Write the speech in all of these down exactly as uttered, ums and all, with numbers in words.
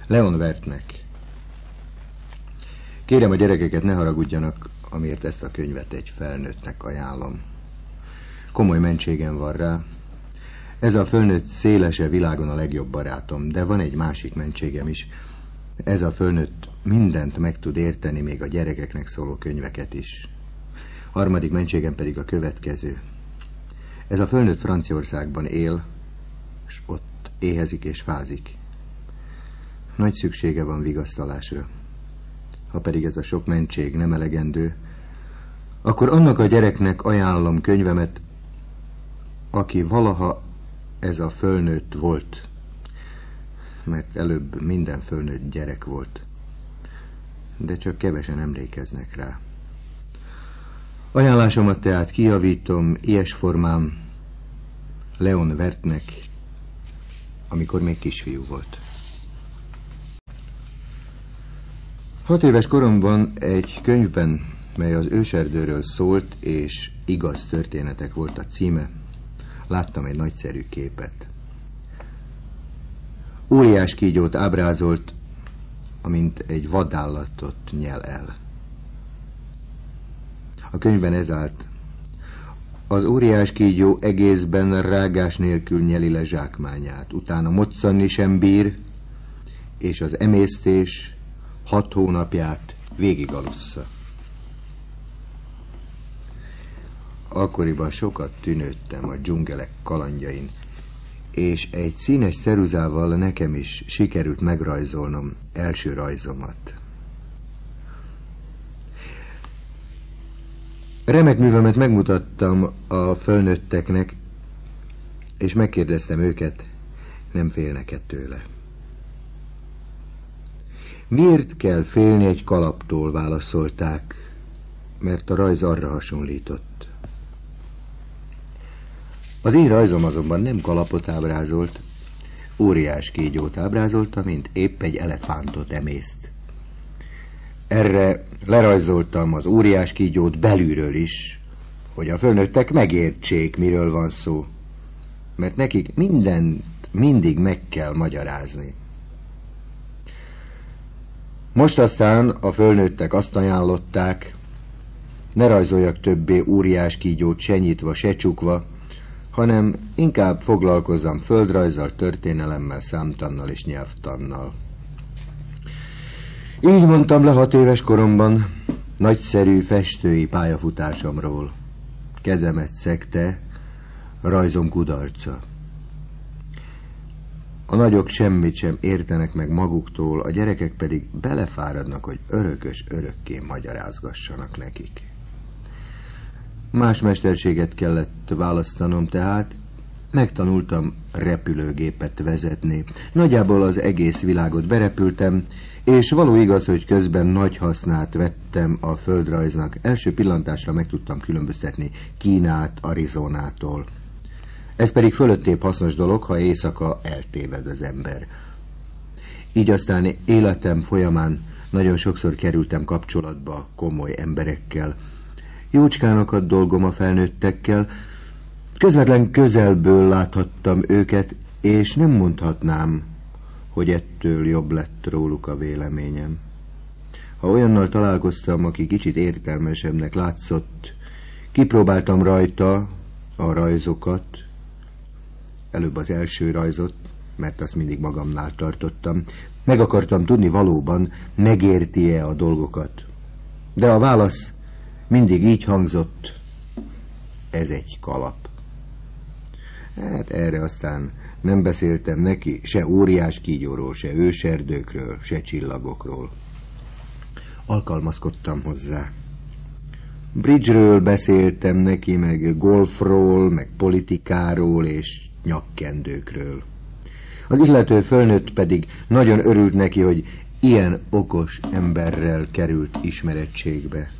Leon Wertnek. Kérem a gyerekeket, ne haragudjanak, amiért ezt a könyvet egy felnőttnek ajánlom. Komoly mentségem van rá. Ez a fölnőtt szélese világon a legjobb barátom, de van egy másik mentségem is. Ez a fölnőtt mindent meg tud érteni, még a gyerekeknek szóló könyveket is. Harmadik mentségem pedig a következő. Ez a fölnőtt Franciaországban él, és ott éhezik és fázik. Nagy szüksége van vigasztalásra. Ha pedig ez a sok mentség nem elegendő, akkor annak a gyereknek ajánlom könyvemet, aki valaha ez a fölnőtt volt, mert előbb minden fölnőtt gyerek volt, de csak kevesen emlékeznek rá. Ajánlásomat tehát kijavítom ilyes formán Leon Wertnek, amikor még kisfiú volt. Hat éves koromban egy könyvben, mely az őserdőről szólt, és igaz történetek volt a címe, láttam egy nagyszerű képet. Óriás kígyót ábrázolt, amint egy vadállatot nyel el. A könyvben ez állt: az óriás kígyó egészben rágás nélkül nyeli le zsákmányát, utána moccanni sem bír, és az emésztés hat hónapját végigalussza. Akkoriban sokat tűnődtem a dzsungelek kalandjain, és egy színes ceruzával nekem is sikerült megrajzolnom első rajzomat. Remek művemet megmutattam a fölnőtteknek, és megkérdeztem őket, nem félnek-e tőle. Miért kell félni egy kalaptól, válaszolták, mert a rajz arra hasonlított. Az én rajzom azonban nem kalapot ábrázolt, óriás kígyót ábrázolta, mint épp egy elefántot emészt. Erre lerajzoltam az óriás kígyót belülről is, hogy a fölnőttek megértsék, miről van szó, mert nekik mindent mindig meg kell magyarázni. Most aztán a fölnőttek azt ajánlották, ne rajzoljak többé óriás kígyót se nyitva, se csukva, hanem inkább foglalkozzam földrajzzal, történelemmel, számtannal és nyelvtannal. Így mondtam le hat éves koromban nagyszerű festői pályafutásomról. Kedvemet szegte rajzom kudarca. A nagyok semmit sem értenek meg maguktól, a gyerekek pedig belefáradnak, hogy örökös örökké magyarázgassanak nekik. Más mesterséget kellett választanom, tehát megtanultam repülőgépet vezetni. Nagyjából az egész világot berepültem, és való igaz, hogy közben nagy hasznát vettem a földrajznak. Első pillantásra meg tudtam különböztetni Kínát Arizonától. Ez pedig fölöttébb hasznos dolog, ha éjszaka eltéved az ember. Így aztán életem folyamán nagyon sokszor kerültem kapcsolatba komoly emberekkel. Jócskának a dolgom a felnőttekkel, közvetlen közelből láthattam őket, és nem mondhatnám, hogy ettől jobb lett róluk a véleményem. Ha olyannal találkoztam, aki kicsit értelmesebbnek látszott, kipróbáltam rajta a rajzokat, előbb az első rajzot, mert azt mindig magamnál tartottam, meg akartam tudni valóban, megérti-e a dolgokat. De a válasz mindig így hangzott: ez egy kalap. Hát erre aztán nem beszéltem neki se óriás kígyóról, se őserdőkről, se csillagokról. Alkalmazkodtam hozzá. Bridge-ről beszéltem neki, meg golfról, meg politikáról és nyakkendőkről. Az illető fölnőtt pedig nagyon örült neki, hogy ilyen okos emberrel került ismerettségbe.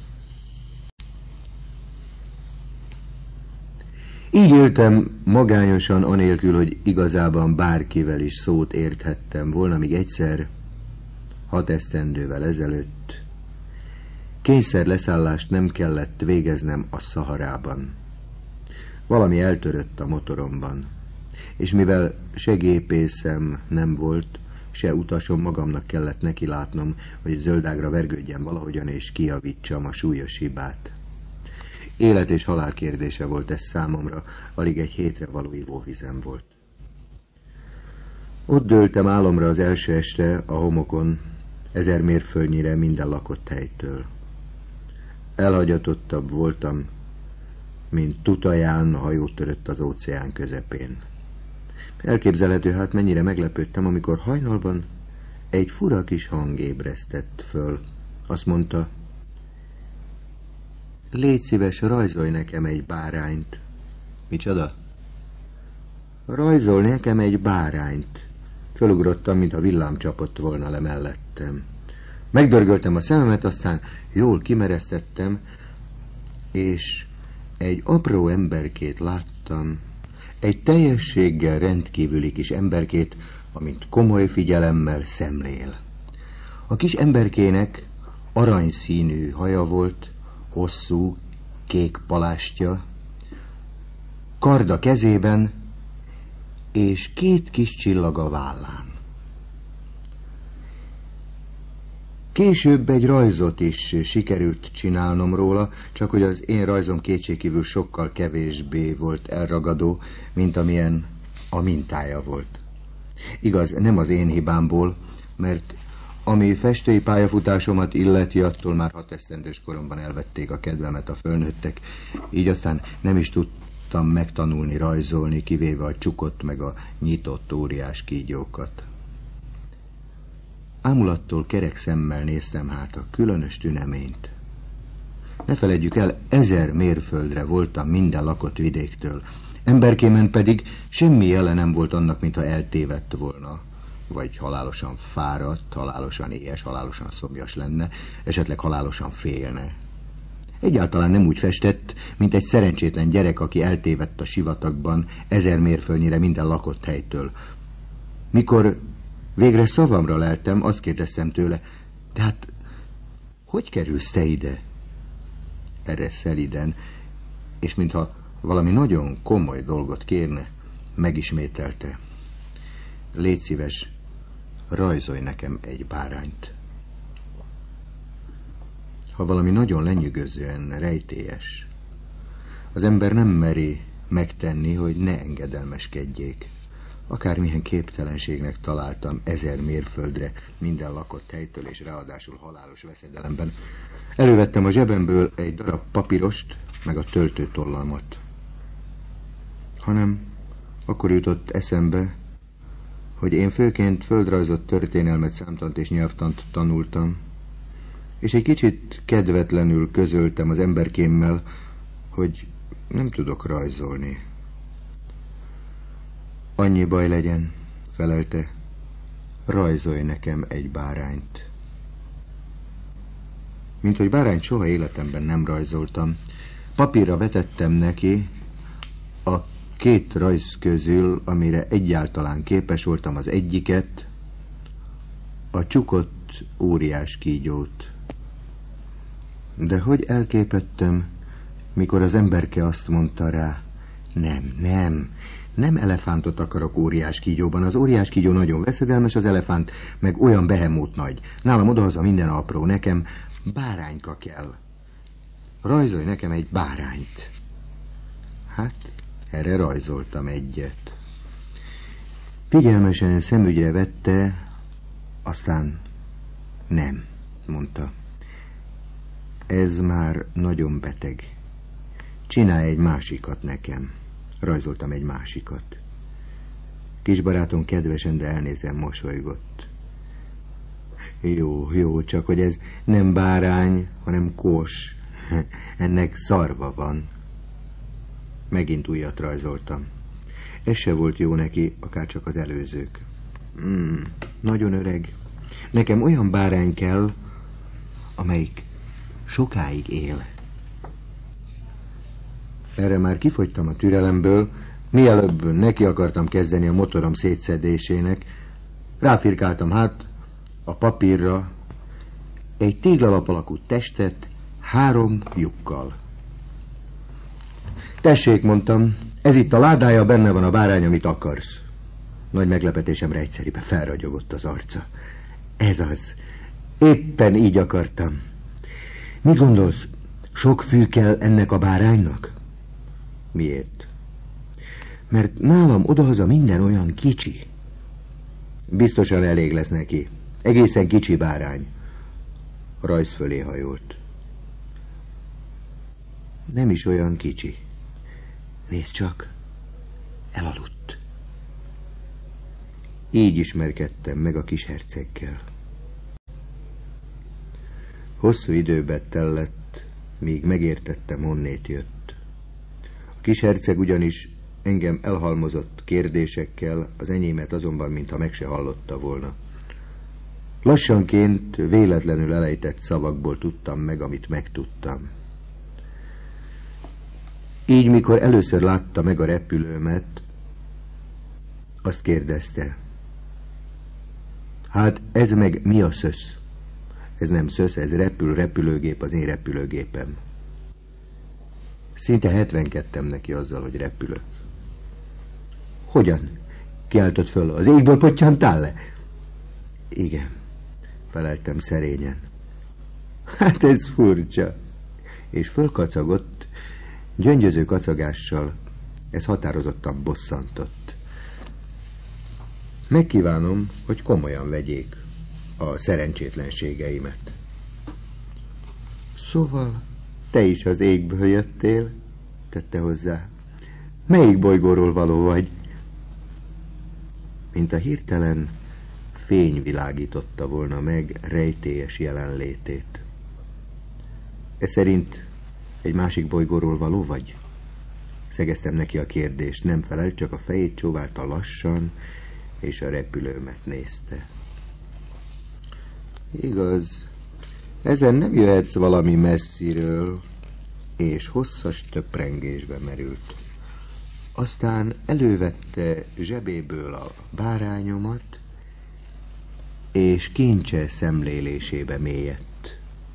Így éltem magányosan, anélkül, hogy igazában bárkivel is szót érthettem volna, míg egyszer, hat esztendővel ezelőtt, kényszer leszállást nem kellett végeznem a Szaharában. Valami eltörött a motoromban, és mivel se gépészem nem volt, se utasom, magamnak kellett neki látnom, hogy zöldágra vergődjem valahogyan és kijavítsam a súlyos hibát. Élet és halál kérdése volt ez számomra, alig egy hétre való ivóvizem volt. Ott dőltem álomra az első este a homokon, ezer mérföldnyire minden lakott helytől. Elhagyatottabb voltam, mint Tutaján, a hajó törött az óceán közepén. Elképzelhető hát, mennyire meglepődtem, amikor hajnalban egy fura kis hang ébresztett föl. Azt mondta: légy szíves, rajzolj nekem egy bárányt. Micsoda? Rajzolj nekem egy bárányt. Fölugrottam, mintha villám csapott volna le mellettem. Megdörgöltem a szememet, aztán jól kimeresztettem, és egy apró emberkét láttam, egy teljességgel rendkívüli kis emberkét, amint komoly figyelemmel szemlél. A kis emberkének aranyszínű haja volt, hosszú, kék palástja, kard a kezében, és két kis csillag a vállán. Később egy rajzot is sikerült csinálnom róla, csak hogy az én rajzom kétségkívül sokkal kevésbé volt elragadó, mint amilyen a mintája volt. Igaz, nem az én hibámból, mert ami festői pályafutásomat illeti, attól már hat esztendős koromban elvették a kedvemet a fölnőttek, így aztán nem is tudtam megtanulni rajzolni, kivéve a csukott meg a nyitott óriás kígyókat. Ámulattól kerek szemmel néztem hát a különös tüneményt. Ne feledjük el, ezer mérföldre voltam minden lakott vidéktől. Emberkémen pedig semmi jele nem volt annak, mintha eltévedt volna, vagy halálosan fáradt, halálosan éhes, halálosan szomjas lenne, esetleg halálosan félne. Egyáltalán nem úgy festett, mint egy szerencsétlen gyerek, aki eltévedt a sivatagban ezer mérföldnyire minden lakott helytől. Mikor végre szavamra leltem, azt kérdeztem tőle: de hát hogy kerülsz te ide? Erre szeliden, és mintha valami nagyon komoly dolgot kérne, megismételte: légy szíves, rajzolj nekem egy bárányt. Ha valami nagyon lenyűgözően rejtélyes, az ember nem meri megtenni, hogy ne engedelmeskedjék. Akármilyen képtelenségnek találtam ezer mérföldre minden lakott helytől, és ráadásul halálos veszedelemben, elővettem a zsebemből egy darab papírost, meg a töltőtollalmat. Hanem akkor jutott eszembe, hogy én főként földrajzot, történelmet, számtant és nyelvtant tanultam, és egy kicsit kedvetlenül közöltem az emberkémmel, hogy nem tudok rajzolni. Annyi baj legyen, felelte, rajzolj nekem egy bárányt. Mint hogy bárányt soha életemben nem rajzoltam, papírra vetettem neki a két rajz közül, amire egyáltalán képes voltam, az egyiket, a csukott óriás kígyót. De hogy elképettem, mikor az emberke azt mondta rá: nem, nem, nem elefántot akarok óriás kígyóban. Az óriás kígyó nagyon veszedelmes, az elefánt meg olyan behemót nagy. Nálam odahaza minden apró, nekem bárányka kell. Rajzolj nekem egy bárányt. Hát, erre rajzoltam egyet. Figyelmesen szemügyre vette, aztán nem, mondta. Ez már nagyon beteg. Csinálj egy másikat nekem. Rajzoltam egy másikat. Kisbarátom kedvesen, de elnézem, mosolygott. Jó, jó, csak hogy ez nem bárány, hanem kós. Ennek szarva van. Megint újat rajzoltam. Ez se volt jó neki, akárcsak az előzők. Hmm, nagyon öreg. Nekem olyan bárány kell, amelyik sokáig él. Erre már kifogytam a türelemből, mielőbb neki akartam kezdeni a motorom szétszedésének. Ráfirkáltam hát a papírra egy téglalap alakú testet három lyukkal. Tessék, mondtam, ez itt a ládája, benne van a bárány, amit akarsz. Nagy meglepetésemre egyszerűen felragyogott az arca. Ez az. Éppen így akartam. Mit gondolsz, sok fű kell ennek a báránynak? Miért? Mert nálam odahaza minden olyan kicsi. Biztosan elég lesz neki. Egészen kicsi bárány. A rajz fölé hajolt. Nem is olyan kicsi. Nézd csak, elaludt. Így ismerkedtem meg a kis herceggel. Hosszú időbe tellett, míg megértettem, honnét jött. A kis herceg ugyanis engem elhalmozott kérdésekkel, az enyémet azonban mintha meg se hallotta volna. Lassanként, véletlenül elejtett szavakból tudtam meg, amit megtudtam. Így, mikor először látta meg a repülőmet, azt kérdezte: hát ez meg mi a szösz? Ez nem szösz, ez repül, repülőgép, az én repülőgépem. Szinte hetvenkettem neki azzal, hogy repülök. Hogyan? Kiáltott föl, az égből pottyantál le? Igen, feleltem szerényen. Hát ez furcsa. És fölkacagott, gyöngyöző kacagással. Ez határozottan bosszantott. Megkívánom, hogy komolyan vegyék a szerencsétlenségeimet. Szóval te is az égből jöttél? Tette hozzá. Melyik bolygóról való vagy? Mint a hirtelen fény világította volna meg rejtélyes jelenlétét. Ez szerint egy másik bolygóról való vagy? Szegeztem neki a kérdést, nem felelt, csak a fejét csóválta lassan, és a repülőmet nézte. Igaz, ezen nem jöhetsz valami messziről, és hosszas töprengésbe merült. Aztán elővette zsebéből a bárányomat, és kincse szemlélésébe mélyedt.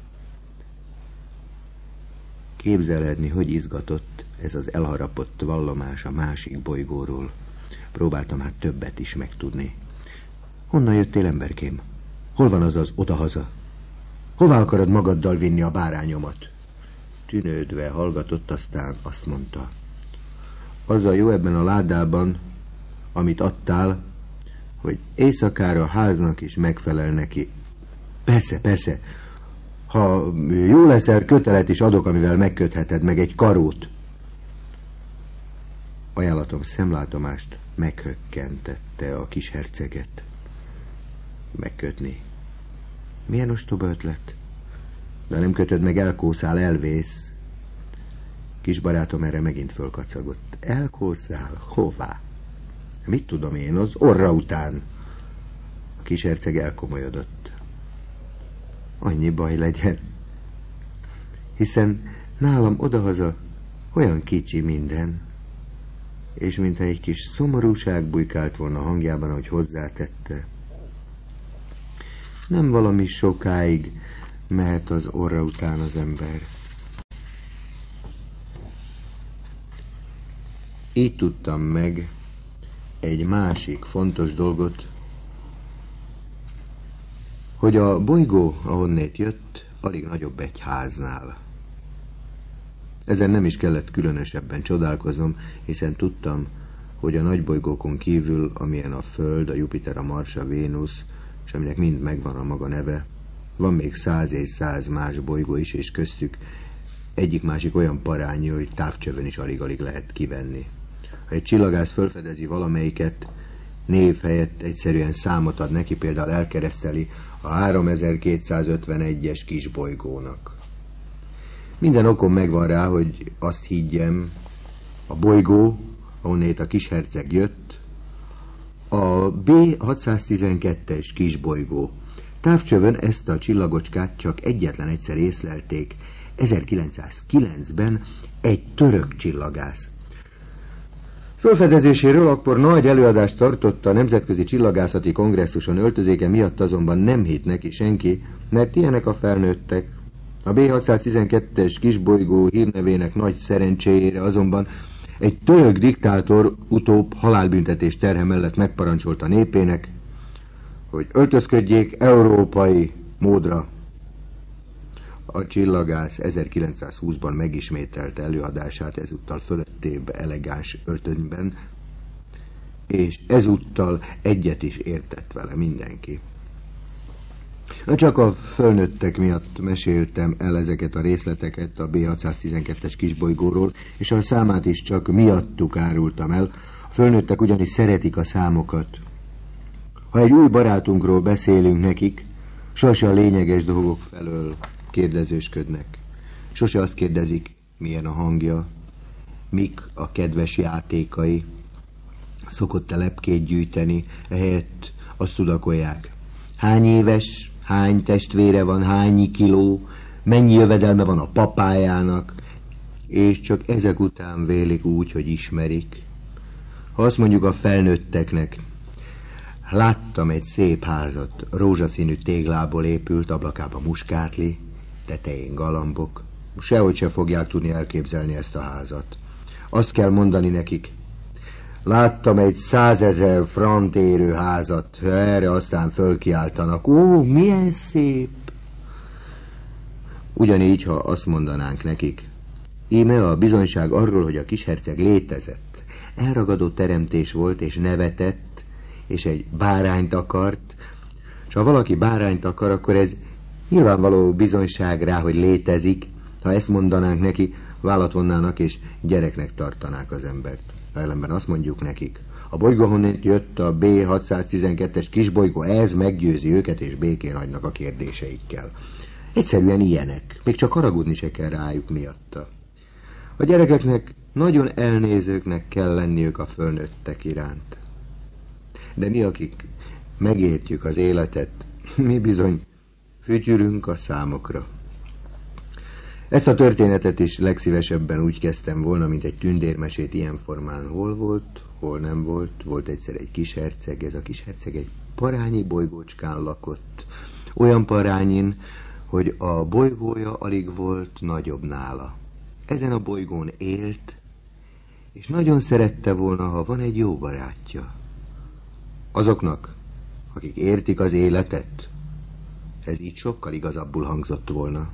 Képzelhetni, hogy izgatott ez az elharapott vallomás a másik bolygóról. Próbáltam hát többet is megtudni. Honnan jöttél, emberkém? Hol van az az odahaza? Hová akarod magaddal vinni a bárányomat? Tűnődve hallgatott, aztán azt mondta: az a jó ebben a ládában, amit adtál, hogy éjszakára a háznak is megfelel neki. Persze, persze. Ha jó leszel, kötelet is adok, amivel megkötheted, meg egy karót. Ajánlatom szemlátomást meghökkentette a kis herceget. Megkötni. Milyen ostoba ötlet? De nem kötöd meg, elkószál, elvész. Kis barátom erre megint fölkacagott. Elkószál? Hová? Mit tudom én, az orra után. A kis herceg elkomolyodott. Annyi baj legyen. Hiszen nálam odahaza olyan kicsi minden. És mintha egy kis szomorúság bujkált volna hangjában, ahogy hozzátette: nem valami sokáig mehet az orra után az ember. Így tudtam meg egy másik fontos dolgot, hogy a bolygó, ahonnét jött, alig nagyobb egy háznál. Ezen nem is kellett különösebben csodálkoznom, hiszen tudtam, hogy a nagybolygókon kívül, amilyen a Föld, a Jupiter, a Mars, a Vénusz, és aminek mind megvan a maga neve, van még száz és száz más bolygó is, és köztük egyik-másik olyan parányi, hogy távcsövön is alig-alig lehet kivenni. Ha egy csillagász felfedezi valamelyiket, név helyett egyszerűen számot ad neki, például elkereszteli a háromezer-kétszázötvenegyes kisbolygónak. Minden okom megvan rá, hogy azt higgyem, a bolygó, ahonnét a kis herceg jött, a bé hatszáztizenkettes kisbolygó. Távcsövön ezt a csillagocskát csak egyetlen egyszer észlelték, ezerkilencszázkilencben egy török csillagász. Fölfedezéséről akkor nagy előadást tartott a Nemzetközi Csillagászati Kongresszuson, öltözéke miatt azonban nem hitt neki senki, mert ilyenek a felnőttek. A bé hatszáztizenkettes kisbolygó hírnevének nagy szerencséjére azonban Egy török diktátor utóbb halálbüntetés terhe mellett megparancsolta népének, hogy öltözködjék európai módra. A Csillagász ezerkilencszázhúszban megismételte előadását ezúttal fölöttébb elegáns öltönyben, és ezúttal egyet is értett vele mindenki. Csak a fölnőttek miatt meséltem el ezeket a részleteket a bé hatszáztizenkettes kisbolygóról, és a számát is csak miattuk árultam el. A fölnőttek ugyanis szeretik a számokat. Ha egy új barátunkról beszélünk nekik, sose a lényeges dolgok felől kérdezősködnek. Sose azt kérdezik, milyen a hangja, mik a kedves játékai. Szokott-e lepkét gyűjteni, ehelyett azt tudakolják. Hány éves, hány testvére van, hányi kiló, mennyi jövedelme van a papájának, és csak ezek után vélik úgy, hogy ismerik. Ha azt mondjuk a felnőtteknek, láttam egy szép házat, rózsaszínű téglából épült, ablakában muskátli, tetején galambok, sehogy se fogják tudni elképzelni ezt a házat. Azt kell mondani nekik, láttam egy százezer frant érő házat, erre aztán fölkiáltanak, ó, milyen szép! Ugyanígy, ha azt mondanánk nekik, íme a bizonyság arról, hogy a kisherceg létezett, elragadó teremtés volt, és nevetett, és egy bárányt akart, és ha valaki bárányt akar, akkor ez nyilvánvaló bizonyság rá, hogy létezik. Ha ezt mondanánk neki, vállat vonnának, és gyereknek tartanák az embert. Ha ellenben azt mondjuk nekik, a bolygó, honnét jött a bé hatszáztizenkettes kisbolygó, ez meggyőzi őket, és békén hagynak a kérdéseikkel. Egyszerűen ilyenek, még csak haragudni se kell rájuk miatta. A gyerekeknek nagyon elnézőknek kell lenniük a fölnőttek iránt. De mi, akik megértjük az életet, mi bizony fütyülünk a számokra. Ezt a történetet is legszívesebben úgy kezdtem volna, mint egy tündérmesét ilyen formán. Hol volt, hol nem volt, volt egyszer egy kisherceg, ez a kisherceg egy parányi bolygócskán lakott. Olyan parányin, hogy a bolygója alig volt nagyobb nála. Ezen a bolygón élt, és nagyon szerette volna, ha van egy jó barátja. Azoknak, akik értik az életet, ez így sokkal igazabbul hangzott volna.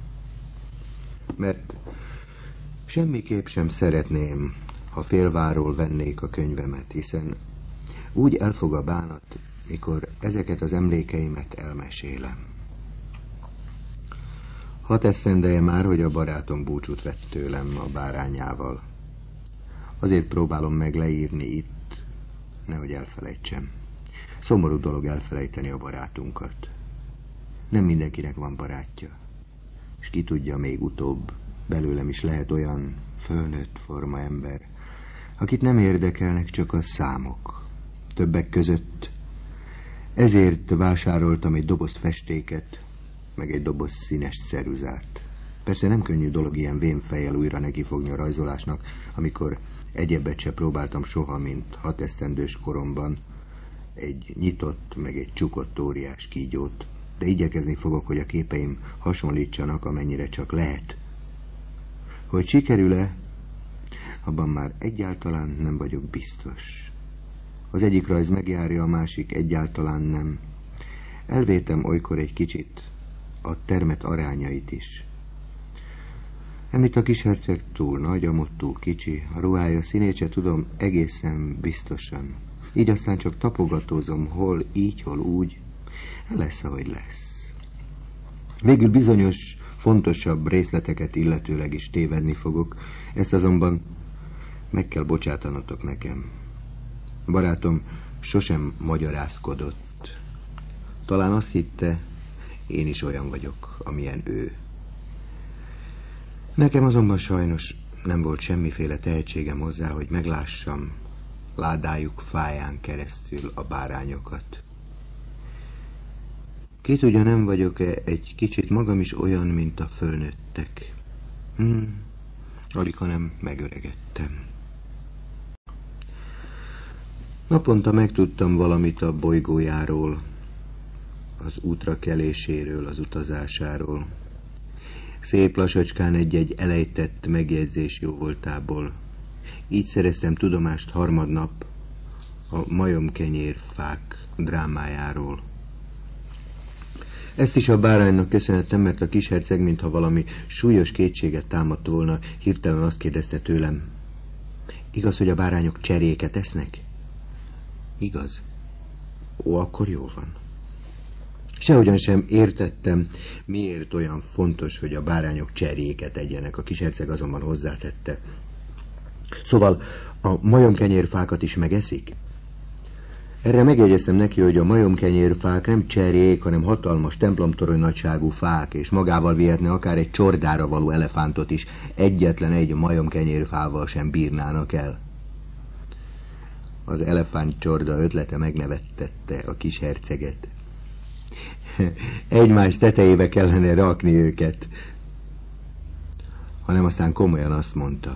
Mert semmiképp sem szeretném, ha félváról vennék a könyvemet, hiszen úgy elfog a bánat, mikor ezeket az emlékeimet elmesélem. Hat esztendeje már, hogy a barátom búcsút vett tőlem a bárányával. Azért próbálom meg leírni itt, nehogy elfelejtsem. Szomorú dolog elfelejteni a barátunkat. Nem mindenkinek van barátja. És ki tudja, még utóbb belőlem is lehet olyan fölnőtt forma ember, akit nem érdekelnek csak a számok. Többek között ezért vásároltam egy doboz festéket, meg egy doboz színes ceruzát. Persze nem könnyű dolog ilyen vén fejjel újra nekifogni a rajzolásnak, amikor egyebet se próbáltam soha, mint hat esztendős koromban, egy nyitott, meg egy csukott óriás kígyót, de igyekezni fogok, hogy a képeim hasonlítsanak, amennyire csak lehet. Hogy sikerül-e, abban már egyáltalán nem vagyok biztos. Az egyik rajz megjárja, a másik egyáltalán nem. Elvétem olykor egy kicsit a termet arányait is. Emitt a kisherceg túl nagy, amott túl kicsi, a ruhája színét se tudom egészen biztosan. Így aztán csak tapogatózom, hol így, hol úgy. Lesz, ahogy lesz. Végül bizonyos, fontosabb részleteket illetőleg is tévedni fogok, ezt azonban meg kell bocsátanotok nekem. Barátom sosem magyarázkodott. Talán azt hitte, én is olyan vagyok, amilyen ő. Nekem azonban sajnos nem volt semmiféle tehetségem hozzá, hogy meglássam ládájuk fáján keresztül a bárányokat. Ki tudja, nem vagyok-e egy kicsit magam is olyan, mint a fölnőttek. Hmm, alig, hanem megöregettem. Naponta megtudtam valamit a bolygójáról, az útra keléséről, az utazásáról. Szép lassacskán egy-egy elejtett megjegyzés jóvoltából. Így szereztem tudomást harmadnap a majomkenyérfák drámájáról. Ezt is a báránynak köszönhettem, mert a kisherceg, mintha valami súlyos kétséget támadt volna, hirtelen azt kérdezte tőlem: igaz, hogy a bárányok cseréket esznek? Igaz. Ó, akkor jól van. Sehogyan sem értettem, miért olyan fontos, hogy a bárányok cseréket egyenek. A kisherceg azonban hozzátette: szóval a majomkenyérfákat is megeszik? Erre megjegyeztem neki, hogy a majomkenyérfák nem cserék, hanem hatalmas templomtorony nagyságú fák, és magával vihetne akár egy csordára való elefántot is, egyetlen egy majomkenyérfával sem bírnának el. Az elefántcsorda ötlete megnevettette a kis herceget. Egymás tetejébe kellene rakni őket. Hanem aztán komolyan azt mondta: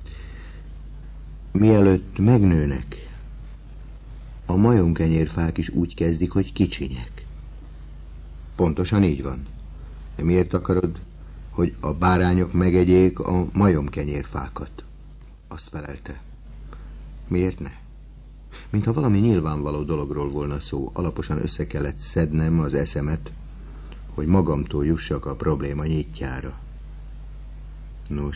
mielőtt megnőnek, a majomkenyérfák is úgy kezdik, hogy kicsinyek. Pontosan így van. De miért akarod, hogy a bárányok megegyék a majomkenyérfákat? Azt felelte: miért ne? Mintha valami nyilvánvaló dologról volna szó, alaposan össze kellett szednem az eszemet, hogy magamtól jussak a probléma nyitjára. Nos,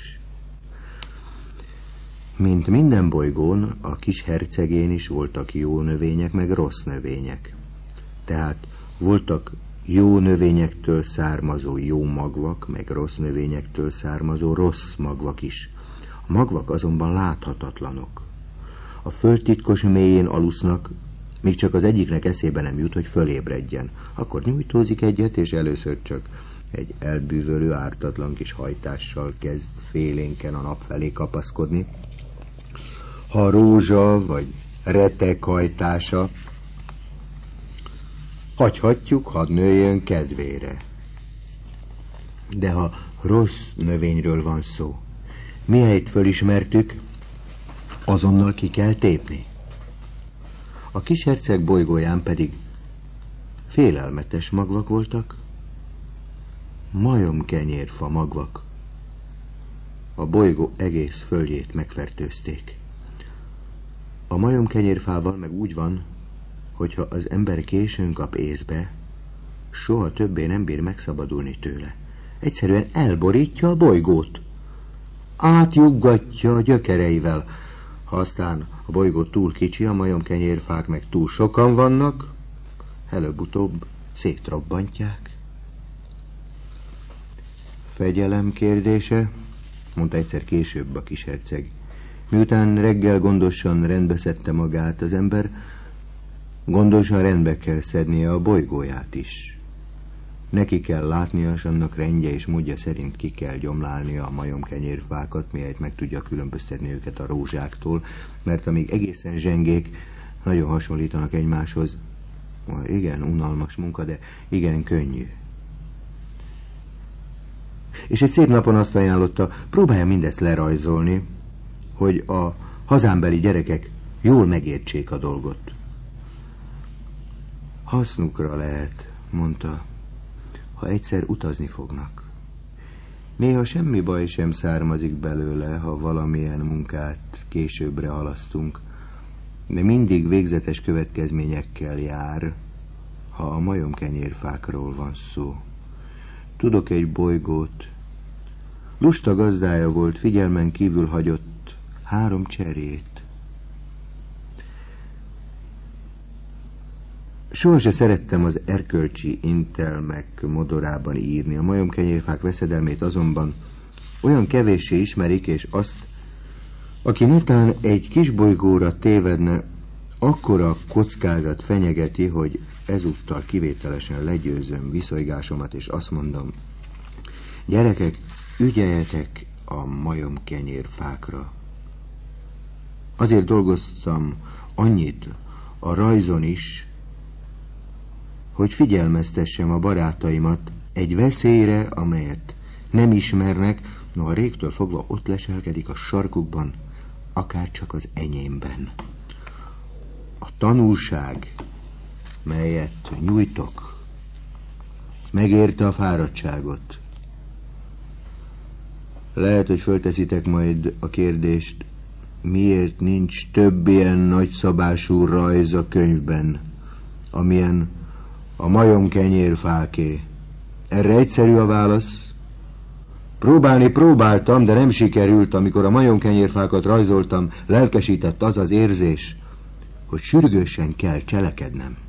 mint minden bolygón, a kis hercegén is voltak jó növények, meg rossz növények. Tehát voltak jó növényektől származó jó magvak, meg rossz növényektől származó rossz magvak is. A magvak azonban láthatatlanok. A föld titkos mélyén alusznak, míg csak az egyiknek eszébe nem jut, hogy fölébredjen. Akkor nyújtózik egyet, és először csak egy elbűvölő, ártatlan kis hajtással kezd félénken a nap felé kapaszkodni. Ha rózsa vagy retek hajtása, hagyhatjuk, hadd nőjön kedvére. De ha rossz növényről van szó, mihelyt fölismertük, azonnal ki kell tépni. A kis herceg bolygóján pedig félelmetes magvak voltak, majomkenyérfa magvak. A bolygó egész földjét megfertőzték. A majomkenyérfával meg úgy van, hogyha az ember későn kap észbe, soha többé nem bír megszabadulni tőle. Egyszerűen elborítja a bolygót. Átjuggatja a gyökereivel. Ha aztán a bolygó túl kicsi, a majomkenyérfák meg túl sokan vannak, előbb-utóbb szétrobbantják. Fegyelem kérdése, mondta egyszer később a kis herceg. Miután reggel gondosan rendbe szedte magát az ember, gondosan rendbe kell szednie a bolygóját is. Neki kell látnia, és annak rendje és módja szerint ki kell gyomlálnia a majomkenyérfákat, mihelyt meg tudja különböztetni őket a rózsáktól, mert amíg egészen zsengék, nagyon hasonlítanak egymáshoz. Igen, unalmas munka, de igen könnyű. És egy szép napon azt ajánlotta, próbálja mindezt lerajzolni, hogy a hazámbeli gyerekek jól megértsék a dolgot. Hasznukra lehet, mondta, ha egyszer utazni fognak. Néha semmi baj sem származik belőle, ha valamilyen munkát későbbre halasztunk, de mindig végzetes következményekkel jár, ha a majomkenyérfákról van szó. Tudok egy bolygót. Lusta gazdája volt, figyelmen kívül hagyott három cserét. Sohasem szerettem az erkölcsi intelmek modorában írni. A majomkenyérfák veszedelmét azonban olyan kevéssé ismerik, és azt, aki netán egy kis bolygóra tévedne, akkora kockázat fenyegeti, hogy ezúttal kivételesen legyőzöm viszonygásomat, és azt mondom, gyerekek, ügyeljetek a majomkenyérfákra. Azért dolgoztam annyit a rajzon is, hogy figyelmeztessem a barátaimat egy veszélyre, amelyet nem ismernek, noha régtől fogva ott leselkedik a sarkukban, akár csak az enyémben. A tanulság, melyet nyújtok, megérte a fáradtságot. Lehet, hogy fölteszitek majd a kérdést, miért nincs több ilyen nagyszabású rajz a könyvben, amilyen a majomkenyérfáké? Erre egyszerű a válasz. Próbálni próbáltam, de nem sikerült. Amikor a majomkenyérfákat rajzoltam, lelkesített az az érzés, hogy sürgősen kell cselekednem.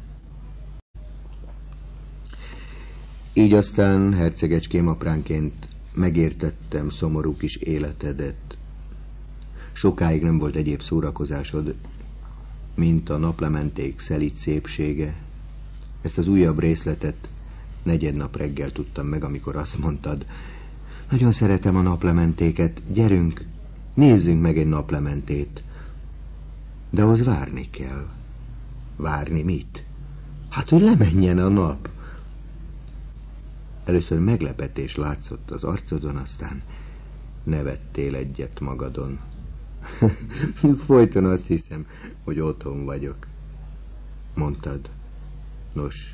Így aztán, hercegecském, apránként megértettem szomorú kis életedet. Sokáig nem volt egyéb szórakozásod, mint a naplementék szelíd szépsége. Ezt az újabb részletet negyednap reggel tudtam meg, amikor azt mondtad: nagyon szeretem a naplementéket, gyerünk, nézzünk meg egy naplementét. De ahhoz várni kell. Várni mit? Hát, hogy lemenjen a nap. Először meglepetés látszott az arcodon, aztán nevettél egyet magadon. Folyton azt hiszem, hogy otthon vagyok, mondtad. Nos,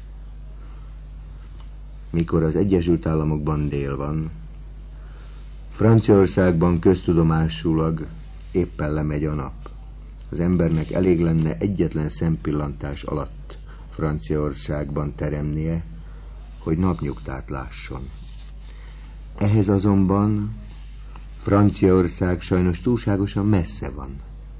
mikor az Egyesült Államokban dél van, Franciaországban köztudomásulag éppen lemegy a nap. Az embernek elég lenne egyetlen szempillantás alatt Franciaországban teremnie, hogy napnyugtát lásson. Ehhez azonban Franciaország sajnos túlságosan messze van.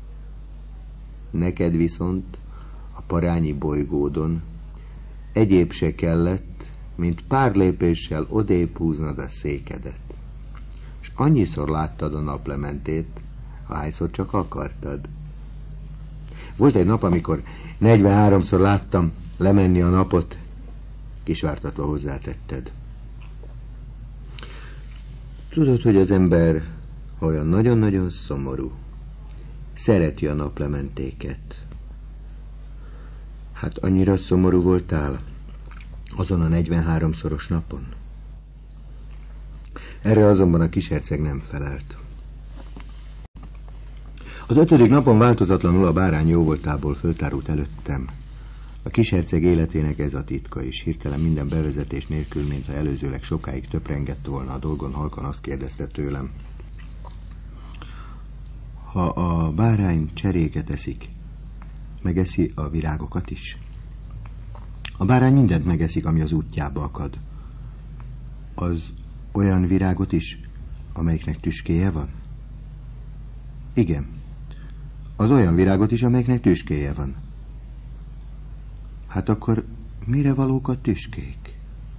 Neked viszont a parányi bolygódon egyéb se kellett, mint pár lépéssel odébb húznod a székedet. És annyiszor láttad a naplementét, ahányszor csak akartad. Volt egy nap, amikor negyvenháromszor láttam lemenni a napot, kisvártatva hozzátetted. Tudod, hogy az ember olyan nagyon-nagyon szomorú, szereti a naplementéket. Hát annyira szomorú voltál azon a negyvenháromszoros napon? Erre azonban a kisherceg nem felelt. Az ötödik napon változatlanul a bárány jóvoltából föltárult előttem. A kisherceg életének ez a titka is. Hirtelen minden bevezetés nélkül, mintha előzőleg sokáig töprengett volna a dolgon, halkan azt kérdezte tőlem: ha a bárány cseréket eszik, megeszi a virágokat is? A bárány mindent megeszik, ami az útjába akad. Az olyan virágot is, amelyiknek tüskéje van? Igen. Az olyan virágot is, amelyiknek tüskéje van. Hát akkor mire valók a tüskék?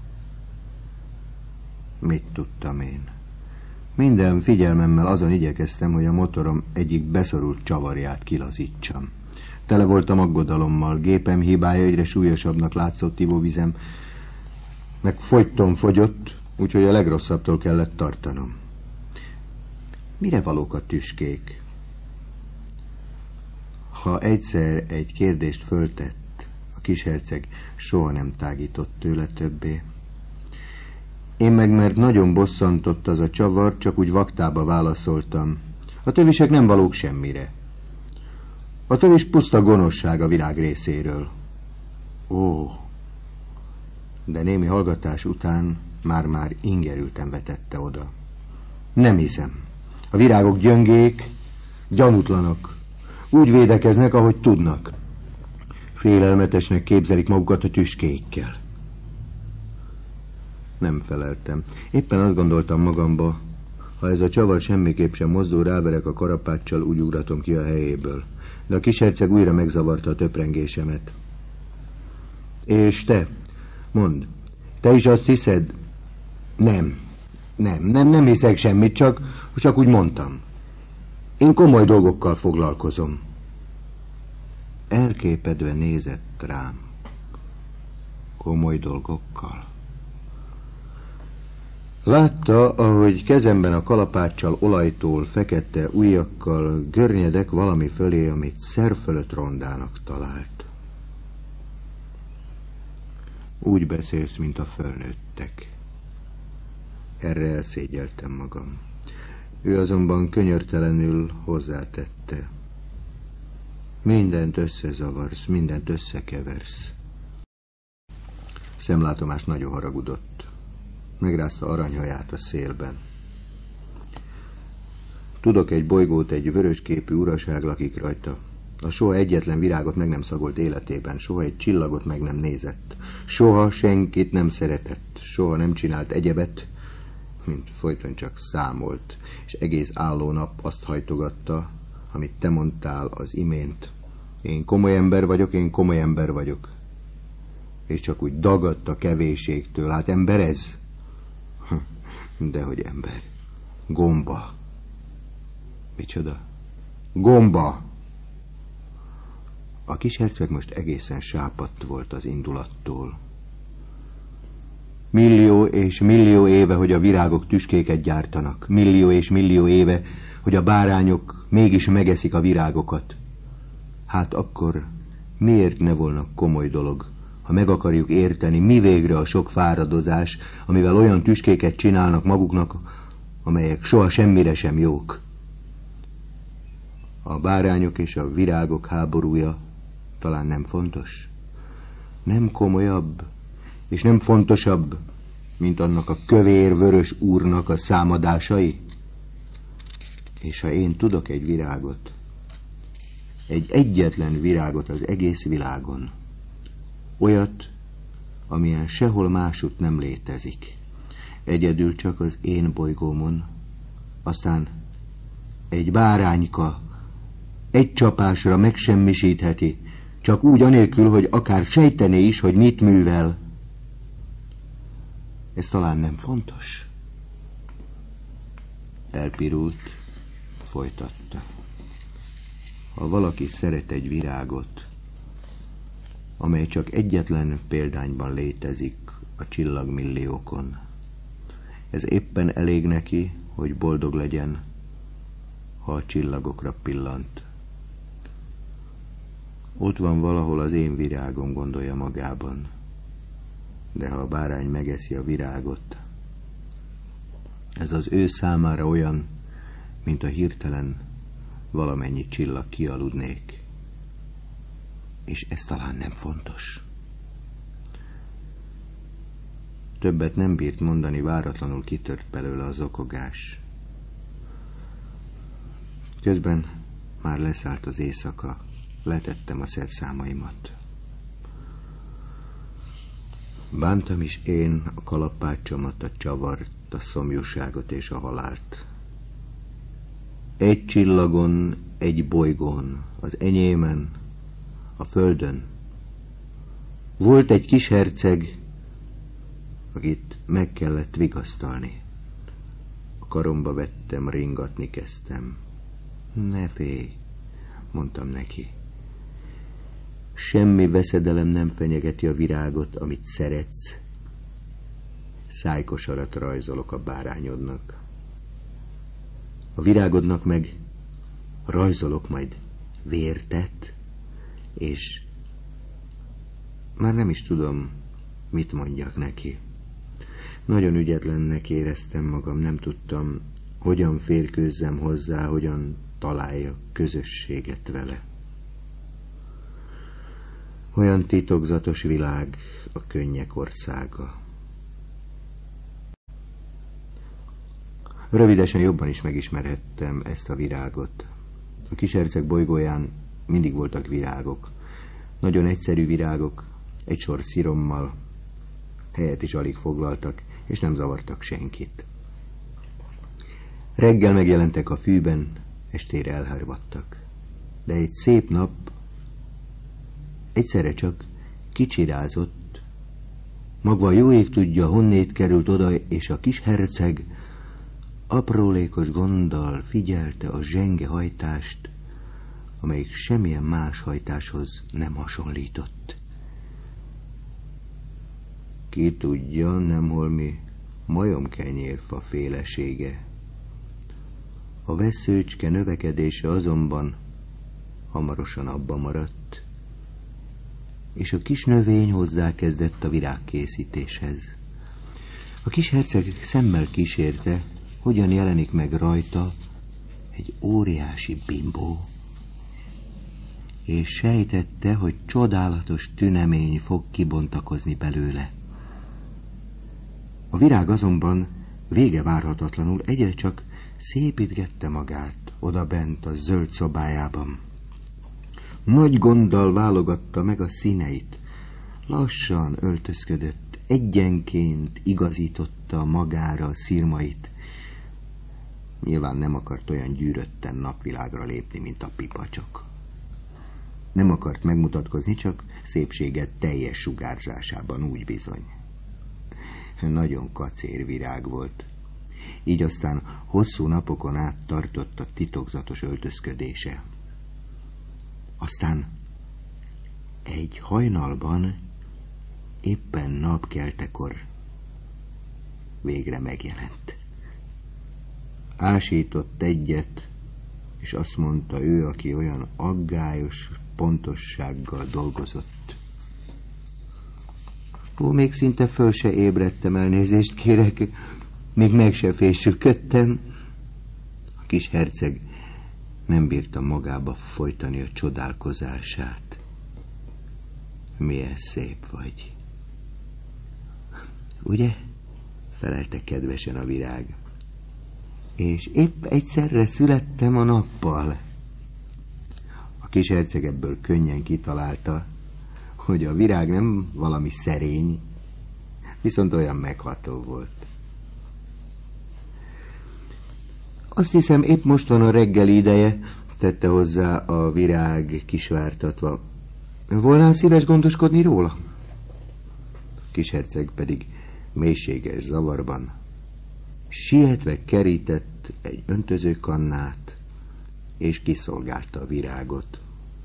Mit tudtam én? Minden figyelmemmel azon igyekeztem, hogy a motorom egyik beszorult csavarját kilazítsam. Tele voltam aggodalommal, gépem hibája egyre súlyosabbnak látszott, ivóvizem meg fogyton fogyott, úgyhogy a legrosszabbtól kellett tartanom. Mire valók a tüskék? Ha egyszer egy kérdést föltett, a kisherceg soha nem tágított tőle többé. Én meg, mert nagyon bosszantott az a csavar, csak úgy vaktába válaszoltam: a tövisek nem valók semmire. A tövis puszta gonoszság a világ részéről. Ó, de némi hallgatás után már-már ingerülten vetette oda. Nem hiszem. A virágok gyöngék, gyanútlanok. Úgy védekeznek, ahogy tudnak. Félelmetesnek képzelik magukat a tüskékkel. Nem feleltem. Éppen azt gondoltam magamba, ha ez a csavar semmiképp sem mozdul, ráverek a karapáccsal, úgy ugratom ki a helyéből. De a kisherceg újra megzavarta a töprengésemet. És te, mondd, te is azt hiszed? Nem, nem, nem, nem hiszek semmit, csak, csak úgy mondtam. Én komoly dolgokkal foglalkozom. Elképedve nézett rám. Komoly dolgokkal? Látta, ahogy kezemben a kalapáccsal olajtól fekete ujjakkal görnyedek valami fölé, amit szer fölött rondának talált. Úgy beszélsz, mint a fölnőttek. Erre elszégyeltem magam. Ő azonban könyörtelenül hozzátette: mindent összezavarsz, mindent összekeversz. Szemlátomás nagyon haragudott. Megrázta aranyhaját a szélben. Tudok egy bolygót, egy vörösképű uraság lakik rajta. A soha egyetlen virágot meg nem szagolt életében, soha egy csillagot meg nem nézett, soha senkit nem szeretett, soha nem csinált egyebet, mint folyton csak számolt, és egész álló nap azt hajtogatta, amit te mondtál az imént. Én komoly ember vagyok, én komoly ember vagyok. És csak úgy dagadt a kevéségtől. Hát ember ez? Dehogy ember. Gomba. Micsoda? Gomba. A kis herceg most egészen sápadt volt az indulattól. Millió és millió éve, hogy a virágok tüskéket gyártanak. Millió és millió éve, hogy a bárányok mégis megeszik a virágokat. Hát akkor miért ne volna komoly dolog, ha meg akarjuk érteni, mi végre a sok fáradozás, amivel olyan tüskéket csinálnak maguknak, amelyek soha semmire sem jók. A bárányok és a virágok háborúja talán nem fontos? Nem komolyabb, és nem fontosabb, mint annak a kövér-vörös úrnak a számadásai? És ha én tudok egy virágot, egy egyetlen virágot az egész világon, olyat, amilyen sehol másutt nem létezik, egyedül csak az én bolygómon, aztán egy bárányka egy csapásra megsemmisítheti, csak úgy anélkül, hogy akár sejtené is, hogy mit művel. Ez talán nem fontos? Elpirult, folytatta. Ha valaki szeret egy virágot, amely csak egyetlen példányban létezik a csillagmilliókon, ez éppen elég neki, hogy boldog legyen, ha a csillagokra pillant. Ott van valahol az én virágom, gondolja magában, de ha a bárány megeszi a virágot, ez az ő számára olyan, mint a hirtelen valamennyi csillag kialudnék. És ez talán nem fontos. Többet nem bírt mondani, váratlanul kitört belőle az okogás. Közben már leszállt az éjszaka, letettem a szerszámaimat. Bántam is én a kalapácsomat, a csavart, a szomjúságot és a halált. Egy csillagon, egy bolygón, az enyémen, a földön. Volt egy kis herceg, akit meg kellett vigasztalni. A karomba vettem, ringatni kezdtem. Ne félj, mondtam neki. Semmi veszedelem nem fenyegeti a virágot, amit szeretsz. Szájkosarat rajzolok a bárányodnak. A virágodnak meg rajzolok majd vértet, és már nem is tudom, mit mondjak neki. Nagyon ügyetlennek éreztem magam, nem tudtam, hogyan férkőzzem hozzá, hogyan találjak közösséget vele. Olyan titokzatos világ a könnyek országa. Rövidesen jobban is megismerhettem ezt a virágot. A kis herceg bolygóján mindig voltak virágok. Nagyon egyszerű virágok, egy sor szirommal, helyet is alig foglaltak, és nem zavartak senkit. Reggel megjelentek a fűben, estére elhárvadtak. De egy szép nap egyszerre csak kicsirázott. Magva jó ég tudja, honnét került oda, és a kis herceg aprólékos gonddal figyelte a zsenge hajtást, amelyik semmilyen más hajtáshoz nem hasonlított. Ki tudja, nem holmi majomkenyérfa félesége. A veszőcske növekedése azonban hamarosan abba maradt, és a kis növény hozzákezdett a virágkészítéshez. A kis herceg szemmel kísérte, hogyan jelenik meg rajta egy óriási bimbó, és sejtette, hogy csodálatos tünemény fog kibontakozni belőle. A virág azonban vége várhatatlanul egyre csak szépítgette magát oda bent a zöld szobájában. Nagy gonddal válogatta meg a színeit, lassan öltözködött, egyenként igazította magára a szirmait. Nyilván nem akart olyan gyűrötten napvilágra lépni, mint a pipacsok. Nem akart megmutatkozni, csak szépséget teljes sugárzásában, úgy bizony. Nagyon kacér virág volt. Így aztán hosszú napokon át tartott a titokzatos öltözködése. Aztán egy hajnalban, éppen napkeltekor végre megjelent. Ásított egyet, és azt mondta ő, aki olyan aggályos pontossággal dolgozott. Ó, még szinte föl se ébredtem, elnézést kérek, még meg se fésülködtem. A kis herceg nem bírta magába folytani a csodálkozását. Milyen szép vagy. Ugye? Felelte kedvesen a virág. És épp egyszerre születtem a nappal. A kis herceg ebből könnyen kitalálta, hogy a virág nem valami szerény, viszont olyan megható volt. Azt hiszem, épp most van a reggeli ideje, tette hozzá a virág kisvártatva. Volnál szíves gondoskodni róla? A kis herceg pedig mélységes zavarban sietve kerített egy öntözőkannát, és kiszolgálta a virágot.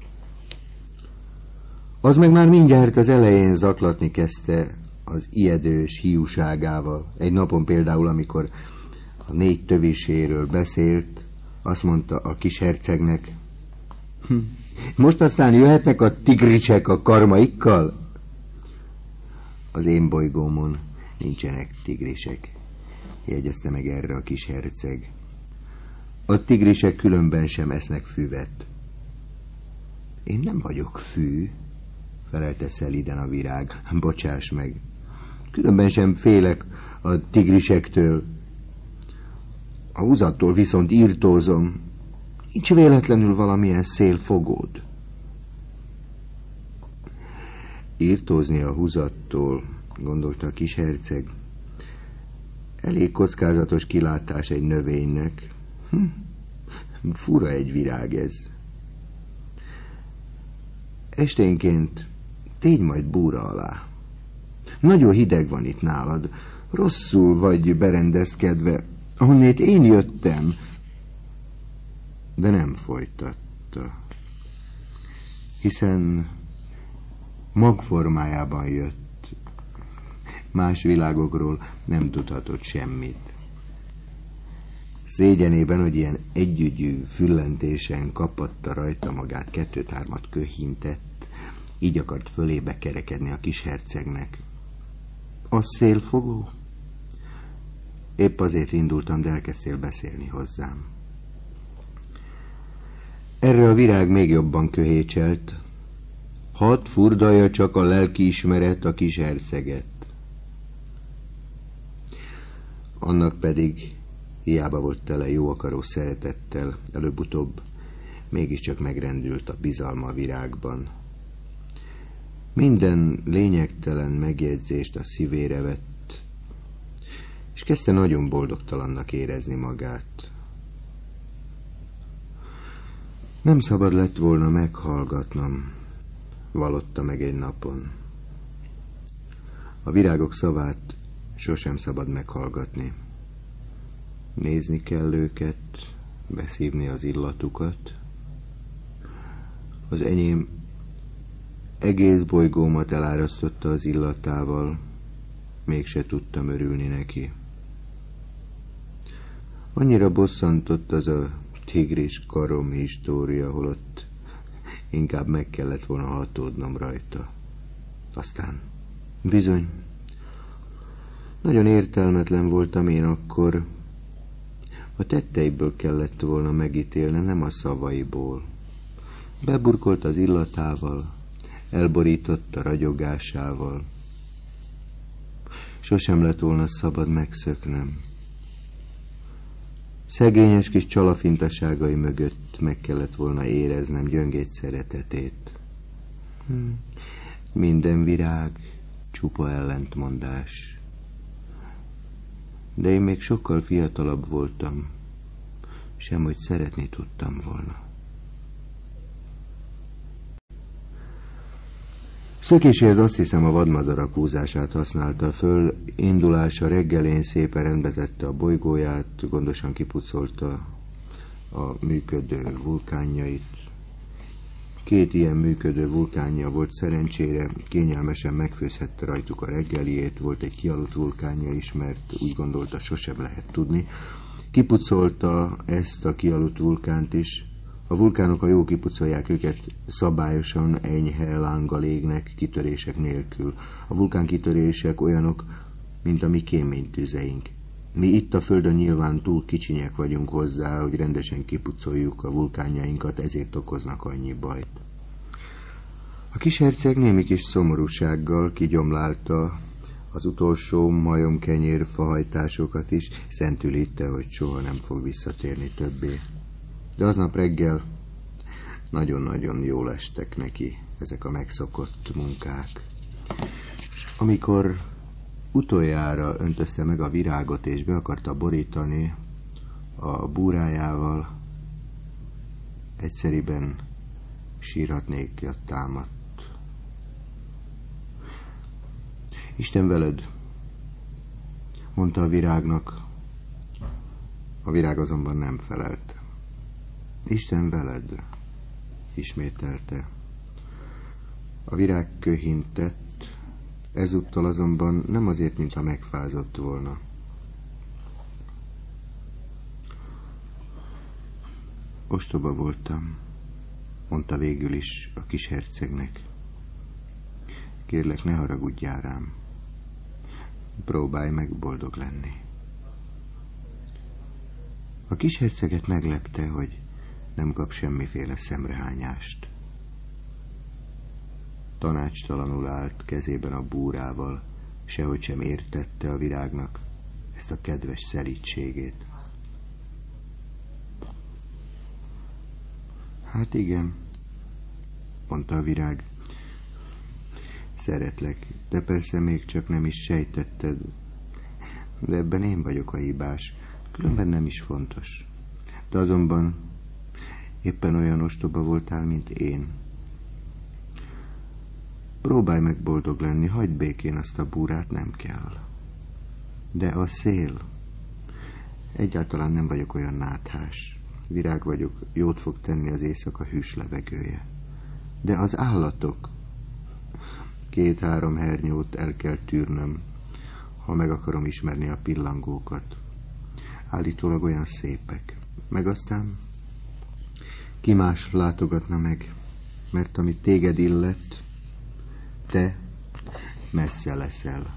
Az meg már mindjárt az elején zaklatni kezdte az ijedős hiúságával. Egy napon például, amikor a négy töviséről beszélt, azt mondta a kis hercegnek, hm, most aztán jöhetnek a tigrisek a karmaikkal? Az én bolygómon nincsenek tigrisek, jegyezte meg erre a kis herceg. A tigrisek különben sem esznek füvet. Én nem vagyok fű, felelte szelíden a virág. Bocsáss meg. Különben sem félek a tigrisektől. A húzattól viszont írtózom. Nincs véletlenül valamilyen szélfogód. Írtózni a húzattól, gondolta a kis herceg. Elég kockázatos kilátás egy növénynek. Hm, fura egy virág ez. Esténként tégy majd búra alá. Nagyon hideg van itt nálad. Rosszul vagy berendezkedve. Ahonnét én jöttem. De nem folytatta. Hiszen magformájában jött. Más világokról nem tudhatott semmit. Szégyenében, hogy ilyen együgyű füllentésen kapatta rajta magát, kettőt-hármat köhintett, így akart fölébe kerekedni a kis hercegnek. A szélfogó? Épp azért indultam, de elkezdtél beszélni hozzám. Erre a virág még jobban köhécselt. Hadd furdalja csak a lelkiismeret a kis herceget. Annak pedig hiába volt tele jó akaró szeretettel, előbb-utóbb mégiscsak megrendült a bizalma a virágban. Minden lényegtelen megjegyzést a szívére vett, és kezdte nagyon boldogtalannak érezni magát. Nem szabad lett volna meghallgatnom, vallotta meg egy napon. A virágok szavát sosem szabad meghallgatni. Nézni kell őket, beszívni az illatukat. Az enyém egész bolygómat elárasztotta az illatával, mégse tudtam örülni neki. Annyira bosszantott az a tigris karom história, holott inkább meg kellett volna hatódnom rajta. Aztán bizony, nagyon értelmetlen voltam én akkor. A tetteiből kellett volna megítélni, nem a szavaiból. Beburkolt az illatával, elborított a ragyogásával. Sosem lett volna szabad megszöknöm. Szegényes kis csalafintaságai mögött meg kellett volna éreznem gyöngéd szeretetét. Hm. Minden virág csupa ellentmondás. De én még sokkal fiatalabb voltam, semhogy szeretni tudtam volna. Szökéséhez azt hiszem a vadmadarak húzását használta föl, indulása reggelén szépen rendbetette a bolygóját, gondosan kipucolta a működő vulkánjait. Két ilyen működő vulkánja volt szerencsére, kényelmesen megfőzhette rajtuk a reggeliét, volt egy kialudt vulkánja is, mert úgy gondolta, sosem lehet tudni. Kipucolta ezt a kialudt vulkánt is. A vulkánok, a jó kipucolják őket, szabályosan enyhe lánggal égnek, kitörések nélkül. A vulkánkitörések olyanok, mint a mi kéménytüzeink. Mi itt a Földön nyilván túl kicsinyek vagyunk hozzá, hogy rendesen kipucoljuk a vulkánjainkat, ezért okoznak annyi bajt. A kisherceg némi kis szomorúsággal kigyomlálta az utolsó majomkenyér fahajtásokat is, szentül hitte, hogy soha nem fog visszatérni többé. De aznap reggel nagyon-nagyon jól estek neki ezek a megszokott munkák. Amikor utoljára öntözte meg a virágot és be akarta borítani a búrájával, egyszeriben sírhatnék a támadt. Isten veled, mondta a virágnak, a virág azonban nem felelt. Isten veled, ismételte. A virág köhintett, ezúttal azonban nem azért, mintha megfázott volna. Ostoba voltam, mondta végül is a kis hercegnek. Kérlek, ne haragudjál rám. Próbálj meg boldog lenni. A kis herceget meglepte, hogy nem kap semmiféle szemrehányást. Tanácstalanul állt kezében a búrával, sehogy sem értette a virágnak ezt a kedves szelídségét. Hát igen, mondta a virág. Szeretlek, de persze még csak nem is sejtetted. De ebben én vagyok a hibás, különben nem is fontos. De azonban éppen olyan ostoba voltál, mint én. Próbálj meg boldog lenni, hagyd békén azt a búrát, nem kell. De a szél, egyáltalán nem vagyok olyan náthás. Virág vagyok, jót fog tenni az éjszaka hűs levegője. De az állatok, két-három hernyót el kell tűrnöm, ha meg akarom ismerni a pillangókat. Állítólag olyan szépek. Meg aztán ki más látogatna meg, mert amit téged illet, te messze leszel.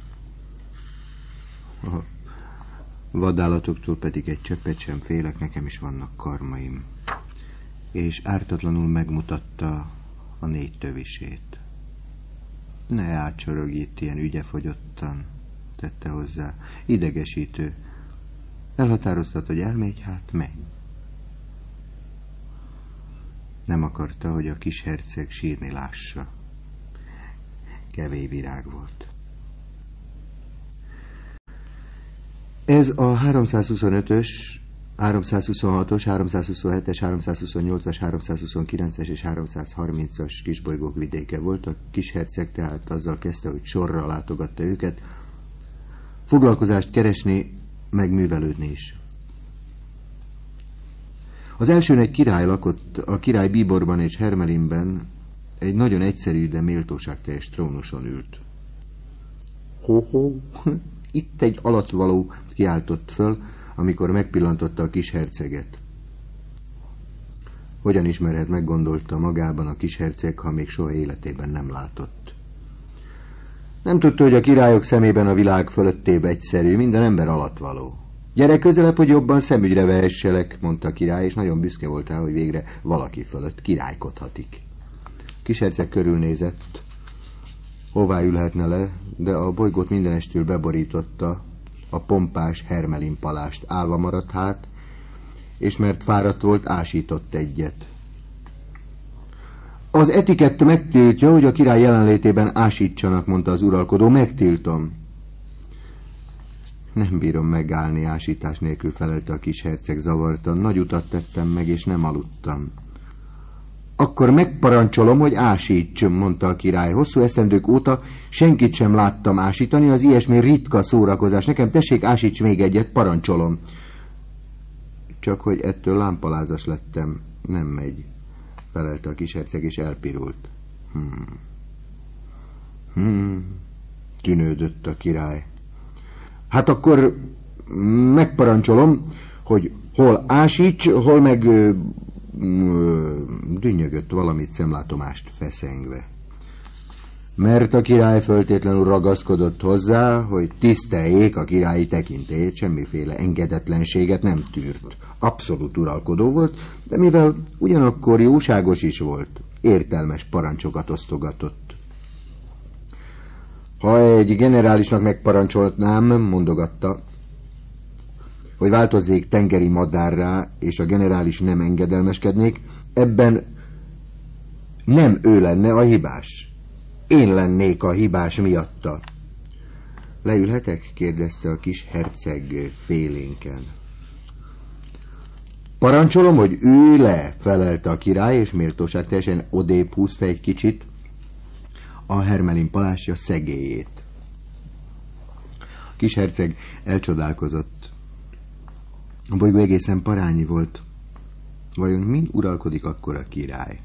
A vadállatoktól pedig egy cseppet sem félek, nekem is vannak karmaim. És ártatlanul megmutatta a négy tövisét. Ne átcsorogj itt ilyen ügyefogyottan, tette hozzá. Idegesítő. Elhatároztad, hogy elmégy, hát menj. Nem akarta, hogy a kis herceg sírni lássa. Kevés virág volt. Ez a háromszázhuszonötös, háromszázhuszonhatos, háromszázhuszonhetes, háromszázhuszonnyolcas, háromszázhuszonkilences és háromszázharmincas kisbolygók vidéke volt. A kis herceg tehát azzal kezdte, hogy sorra látogatta őket, foglalkozást keresni, megművelődni is. Az elsőn egy király lakott, a király bíborban és Hermelinben egy nagyon egyszerű, de méltóságteljes trónuson ült. Ho-ho, itt egy alattvaló, kiáltott föl, amikor megpillantotta a kis herceget. Hogyan ismerhet, meggondolta magában a kis herceg, ha még soha életében nem látott. Nem tudta, hogy a királyok szemében a világ fölöttébb egyszerű, minden ember alattvaló. Gyere közelebb, hogy jobban szemügyre vehesselek, mondta a király, és nagyon büszke volt rá, hogy végre valaki fölött királykodhatik. Kis herceg körülnézett, hová ülhetne le, de a bolygót mindenestül beborította a pompás Hermelin palást. Állva maradt hát, és mert fáradt volt, ásított egyet. Az etikett megtiltja, hogy a király jelenlétében ásítsanak, mondta az uralkodó. Megtiltom. Nem bírom megállni ásítás nélkül, felelte a kis herceg zavartan. Nagy utat tettem meg, és nem aludtam. Akkor megparancsolom, hogy ásíts, mondta a király. Hosszú esztendők óta senkit sem láttam ásítani, az ilyesmi ritka szórakozás. Nekem tessék, ásíts még egyet, parancsolom. Csak hogy ettől lámpalázas lettem. Nem megy, felelte a kis herceg, és elpirult. Hmm. Hmm. Tűnődött a király. Hát akkor megparancsolom, hogy hol ásíts, hol meg... Ö, ö, dünnyögött valamit szemlátomást feszengve. Mert a király föltétlenül ragaszkodott hozzá, hogy tiszteljék a királyi tekintélyét, semmiféle engedetlenséget nem tűrt. Abszolút uralkodó volt, de mivel ugyanakkor jóságos is volt, értelmes parancsokat osztogatott. Ha egy generálisnak megparancsoltnám, mondogatta, hogy változzék tengeri madárrá, és a generális nem engedelmeskednék, ebben nem ő lenne a hibás. Én lennék a hibás miatta. Leülhetek? Kérdezte a kis herceg félénken. Parancsolom, hogy ülj le, felelte a király, és méltóság teljesen odébb húzta egy kicsit a hermelin palásja szegélyét. A kis herceg elcsodálkozott. A bolygó egészen parányi volt. Vajon mind uralkodik akkor a király?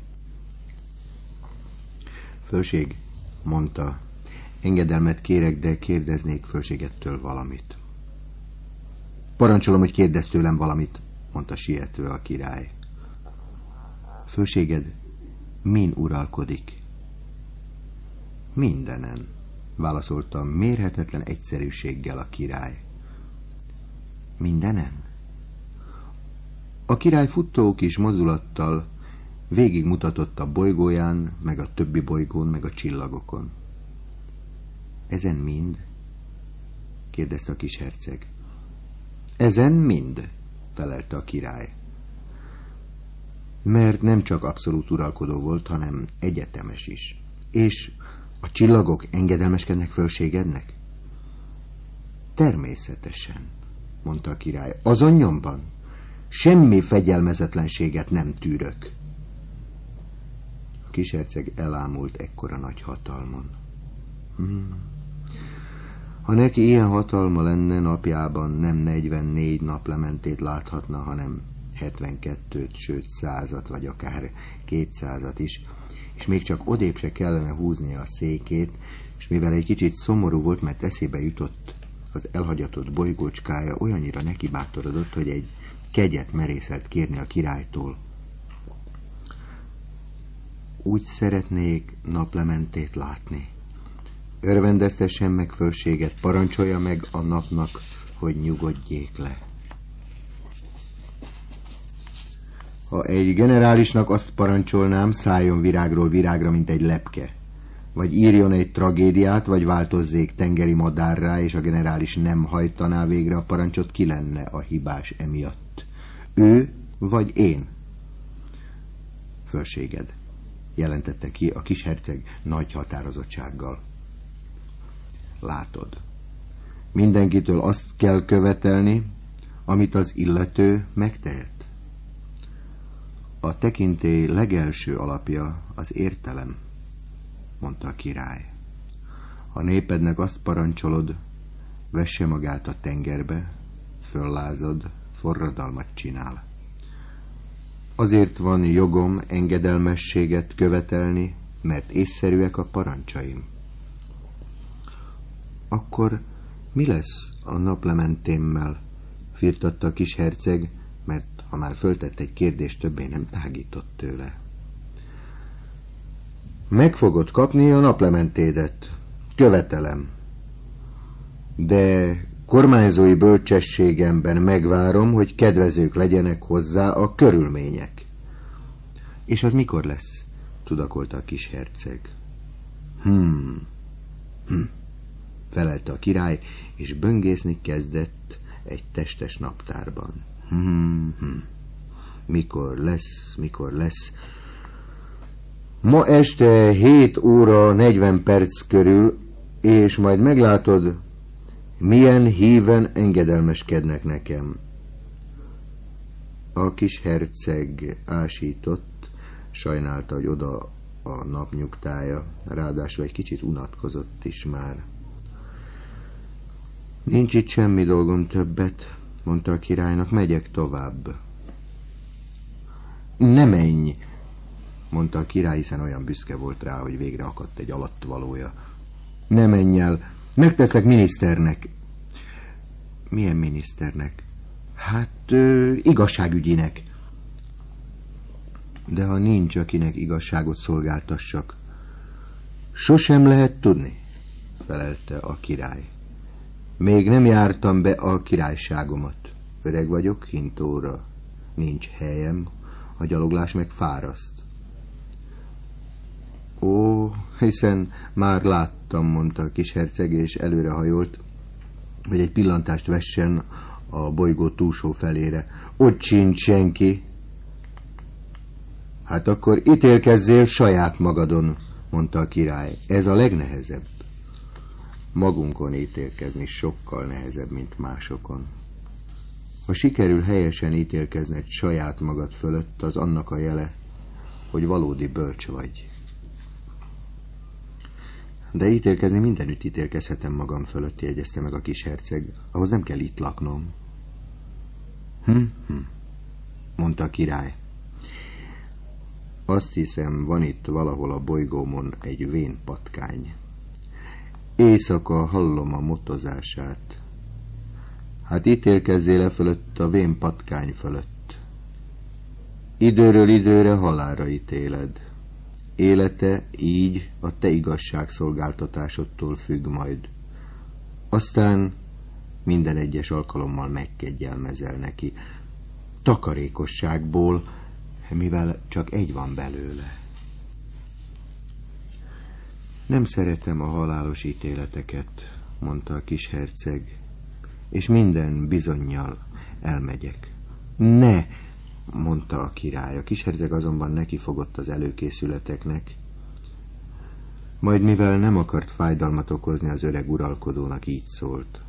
Fölség, mondta, engedelmet kérek, de kérdeznék fölségettől valamit. Parancsolom, hogy kérdezz tőlem valamit, mondta sietve a király. Fölséged min uralkodik? Mindenen, válaszolta mérhetetlen egyszerűséggel a király. Mindenen? A király futtó kis mozdulattal végigmutatott a bolygóján, meg a többi bolygón, meg a csillagokon. Ezen mind? kérdezte a kis herceg. Ezen mind, felelte a király. Mert nem csak abszolút uralkodó volt, hanem egyetemes is. És a csillagok engedelmeskednek fölségednek? Természetesen, mondta a király. Azon nyomban semmi fegyelmezetlenséget nem tűrök. A kis herceg elámult ekkora nagy hatalmon. Hmm. Ha neki ilyen hatalma lenne, napjában nem negyvennégy naplementét láthatna, hanem hetvenkettőt, sőt százat, vagy akár kétszázat is, és még csak odébb se kellene húznia a székét, és mivel egy kicsit szomorú volt, mert eszébe jutott az elhagyatott bolygócskája, olyannyira neki bátorodott, hogy egy kegyet merészelt kérni a királytól. Úgy szeretnék naplementét látni. Örvendeztessen meg fölséget, parancsolja meg a napnak, hogy nyugodjék le. Ha egy generálisnak azt parancsolnám, szálljon virágról virágra, mint egy lepke, vagy írjon egy tragédiát, vagy változzék tengeri madárrá, és a generális nem hajtaná végre a parancsot, ki lenne a hibás emiatt? Ő vagy én? Fölséged, jelentette ki a kis herceg nagy határozottsággal. Látod, mindenkitől azt kell követelni, amit az illető megtehet. A tekintély legelső alapja az értelem, mondta a király. Ha népednek azt parancsolod, vesse magát a tengerbe, föllázad, forradalmat csinál. Azért van jogom engedelmességet követelni, mert észszerűek a parancsaim. Akkor mi lesz a naplementémmel? Firtatta a kis herceg, mert ha már föltett egy kérdést, többé nem tágított tőle. Meg fogod kapni a naplementédet. Követelem. De kormányzói bölcsességemben megvárom, hogy kedvezők legyenek hozzá a körülmények. És az mikor lesz? Tudakolta a kis herceg. Hmm. Hm. Felelte a király, és böngészni kezdett egy testes naptárban. Hmm. Hm. Mikor lesz, mikor lesz. Ma este hét óra negyven perc körül, és majd meglátod, milyen híven engedelmeskednek nekem. A kis herceg ásított, sajnálta, hogy oda a napnyugtája, ráadásul egy kicsit unatkozott is már. Nincs itt semmi dolgom többet, mondta a királynak, megyek tovább. Ne menj, mondta a király, hiszen olyan büszke volt rá, hogy végre akadt egy alattvalója. Ne menj el, megteszlek miniszternek. Milyen miniszternek? Hát ö, igazságügyinek. De ha nincs, akinek igazságot szolgáltassak, sosem lehet tudni, felelte a király. Még nem jártam be a királyságomat. Öreg vagyok, hintóra nincs helyem, a gyaloglás meg fáraszt. Ó, hiszen már láttam, mondta a kis herceg, és előrehajolt, hogy egy pillantást vessen a bolygó túlsó felére. Ott sincs senki. Hát akkor ítélkezzél saját magadon, mondta a király. Ez a legnehezebb. Magunkon ítélkezni sokkal nehezebb, mint másokon. Ha sikerül helyesen ítélkezned saját magad fölött, az annak a jele, hogy valódi bölcs vagy. De ítélkezni mindenütt ítélkezhetem magam fölött, jegyezte meg a kis herceg. Ahhoz nem kell itt laknom. Hm, hm, mondta a király. Azt hiszem, van itt valahol a bolygómon egy vén patkány. Éjszaka hallom a motozását. Hát ítélkezzél e fölött a vén patkány fölött. Időről időre halálra ítéled. Élete így a te igazságszolgáltatásodtól függ majd. Aztán minden egyes alkalommal megkegyelmezel neki. Takarékosságból, mivel csak egy van belőle. Nem szeretem a halálos ítéleteket, mondta a kis herceg, és minden bizonnyal elmegyek. Ne, mondta a király. A kis herceg azonban nekifogott az előkészületeknek, majd mivel nem akart fájdalmat okozni az öreg uralkodónak, így szólt.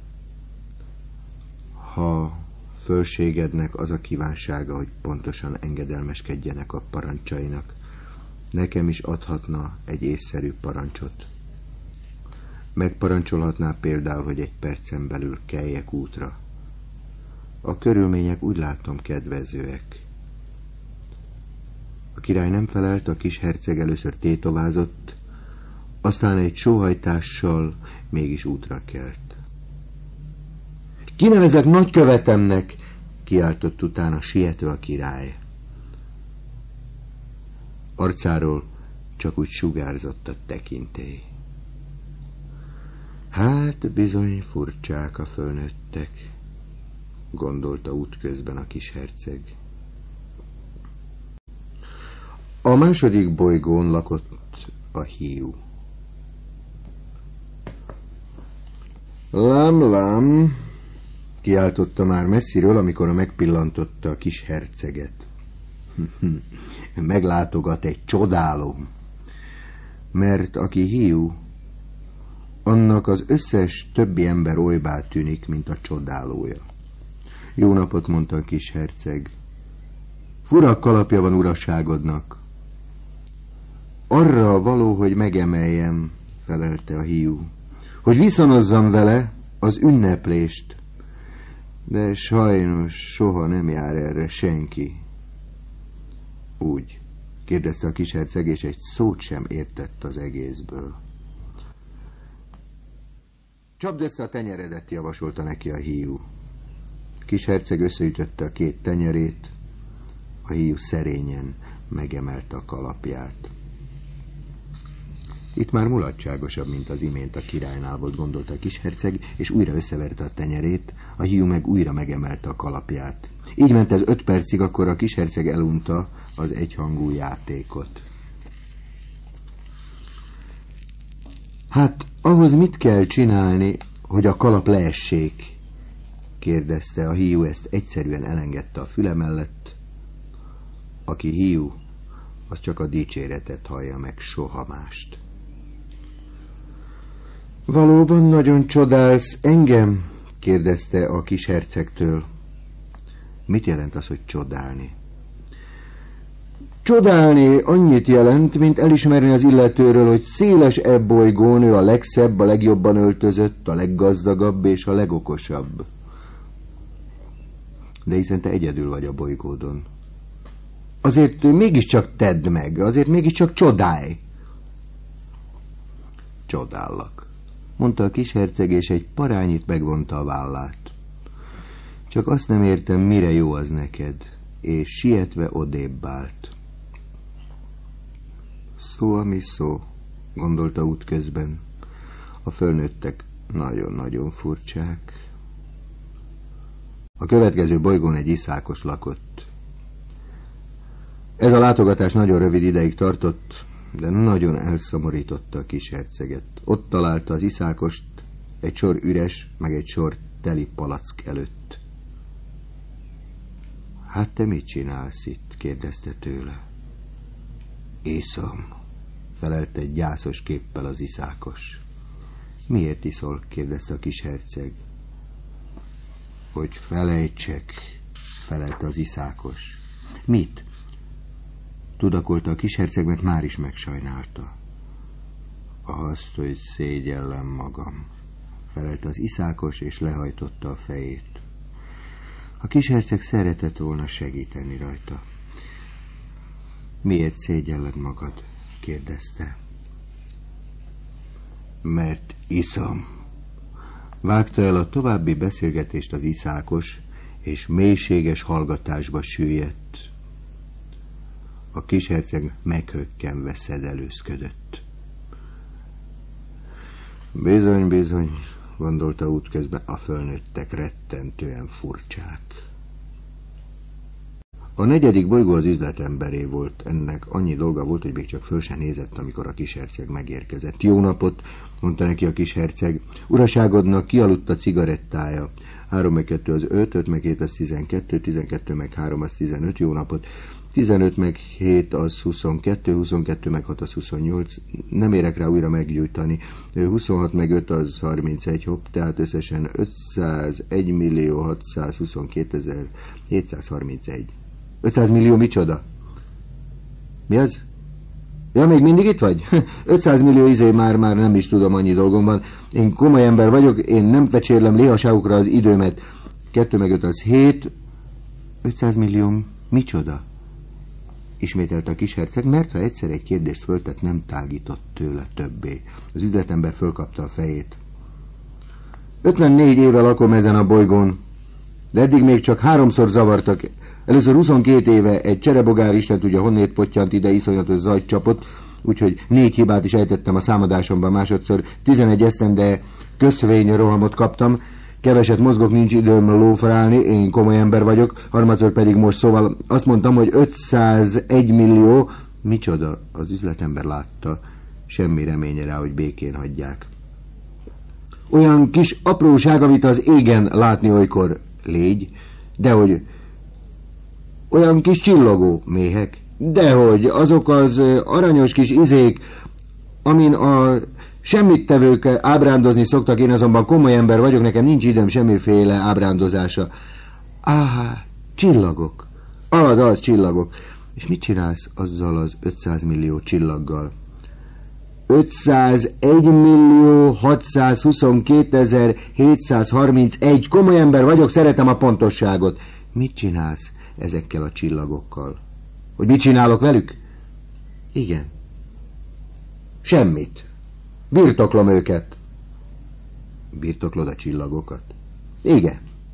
Ha fölségednek az a kívánsága, hogy pontosan engedelmeskedjenek a parancsainak, nekem is adhatna egy észszerű parancsot. Megparancsolhatná például, hogy egy percen belül keljek útra. A körülmények úgy látom kedvezőek. A király nem felelt, a kis herceg először tétovázott, aztán egy sóhajtással mégis útra kelt. Kinevezlek nagykövetemnek, kiáltott utána siető a király. Arcáról csak úgy sugárzott a tekintély. Hát bizony furcsák a fölnőttek, gondolta útközben a kis herceg. A második bolygón lakott a hiú. Lám, lám, kiáltotta már messziről, amikor megpillantotta a kis herceget. Meglátogat egy csodáló, mert aki hiú, annak az összes többi ember olybá tűnik, mint a csodálója. Jó napot, mondta a kis herceg. Fura kalapja van uraságodnak. Arra való, hogy megemeljem, felelte a hiú, hogy viszonozzam vele az ünneplést, de sajnos soha nem jár erre senki. Úgy, kérdezte a kis herceg, és egy szót sem értett az egészből. Csapd össze a tenyeredet, javasolta neki a hiú. Kis herceg összeütötte a két tenyerét, a hiú szerényen megemelte a kalapját. Itt már mulatságosabb, mint az imént a királynál volt, gondolta a kis herceg, és újra összeverte a tenyerét, a hiú meg újra megemelte a kalapját. Így ment ez öt percig, akkor a kis herceg elunta az egyhangú játékot. Hát ahhoz mit kell csinálni, hogy a kalap leessék? Kérdezte a hiú, ezt egyszerűen elengedte a füle mellett, Aki hiú, az csak a dicséretet hallja meg, soha mást. Valóban nagyon csodálsz engem? Kérdezte a kis hercegtől. Mit jelent az, hogy csodálni? Csodálni annyit jelent, mint elismerni az illetőről, hogy széles ebb bolygón ő a legszebb, a legjobban öltözött, a leggazdagabb és a legokosabb. De hiszen te egyedül vagy a bolygódon. Azért mégiscsak tedd meg, azért mégiscsak csodálj. Csodállak, mondta a kis herceg, és egy parányit megvonta a vállát. Csak azt nem értem, mire jó az neked, és sietve odébb állt. Szó, ami szó, gondolta útközben. A fölnőttek nagyon-nagyon furcsák. A következő bolygón egy iszákos lakott. Ez a látogatás nagyon rövid ideig tartott, de nagyon elszomorította a kis herceget. Ott találta az iszákost egy sor üres, meg egy sor teli palack előtt. Hát te mit csinálsz itt? Kérdezte tőle. Iszom, felelte egy gyászos képpel az iszákos. Miért iszol? Kérdezte a kis herceg. Hogy felejtsek, felelte az iszákos. Mit? Tudakolta a kis herceg, mert már is megsajnálta. Azt, hogy szégyellem magam, felelte az iszákos, és lehajtotta a fejét. A kis herceg szeretett volna segíteni rajta. Miért szégyelled magad? Kérdezte. Mert iszom. Vágta el a további beszélgetést az iszákos, és mélységes hallgatásba süllyedt. A kis herceg meghökkenve szedelőzködött. Bizony, bizony, gondolta útközben, a fölnőttek rettentően furcsák. A negyedik bolygó az üzletemberé volt. Ennek annyi dolga volt, hogy még csak föl sem nézett, amikor a kis herceg megérkezett. Jó napot, mondta neki a kis herceg. Uraságodnak kialudt a cigarettája. Három meg kettő az öt, öt meg hét az tizenkettő, tizenkettő meg három az tizenöt, jó napot. tizenöt meg hét az huszonkettő, huszonkettő meg hat az huszonnyolc, nem érek rá újra meggyújtani. huszonhat meg öt az harmincegy, hopp, tehát összesen ötszázegy millió hatszázhuszonkétezer-hétszázharmincegy. ötszáz millió micsoda? Mi az? Ja, még mindig itt vagy? ötszáz millió izé, már, már nem is tudom, annyi dolgom van. Én komoly ember vagyok, én nem fecsérlem léhaságukra az időmet. Kettő meg öt az hét. ötszáz millió micsoda? Ismételte a kis herceg, mert ha egyszer egy kérdést föltett, nem tágított tőle többé. Az üzletember fölkapta a fejét. ötvennégy éve lakom ezen a bolygón, de eddig még csak háromszor zavartak. Először huszonkét éve egy cserebogár, Isten tudja honnét pottyant ide, iszonyatos zajt csapott, úgyhogy négy hibát is ejtettem a számadásomban, másodszor tizenegy esztende közvény rohamot kaptam, keveset mozgok, nincs időm lófarálni, én komoly ember vagyok, harmadszor pedig most, szóval azt mondtam, hogy ötszázegy millió, micsoda, az üzletember látta, semmi reménye rá, hogy békén hagyják. Olyan kis apróság, amit az égen látni olykor, légy, dehogy olyan kis csillogó méhek, dehogy azok az aranyos kis izék, amin a semmittevők ábrándozni szoktak, én azonban komoly ember vagyok, nekem nincs időm semmiféle ábrándozása. Áhá, csillagok. Az, az, csillagok. És mit csinálsz azzal az ötszáz millió csillaggal? ötszázegy millió hatszázhuszonkétezer-hétszázharmincegy. Komoly ember vagyok, szeretem a pontosságot. Mit csinálsz ezekkel a csillagokkal? Hogy mit csinálok velük? Igen. Semmit. Birtoklom őket. Birtoklod a csillagokat? Igen.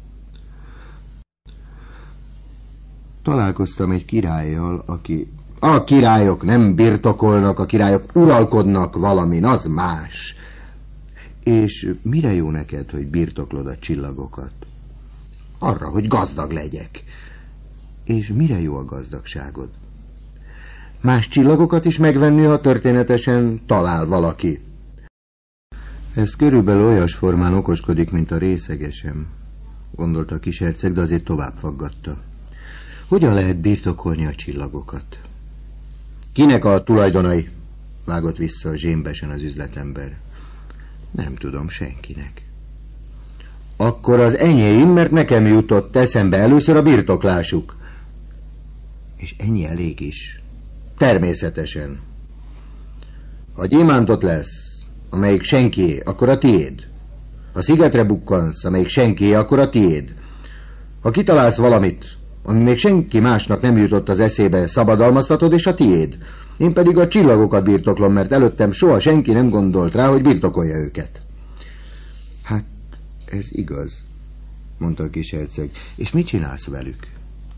Találkoztam egy királlyal, aki... A királyok nem birtokolnak, a királyok uralkodnak valamin, az más. És mire jó neked, hogy birtoklod a csillagokat? Arra, hogy gazdag legyek. És mire jó a gazdagságod? Más csillagokat is megvenni, ha történetesen talál valaki. Ez körülbelül olyas formán okoskodik, mint a részegesem, gondolta a kis herceg, de azért tovább faggatta. Hogyan lehet birtokolni a csillagokat? Kinek a tulajdonai? Vágott vissza zsémbesen az üzletember. Nem tudom, senkinek. Akkor az enyém, mert nekem jutott eszembe először a birtoklásuk. És ennyi elég is. Természetesen. Ha gyémántot lesz, amelyik senkié, akkor a tiéd. Ha szigetre bukkansz, amelyik senkié, akkor a tiéd. Ha kitalálsz valamit, ami még senki másnak nem jutott az eszébe, szabadalmaztatod, és a tiéd. Én pedig a csillagokat birtoklom, mert előttem soha senki nem gondolt rá, hogy birtokolja őket. Hát, ez igaz, mondta a kis herceg. És mit csinálsz velük?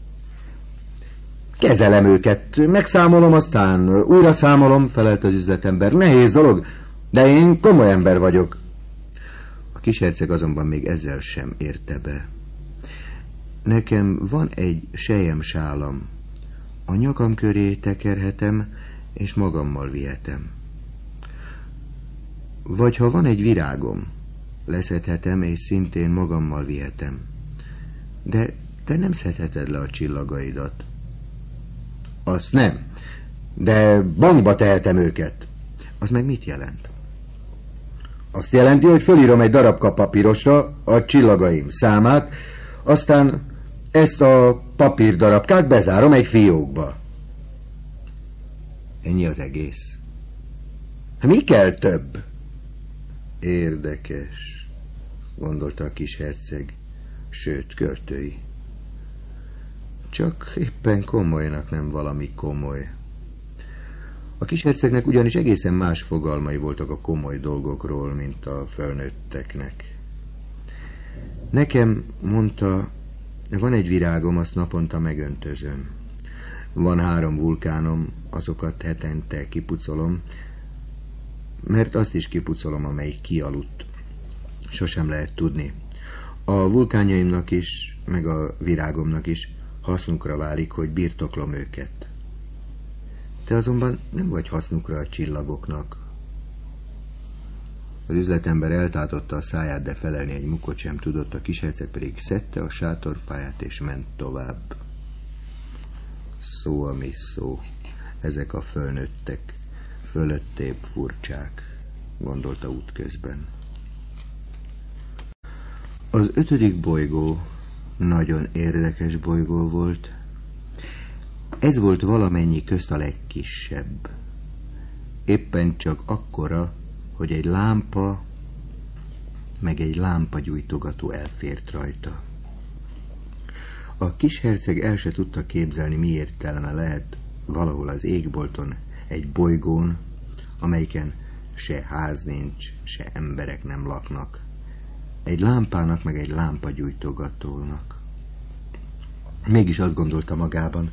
Kezelem őket, megszámolom, aztán újra számolom, felelt az üzletember. Nehéz dolog, de én komoly ember vagyok. A kis herceg azonban még ezzel sem érte be. Nekem van egy selyemsálam. A nyakam köré tekerhetem, és magammal vihetem. Vagy ha van egy virágom, leszedhetem, és szintén magammal vihetem. De te nem szedheted le a csillagaidat. Azt nem, de bankba tehetem őket. Az meg mit jelent? Azt jelenti, hogy fölírom egy darabka papírosra a csillagaim számát, aztán ezt a papírdarabkát bezárom egy fiókba. Ennyi az egész. Mi kell több? Érdekes, gondolta a kis herceg, sőt, költői. Csak éppen komolynak nem valami komoly. A kis hercegnek ugyanis egészen más fogalmai voltak a komoly dolgokról, mint a felnőtteknek. Nekem, mondta, van egy virágom, azt naponta megöntözöm. Van három vulkánom, azokat hetente kipucolom, mert azt is kipucolom, amelyik kialudt. Sosem lehet tudni. A vulkánjaimnak is, meg a virágomnak is hasznunkra válik, hogy birtoklom őket. Te azonban nem vagy hasznukra a csillagoknak. Az üzletember eltátotta a száját, de felelni egy mukkot sem tudott, a kis herceg pedig szedte a sátorfáját és ment tovább. Szó, ami szó. Ezek a fölnőttek, fölöttébb furcsák, gondolta útközben. Az ötödik bolygó nagyon érdekes bolygó volt. Ez volt valamennyi közt a legkisebb. Éppen csak akkora, hogy egy lámpa, meg egy lámpagyújtogató elfért rajta. A kis herceg el se tudta képzelni, mi értelme lehet valahol az égbolton egy bolygón, amelyiken se ház nincs, se emberek nem laknak. Egy lámpának, meg egy lámpagyújtogatónak. Mégis azt gondolta magában,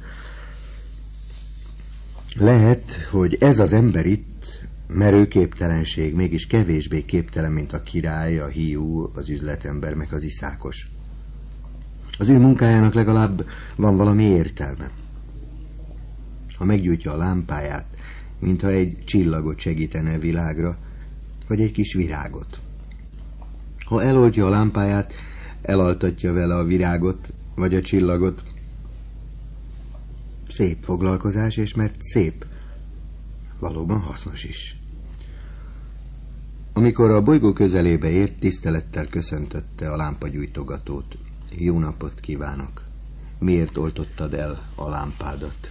lehet, hogy ez az ember itt, merőképtelenség, mégis kevésbé képtelen, mint a király, a hiú, az üzletember, meg az iszákos. Az ő munkájának legalább van valami értelme. Ha meggyújtja a lámpáját, mintha egy csillagot segítene világra, vagy egy kis virágot. Ha eloltja a lámpáját, elaltatja vele a virágot, vagy a csillagot. Szép foglalkozás, és mert szép, valóban hasznos is. Amikor a bolygó közelébe ért, tisztelettel köszöntötte a lámpagyújtogatót. Jó napot kívánok! Miért oltottad el a lámpádat?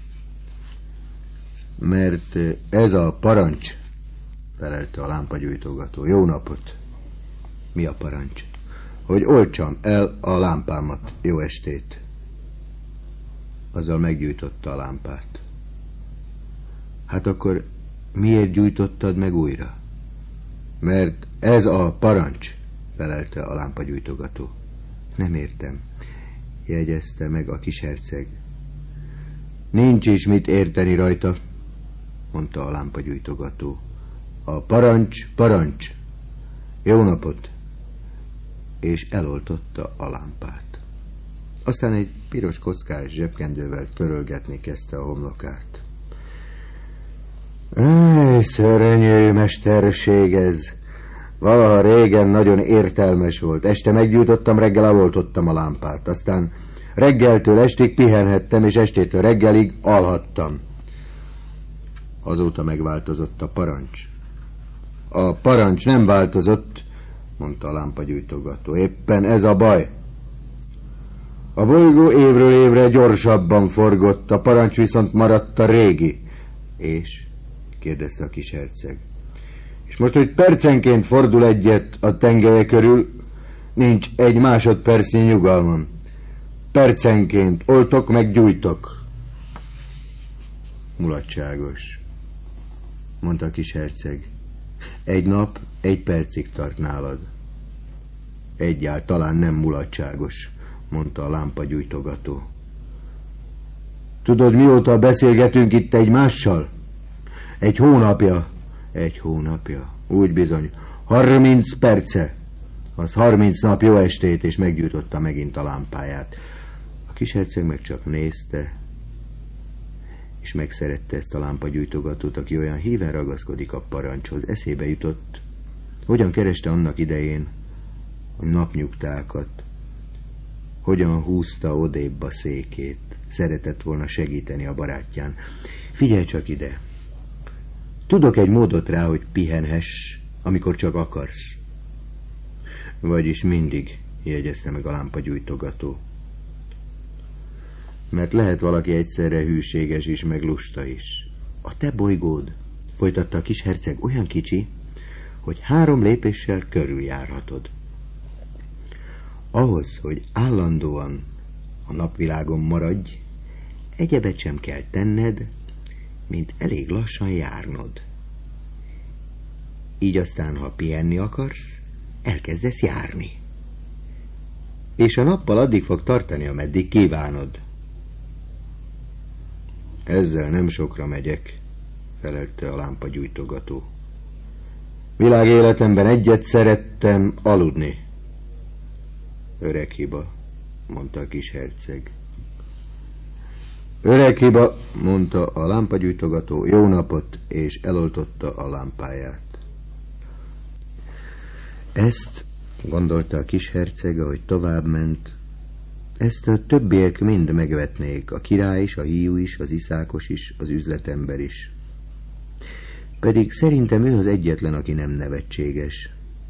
Mert ez a parancs, felelte a lámpagyújtogató. Jó napot! Mi a parancs? Hogy oltsam el a lámpámat. Jó estét! Azzal meggyújtotta a lámpát. Hát akkor miért gyújtottad meg újra? Mert ez a parancs, felelte a lámpagyújtogató. Nem értem, jegyezte meg a kis herceg. Nincs is mit érteni rajta, mondta a lámpagyújtogató. A parancs, parancs. Jó napot! És eloltotta a lámpát. Aztán egy piros kockás zsebkendővel törölgetni kezdte a homlokát. Éj, szörnyű mesterség ez! Valaha régen nagyon értelmes volt. Este meggyújtottam, reggel eloltottam a lámpát. Aztán Reggeltől estig pihenhettem, és estétől reggelig alhattam. Azóta megváltozott a parancs. A parancs nem változott, mondta a lámpagyújtogató. Éppen ez a baj. A bolygó évről évre gyorsabban forgott, a parancs viszont maradt a régi. És? kérdezte a kis herceg. És most, hogy percenként fordul egyet a tengelye körül, nincs egy másodpercnyi nyugalmam. Percenként oltok meg gyújtok. Mulatságos, mondta a kis herceg. Egy nap egy percig tart nálad. Egyáltalán nem mulatságos, mondta a lámpagyújtogató. Tudod, mióta beszélgetünk itt egymással? Egy hónapja. Egy hónapja. Úgy bizony. Harminc perce. Az harminc nap. Jó estét, és meggyújtotta megint a lámpáját. A kis herceg meg csak nézte, és megszerette ezt a lámpagyújtogatót, aki olyan híven ragaszkodik a parancshoz. Eszébe jutott, hogyan kereste annak idején a napnyugtákat, hogyan húzta odébb a székét, szeretett volna segíteni a barátján. Figyelj csak ide! Tudok egy módot rá, hogy pihenhess, amikor csak akarsz. Vagyis mindig, jegyezte meg a lámpagyújtogató. Mert lehet valaki egyszerre hűséges is, meg lusta is. A te bolygód, folytatta a kis herceg, olyan kicsi, hogy három lépéssel körüljárhatod. Ahhoz, hogy állandóan a napvilágon maradj, egyebet sem kell tenned, mint elég lassan járnod. Így aztán, ha pihenni akarsz, elkezdesz járni. És a nappal addig fog tartani, ameddig kívánod. Ezzel nem sokra megyek, felelte a lámpagyújtogató. Világ életemben egyet szerettem, aludni. Öreg hiba, mondta a kis herceg. Öreg hiba, mondta a lámpagyújtogató. Jó napot, és eloltotta a lámpáját. Ezt, gondolta a kis herceg, ahogy tovább ment, ezt a többiek mind megvetnék, a király is, a híjú is, az iszákos is, az üzletember is. Pedig szerintem ő az egyetlen, aki nem nevetséges.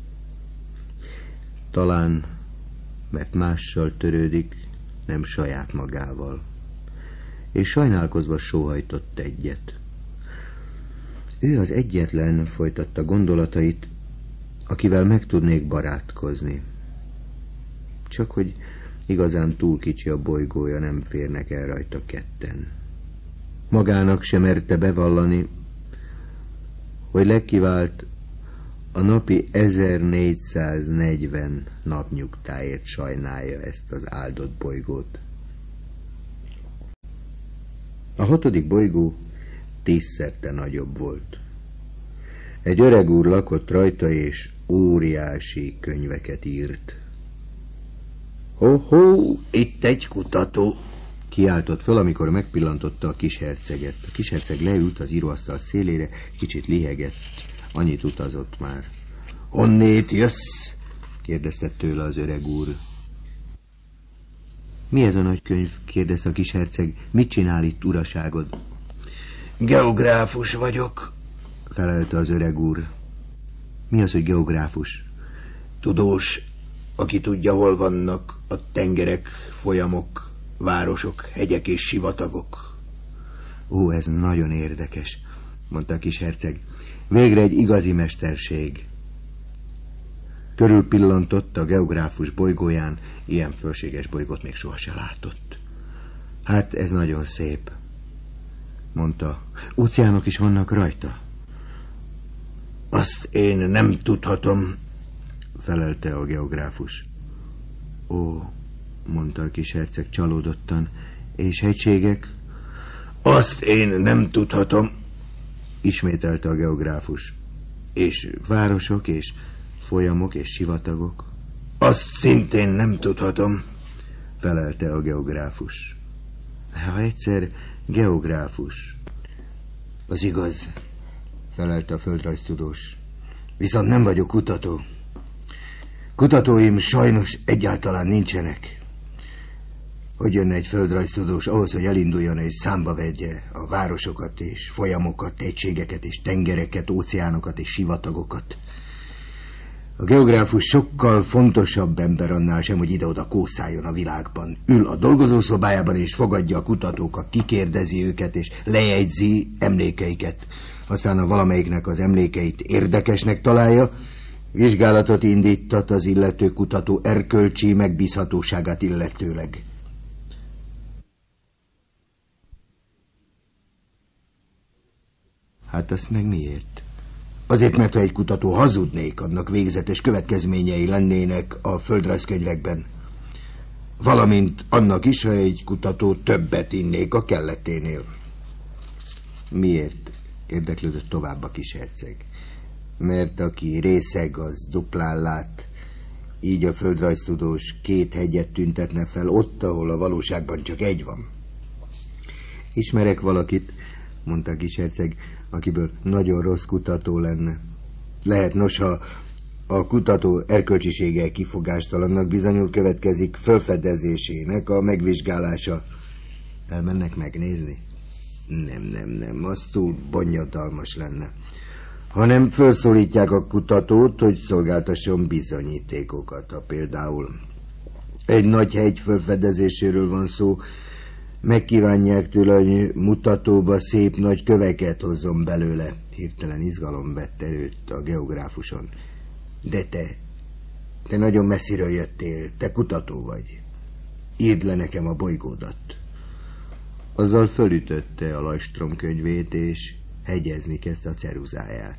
Talán, mert mással törődik, nem saját magával. És sajnálkozva sóhajtott egyet. Ő az egyetlen, folytatta gondolatait, akivel meg tudnék barátkozni. Csak hogy igazán túl kicsi a bolygója, nem férnek el rajta ketten. Magának sem merte bevallani, hogy legkivált a napi ezernégyszáznegyven napnyugtáért sajnálja ezt az áldott bolygót. A hatodik bolygó tízszerte nagyobb volt. Egy öreg úr lakott rajta, és óriási könyveket írt. Ho-ho, itt egy kutató! Kiáltott föl, amikor megpillantotta a kis herceget. A kis herceg leült az íróasztal szélére, kicsit lihegett, annyit utazott már. Honnét jössz? Kérdezte tőle az öreg úr. Mi ez a nagy könyv? Kérdezte a kis herceg. Mit csinál itt, uraságod? Geográfus vagyok, felelte az öreg úr. Mi az, hogy geográfus? Tudós, aki tudja, hol vannak a tengerek, folyamok, városok, hegyek és sivatagok. Ó, ez nagyon érdekes, mondta a kis herceg. Végre egy igazi mesterség. Körülpillantott a geográfus bolygóján, ilyen fölséges bolygót még sohasem látott. Hát ez nagyon szép, mondta. Óceánok is vannak rajta? Azt én nem tudhatom, felelte a geográfus. Ó, mondta a kis herceg csalódottan, és hegységek? Azt én nem tudhatom, ismételte a geográfus. És városok, és folyamok, és sivatagok? Azt szintén nem tudhatom, felelte a geográfus. Ha egyszer geográfus. Az igaz, felelte a földrajztudós. Viszont nem vagyok kutató. Kutatóim sajnos egyáltalán nincsenek. Hogy jönne egy földrajztudós ahhoz, hogy elinduljon és számba vegye a városokat és folyamokat, egységeket és tengereket, óceánokat és sivatagokat. A geográfus sokkal fontosabb ember annál sem, hogy ide-oda kószáljon a világban. Ül a dolgozószobájában és fogadja a kutatókat, kikérdezi őket és lejegyzi emlékeiket. Aztán ha valamelyiknek az emlékeit érdekesnek találja, vizsgálatot indítat az illető kutató erkölcsi megbízhatóságát illetőleg. Hát azt meg miért? Azért, mert ha egy kutató hazudnék, annak végzetes következményei lennének a földrajzkönyvekben. Valamint annak is, ha egy kutató többet innék a kelleténél. Miért? Érdeklődött tovább a kisherceg. Mert aki részeg, az duplán lát. Így a földrajztudós két hegyet tüntetne fel ott, ahol a valóságban csak egy van. Ismerek valakit, mondta a kisherceg, akiből nagyon rossz kutató lenne. Lehet, nos, ha a kutató erkölcsisége kifogástalannak bizonyul, következik fölfedezésének a megvizsgálása. Elmennek megnézni? Nem, nem, nem, az túl bonyodalmas lenne. Hanem felszólítják a kutatót, hogy szolgáltasson bizonyítékokat. Ha például egy nagy hegy fölfedezéséről van szó, megkívánják tőle, hogy mutatóba szép nagy köveket hozzon belőle. Hirtelen izgalom vett erőt a geográfuson. De te, te nagyon messziről jöttél, te kutató vagy. Írd le nekem a bolygódat. Azzal fölütötte a Lajstrom könyvét, és hegyezni kezdte a ceruzáját.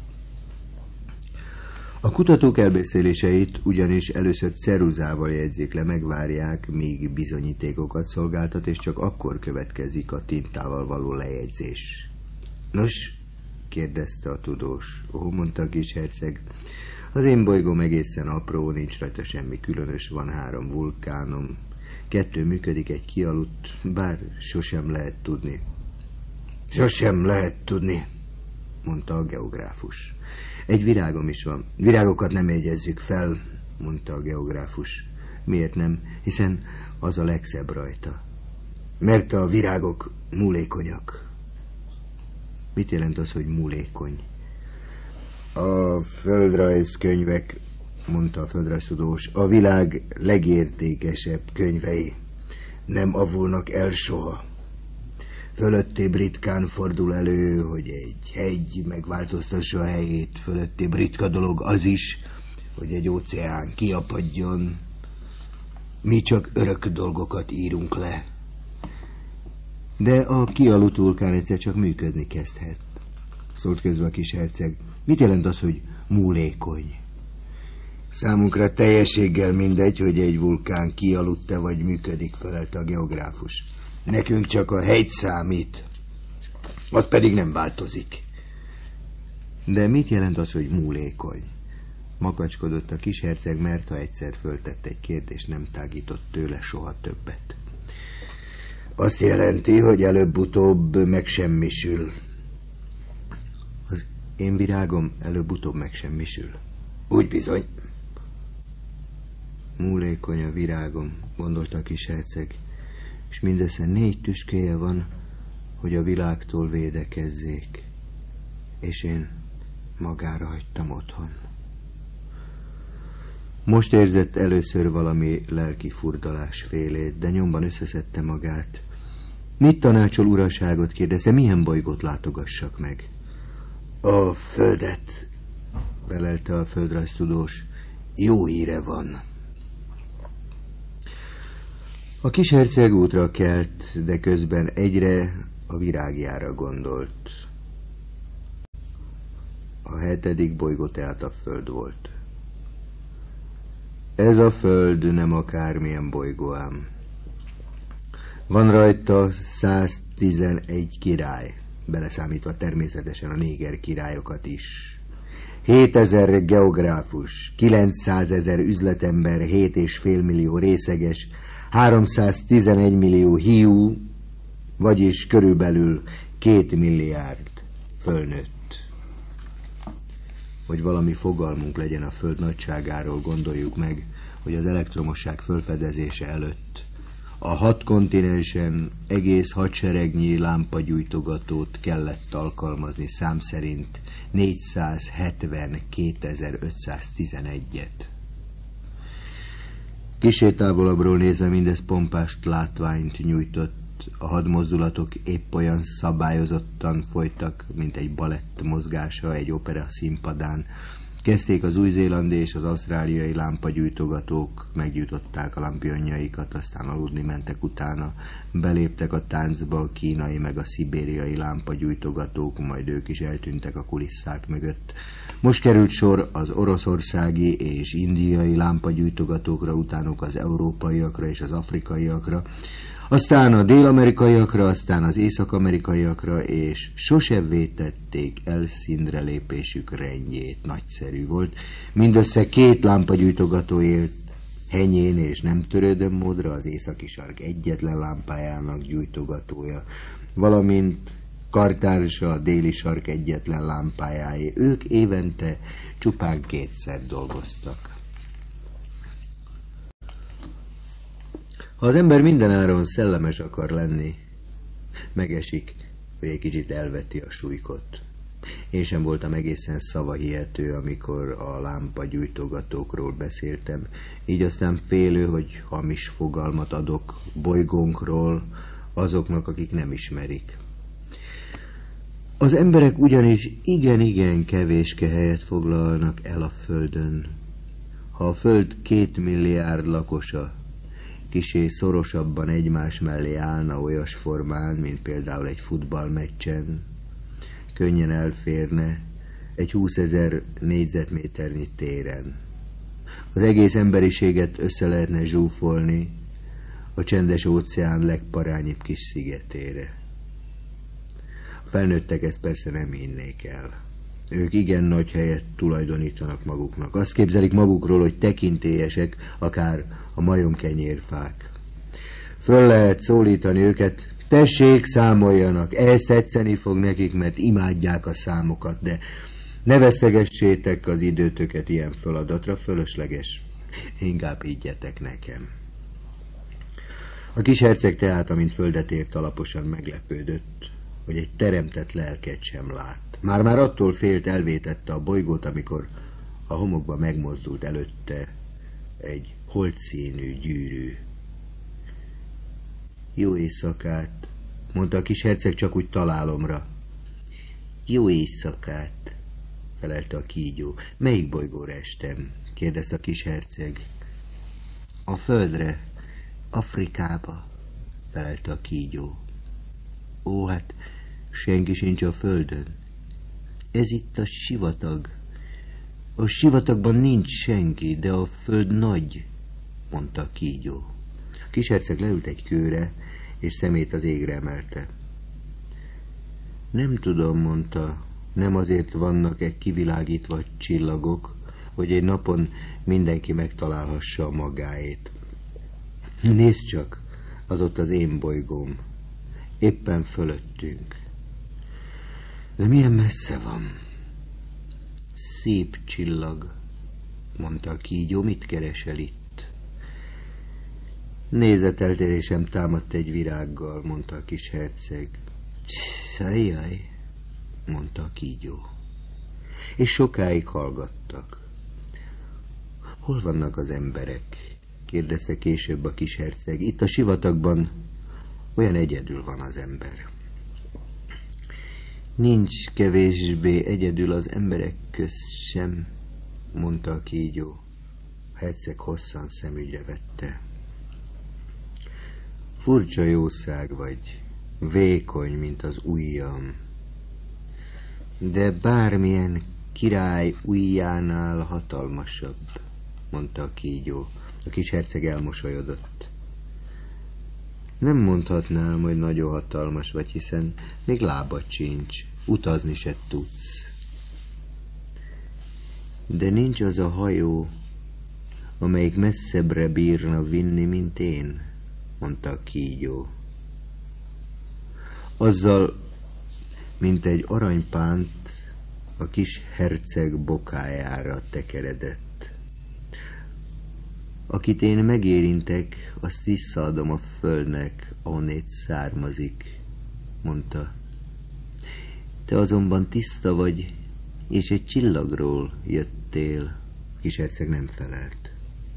A kutatók elbeszéléseit ugyanis először ceruzával jegyzik le, megvárják, míg bizonyítékokat szolgáltat, és csak akkor következik a tintával való lejegyzés. Nos, kérdezte a tudós. Ó, mondta a kisherceg, az én bolygóm egészen apró, nincs rajta semmi különös, van három vulkánom, kettő működik, egy kialudt, bár sosem lehet tudni. Sosem lehet tudni, mondta a geográfus. Egy virágom is van. Virágokat nem jegyezzük fel, mondta a geográfus. Miért nem? Hiszen az a legszebb rajta. Mert a virágok múlékonyak. Mit jelent az, hogy múlékony? A földrajzkönyvek, mondta a földrajztudós, a világ legértékesebb könyvei nem avulnak el soha. Fölöttébb ritkán fordul elő, hogy egy hegy megváltoztassa a helyét, fölöttébb ritka dolog az is, hogy egy óceán kiapadjon. Mi csak örök dolgokat írunk le. De a kialudt vulkán egyszer csak működni kezdhet. Szólt közben a kisherceg. Mit jelent az, hogy múlékony? Számunkra teljességgel mindegy, hogy egy vulkán kialudt-e vagy működik, felelte a geográfus. Nekünk csak a hegy számít, az pedig nem változik. De mit jelent az, hogy múlékony? Makacskodott a kisherceg, mert ha egyszer föltett egy kérdést, nem tágított tőle soha többet. Azt jelenti, hogy előbb-utóbb megsemmisül. Az én virágom előbb-utóbb megsemmisül. Úgy bizony. Múlékony a virágom, gondolta a kisherceg, és mindössze négy tüskéje van, hogy a világtól védekezzék, és én magára hagytam otthon. Most érzett először valami lelki furdalás félét, de nyomban összeszedte magát. Mit tanácsol, uraságot, kérdezte, milyen bolygót látogassak meg? A földet, felelte a földrajztudós, jó híre van. A kisherceg útra kelt, de közben egyre a virágjára gondolt. A hetedik bolygó tehát a föld volt. Ez a föld nem akármilyen bolygó ám. Van rajta száztizenegy király, beleszámítva természetesen a néger királyokat is. hétezer geográfus, kilencszázezer üzletember, hét és fél millió részeges, háromszáztizenegy millió hiú, vagyis körülbelül két milliárd fölnőtt. Hogy valami fogalmunk legyen a föld nagyságáról, gondoljuk meg, hogy az elektromosság fölfedezése előtt A hat kontinensen egész hadseregnyi lámpagyújtogatót kellett alkalmazni, szám szerint négyszázhetvenkétezer-ötszáztizenegyet. Kissé távolabbról nézve mindez pompást látványt nyújtott. A hadmozdulatok épp olyan szabályozottan folytak, mint egy balett mozgása egy opera színpadán. Kezdték az új-zélandi és az ausztráliai lámpagyújtogatók, meggyújtották a lampionjaikat, aztán aludni mentek utána, beléptek a táncba a kínai meg a szibériai lámpagyújtogatók, majd ők is eltűntek a kulisszák mögött. Most került sor az oroszországi és indiai lámpagyújtogatókra, utánuk az európaiakra és az afrikaiakra, aztán a dél-amerikaiakra, aztán az észak-amerikaiakra, és sose vétették el színre lépésük rendjét. Nagyszerű volt. Mindössze két lámpagyújtogató élt Henyén és nem törődöm módra, az északi sark egyetlen lámpájának gyújtogatója, valamint kartársa a déli sark egyetlen lámpájáé. Ők évente csupán kétszer dolgoztak. Ha az ember mindenáron szellemes akar lenni, megesik, hogy egy kicsit elveti a súlykot. Én sem voltam egészen szavahihető, amikor a lámpagyújtogatókról beszéltem, így aztán félő, hogy hamis fogalmat adok bolygónkról azoknak, akik nem ismerik. Az emberek ugyanis igen-igen kevéske helyet foglalnak el a Földön. Ha a Föld két milliárd lakosa kissé szorosabban egymás mellé állna olyas formán, mint például egy futballmeccsen, könnyen elférne egy húszezer négyzetméternyi téren. Az egész emberiséget össze lehetne zsúfolni a csendes óceán legparányibb kis szigetére. A felnőttek ezt persze nem hinnék el. Ők igen nagy helyet tulajdonítanak maguknak. Azt képzelik magukról, hogy tekintélyesek, akár a majomkenyérfák. Föl lehet szólítani őket, tessék, számoljanak, ehhez tetszeni fog nekik, mert imádják a számokat, de ne vesztegessétek az időtöket ilyen feladatra, fölösleges. Inkább higgyetek nekem. A kis herceg tehát, amint földet ért, alaposan meglepődött, hogy egy teremtett lelket sem lát. Már-már attól félt, elvétette a bolygót, amikor a homokba megmozdult előtte egy holdszínű gyűrű. Jó éjszakát, mondta a kis herceg csak úgy találomra. Jó éjszakát, felelte a kígyó. Melyik bolygóra estem? kérdezte a kis herceg. A Földre, Afrikába, felelte a kígyó. Ó, hát senki sincs a Földön. Ez itt a sivatag. A sivatagban nincs senki, de a Föld nagy, mondta a kígyó. A kis herceg leült egy kőre, és szemét az égre emelte. Nem tudom, mondta, nem azért vannak-e kivilágítva csillagok, hogy egy napon mindenki megtalálhassa a magáét. Nézd csak, az ott az én bolygóm, éppen fölöttünk. De milyen messze van? Szép csillag, mondta a kígyó, mit keresel itt? Nézeteltérésem támadt egy virággal, mondta a kis herceg. Ajjaj, mondta a kígyó. És sokáig hallgattak. Hol vannak az emberek? kérdezte később a kis herceg. Itt a sivatagban olyan egyedül van az ember. Nincs kevésbé egyedül az emberek közt sem, mondta a kígyó. A herceg hosszan szemügyre vette. Furcsa jószág vagy, vékony, mint az ujjam. De bármilyen király ujjánál hatalmasabb, mondta a kígyó. A kis herceg elmosolyodott. Nem mondhatnám, hogy nagyon hatalmas vagy, hiszen még lábad sincs, utazni se tudsz. De nincs az a hajó, amelyik messzebbre bírna vinni, mint én, mondta a kígyó. Azzal, mint egy aranypánt, a kis herceg bokájára tekeredett. Akit én megérintek, azt visszaadom a földnek, ahonnét származik, mondta. Te azonban tiszta vagy, és egy csillagról jöttél. Kisherceg nem felelt.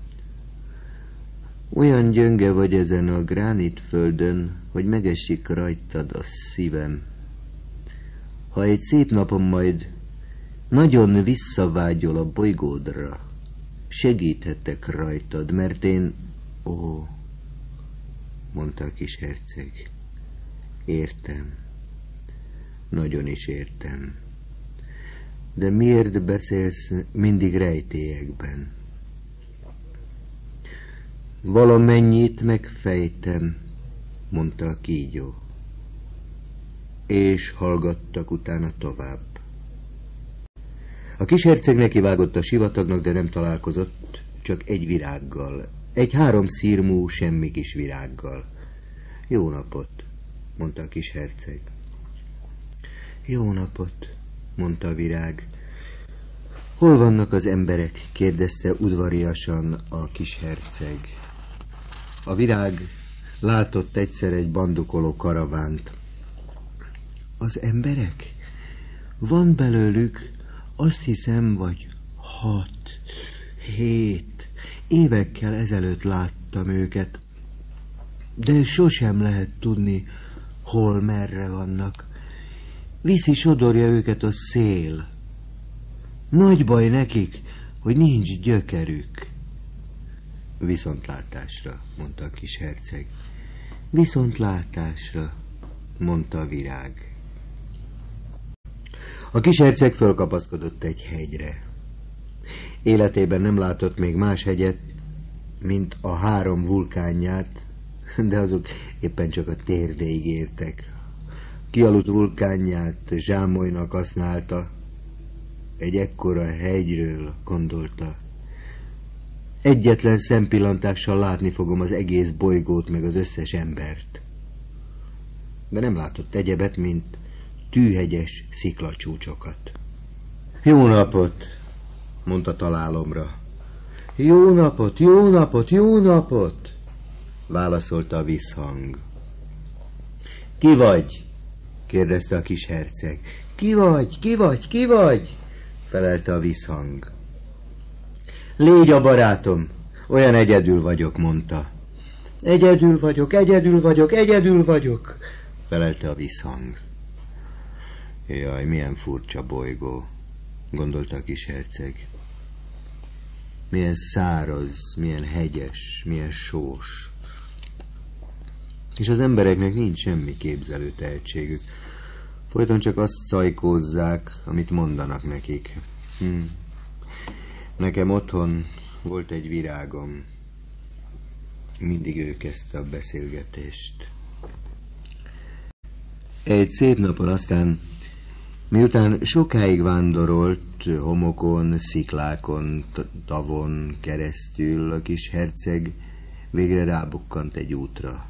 Olyan gyönge vagy ezen a gránitföldön, hogy megesik rajtad a szívem. Ha egy szép napon majd nagyon visszavágyol a bolygódra, segíthetek rajtad, mert én... Ó, mondta a kisherceg, értem, nagyon is értem. De miért beszélsz mindig rejtélyekben? Valamennyit megfejtem, mondta a kígyó. És hallgattak utána tovább. A kisherceg nekivágott a sivatagnak, de nem találkozott, csak egy virággal. Egy három szírmú, semmi kis virággal. Jó napot, mondta a kisherceg. Jó napot, mondta a virág. Hol vannak az emberek? Kérdezte udvariasan a kisherceg. A virág látott egyszer egy bandukoló karavánt. Az emberek? Van belőlük, azt hiszem, vagy hat, hét évekkel ezelőtt láttam őket, de sosem lehet tudni, hol merre vannak. Viszi sodorja őket a szél. Nagy baj nekik, hogy nincs gyökerük. Viszontlátásra, mondta a kisherceg. Viszontlátásra, mondta a virág. A kisherceg fölkapaszkodott egy hegyre. Életében nem látott még más hegyet, mint a három vulkánját, de azok éppen csak a térdéig értek. Kialudt vulkánját zsámolynak használta. Egy ekkora hegyről, gondolta. Egyetlen szempillantással látni fogom az egész bolygót, meg az összes embert. De nem látott egyebet, mint tűhegyes sziklacsúcsokat. Jó napot, mondta találomra. Jó napot, jó napot, jó napot, válaszolta a visszhang. Ki vagy? kérdezte a kisherceg. Ki vagy, ki vagy, ki vagy? felelte a visszhang. Légy a barátom, olyan egyedül vagyok, mondta. Egyedül vagyok, egyedül vagyok, egyedül vagyok, felelte a visszhang. Jaj, milyen furcsa bolygó, gondolta a kisherceg. Milyen száraz, milyen hegyes, milyen sós. És az embereknek nincs semmi képzelő tehetségük. Folyton csak azt szajkózzák, amit mondanak nekik. Hm. Nekem otthon volt egy virágom. Mindig ő kezdte a beszélgetést. Egy szép napon aztán, miután sokáig vándorolt homokon, sziklákon, tavon keresztül, a kis herceg végre rábukkant egy útra.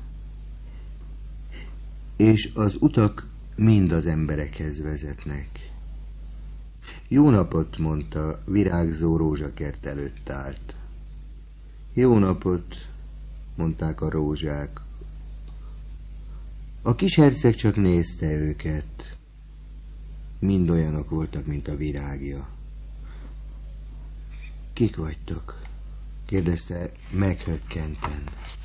És az utak mind az emberekhez vezetnek. Jó napot, mondta, virágzó rózsakert előtt állt. Jó napot, mondták a rózsák. A kis herceg csak nézte őket. Mind olyanok voltak, mint a virágja. Kik vagytok? kérdezte meghökkenten.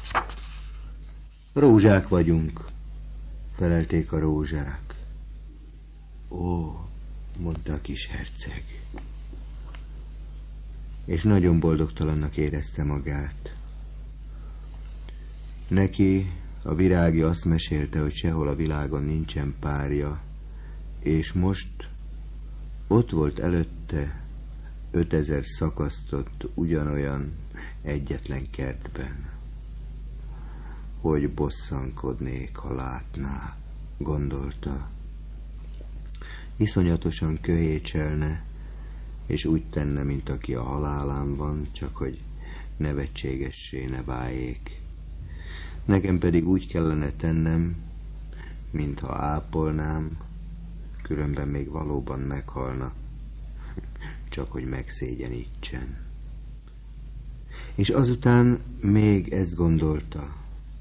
Rózsák vagyunk, felelték a rózsák. Ó, mondta a kis herceg. És nagyon boldogtalannak érezte magát. Neki a virágja azt mesélte, hogy sehol a világon nincsen párja, és most ott volt előtte ötezer szakasztott ugyanolyan egyetlen kertben. Hogy bosszankodnék, ha látná, gondolta. Iszonyatosan köhécselne, és úgy tenne, mint aki a halálán van, csak hogy nevetségessé ne váljék. Nekem pedig úgy kellene tennem, mintha ápolnám, különben még valóban meghalna, csak hogy megszégyenítsen. És azután még ezt gondolta.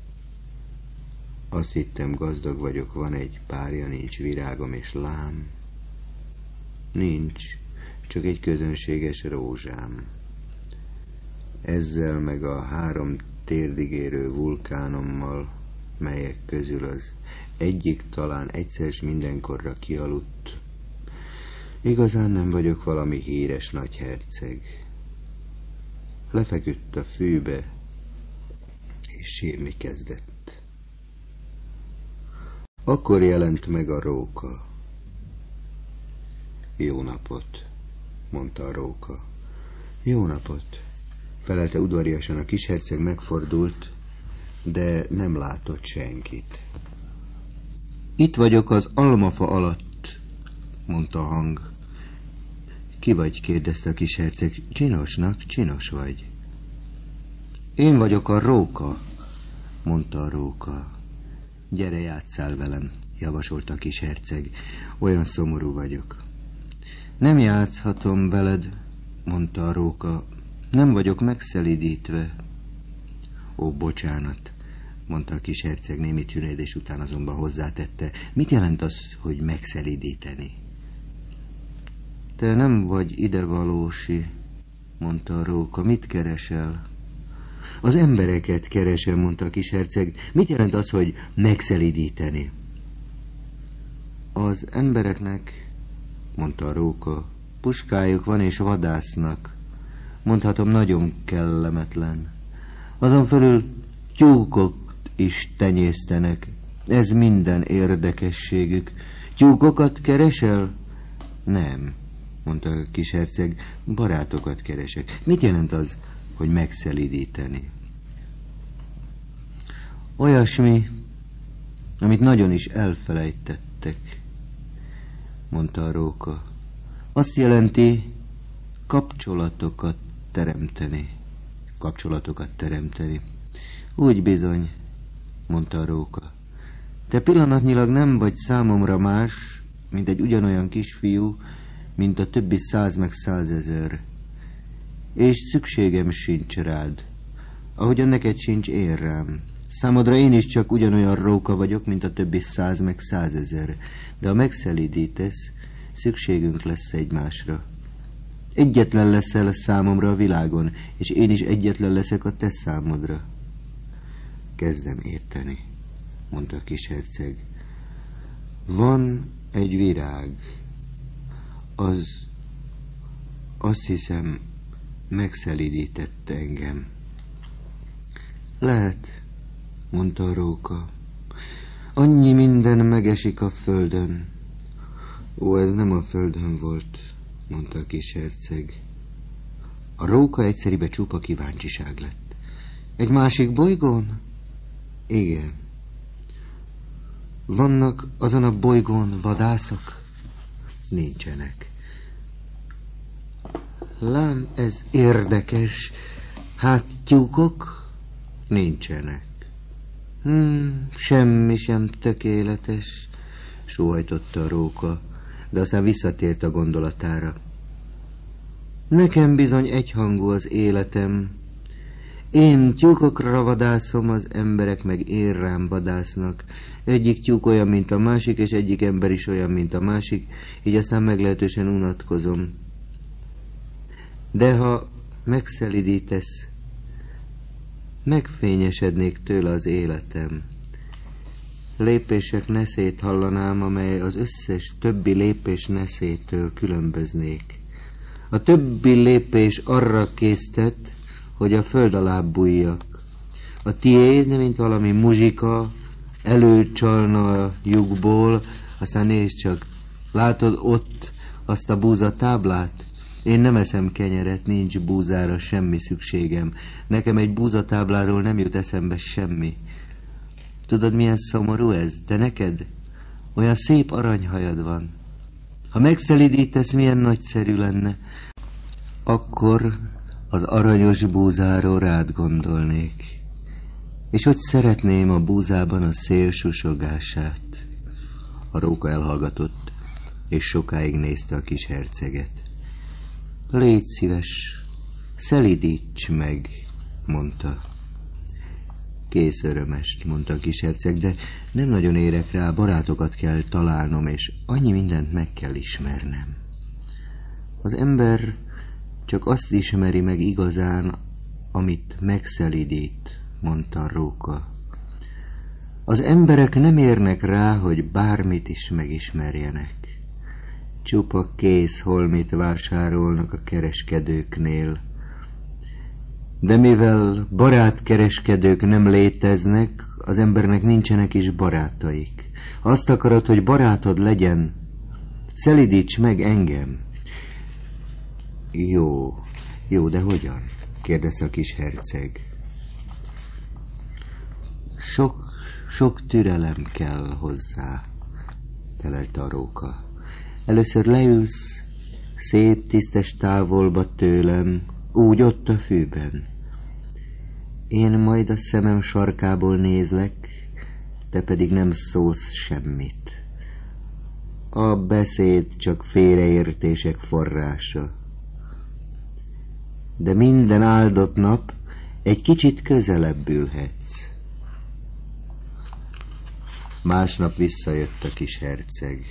Azt hittem, gazdag vagyok, van egy párja, nincs virágom és lám. Nincs, csak egy közönséges rózsám. Ezzel meg a három térdig érő vulkánommal, melyek közül az egyik talán egyszer s mindenkorra kialudt. Igazán nem vagyok valami híres nagyherceg. Lefeküdt a fűbe, és sírni kezdett. Akkor jelent meg a róka. Jó napot, mondta a róka. Jó napot, felelte udvariasan a kisherceg, megfordult, de nem látott senkit. Itt vagyok az almafa alatt, mondta a hang. Ki vagy? kérdezte a kisherceg. Csinosnak, csinos vagy. Én vagyok a róka, mondta a róka. Gyere, játsszál velem, javasolta a kisherceg. Olyan szomorú vagyok. Nem játszhatom veled, mondta a róka. Nem vagyok megszelídítve. Ó, bocsánat, mondta a kisherceg némi tűnődés után, azonban hozzátette. Mit jelent az, hogy megszelídíteni? Te nem vagy idevalósi, mondta a róka. Mit keresel? Az embereket keresem, mondta a kisherceg. Mit jelent az, hogy megszelídíteni? Az embereknek, mondta a róka, puskájuk van és vadásznak. Mondhatom, nagyon kellemetlen. Azon fölül tyúkot is tenyésztenek. Ez minden érdekességük. Tyúkokat keresel? Nem, mondta a kisherceg, barátokat keresek. Mit jelent az, hogy megszelídíteni? Olyasmi, amit nagyon is elfelejtettek, mondta a róka. Azt jelenti, kapcsolatokat teremteni. Kapcsolatokat teremteni. Úgy bizony, mondta a róka. Te pillanatnyilag nem vagy számomra más, mint egy ugyanolyan kisfiú, mint a többi száz meg százezer. És szükségem sincs rád, ahogyan neked sincs én rám. Számodra én is csak ugyanolyan róka vagyok, mint a többi száz meg százezer. De ha megszelídítesz, szükségünk lesz egymásra. Egyetlen leszel számomra a világon, és én is egyetlen leszek a te számodra. Kezdem érteni, mondta a kisherceg. Van egy virág, az, azt hiszem, megszelídített engem. Lehet, mondta a róka. Annyi minden megesik a földön. Ó, ez nem a földön volt, mondta a kisherceg. A róka egyszeribe csupa kíváncsiság lett. Egy másik bolygón? Igen. Vannak azon a bolygón vadászok? Nincsenek. Lám, ez érdekes. Hát tyúkok? Nincsenek. Hmm, semmi sem tökéletes, sóhajtotta a róka, de aztán visszatért a gondolatára. Nekem bizony egyhangú az életem. Én tyúkokra vadászom, az emberek meg én rám vadásznak. Egyik tyúk olyan, mint a másik, és egyik ember is olyan, mint a másik, így aztán meglehetősen unatkozom. De ha megszelidítesz, megfényesednék tőle az életem. Lépések neszét hallanám, amely az összes többi lépés neszétől különböznék. A többi lépés arra késztet, hogy a föld alá bújjak. A tiéd, mint valami muzsika, előcsalna a lyukból, aztán nézd csak, látod ott azt a búzatáblát? Én nem eszem kenyeret, nincs búzára semmi szükségem. Nekem egy búzatábláról nem jut eszembe semmi. Tudod, milyen szomorú ez? De neked olyan szép aranyhajad van. Ha megszelídítesz, milyen nagyszerű lenne. Akkor az aranyos búzáról rád gondolnék. És hogy szeretném a búzában a szél susogását. A róka elhallgatott, és sokáig nézte a kis herceget. Légy szíves, szelídíts meg, mondta. Kész örömest, mondta a kisherceg, de nem nagyon érek rá, barátokat kell találnom, és annyi mindent meg kell ismernem. Az ember csak azt ismeri meg igazán, amit megszelidít, mondta a róka. Az emberek nem érnek rá, hogy bármit is megismerjenek. Csupa kész holmit vásárolnak a kereskedőknél. De mivel barátkereskedők nem léteznek, az embernek nincsenek is barátaik. Azt akarod, hogy barátod legyen, szelidíts meg engem. Jó, jó, de hogyan? Kérdezte a kis herceg. Sok, sok türelem kell hozzá, felelte a róka. Először leülsz szép, tisztes távolba tőlem, úgy ott a fűben. Én majd a szemem sarkából nézlek, te pedig nem szólsz semmit. A beszéd csak félreértések forrása. De minden áldott nap egy kicsit közelebb ülhetsz. Másnap visszajött a kis herceg.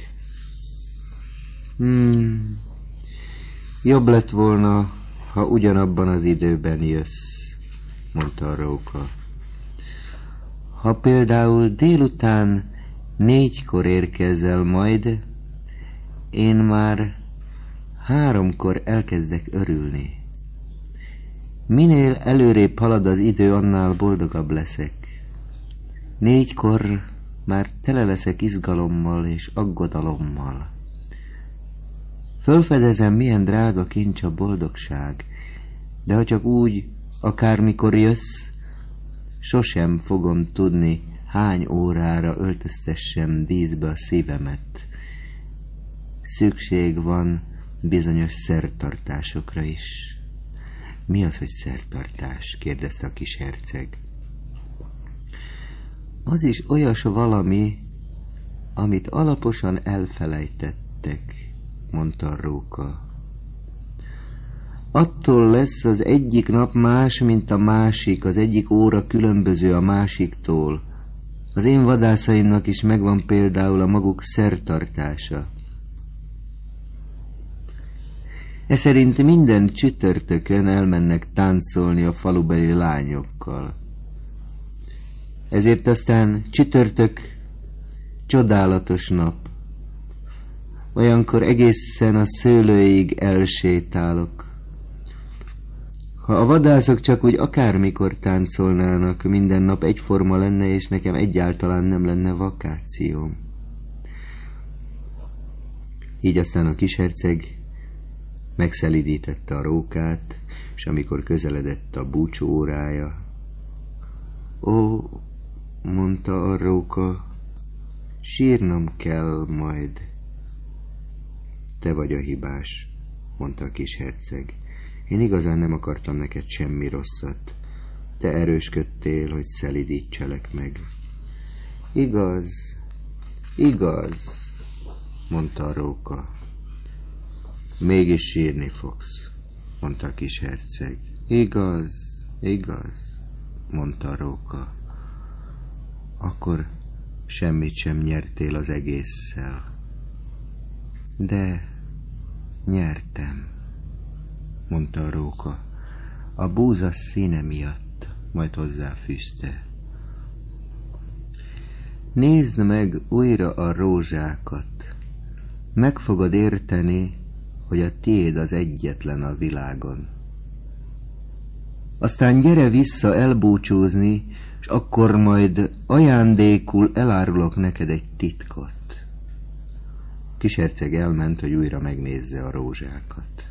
Hmm, jobb lett volna, ha ugyanabban az időben jössz, mondta a róka. Ha például délután négykor érkezel majd, én már háromkor elkezdek örülni. Minél előrébb halad az idő, annál boldogabb leszek. Négykor már tele leszek izgalommal és aggodalommal. Fölfedezem, milyen drága kincs a boldogság, de ha csak úgy, akármikor jössz, sosem fogom tudni, hány órára öltöztessem díszbe a szívemet. Szükség van bizonyos szertartásokra is. Mi az, hogy szertartás? Kérdezte a kis herceg. Az is olyas valami, amit alaposan elfelejtettek, mondta a róka. Attól lesz az egyik nap más, mint a másik, az egyik óra különböző a másiktól. Az én vadászaimnak is megvan például a maguk szertartása. E szerint minden csütörtökön elmennek táncolni a falubeli lányokkal. Ezért aztán csütörtök csodálatos nap. Olyankor egészen a szőlőig elsétálok. Ha a vadászok csak úgy akármikor táncolnának, minden nap egyforma lenne, és nekem egyáltalán nem lenne vakációm. Így aztán a kisherceg megszelidítette a rókát, és amikor közeledett a búcsú órája, ó, mondta a róka, sírnom kell majd. Te vagy a hibás, mondta a kisherceg. Én igazán nem akartam neked semmi rosszat. Te erősködtél, hogy szelidítselek meg. Igaz, igaz, mondta a róka. Mégis sírni fogsz, mondta a kisherceg. Igaz, igaz, mondta a róka. Akkor semmit sem nyertél az egésszel. De nyertem, mondta a róka, a búza színe miatt, majd hozzáfűzte. Nézd meg újra a rózsákat, meg fogod érteni, hogy a tiéd az egyetlen a világon. Aztán gyere vissza elbúcsúzni, és akkor majd ajándékul elárulok neked egy titkot. Kisherceg elment, hogy újra megnézze a rózsákat.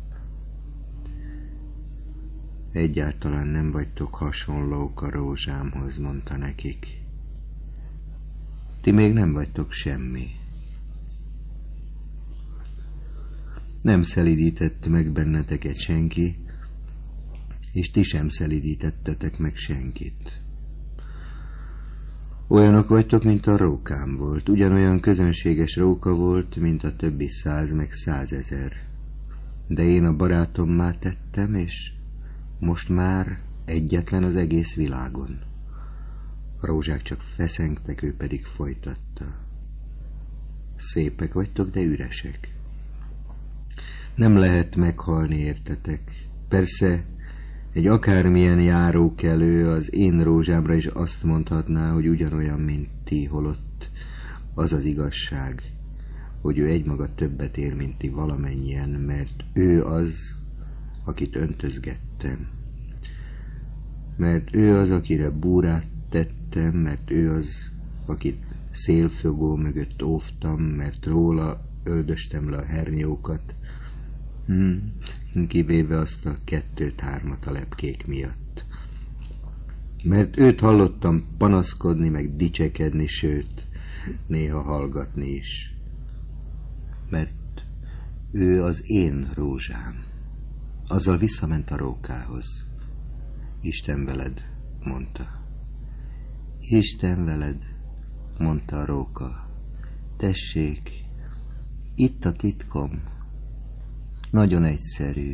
Egyáltalán nem vagytok hasonlók a rózsámhoz, mondta nekik. Ti még nem vagytok semmi. Nem szelidített meg benneteket senki, és ti sem szelidítettetek meg senkit. Olyanok vagytok, mint a rókám volt, ugyanolyan közönséges róka volt, mint a többi száz meg százezer. De én a barátommá tettem, és most már egyetlen az egész világon. A rózsák csak feszengtek, ő pedig folytatta. Szépek vagytok, de üresek. Nem lehet meghalni, értetek. Persze, egy akármilyen járókelő az én rózsámra is azt mondhatná, hogy ugyanolyan, mint ti, holott az az igazság, hogy ő egymaga többet ér, mint ti valamennyien, mert ő az, akit öntözgettem. Mert ő az, akire búrát tettem, mert ő az, akit szélfogó mögött óvtam, mert róla öldöstem le a hernyókat, hmm, kivéve azt a kettőt-hármat a lepkék miatt. Mert őt hallottam panaszkodni, meg dicsekedni, sőt, néha hallgatni is. Mert ő az én rózsám. Azzal visszament a rókához. Isten veled, mondta. Isten veled, mondta a róka. Tessék, itt a titkom. Nagyon egyszerű.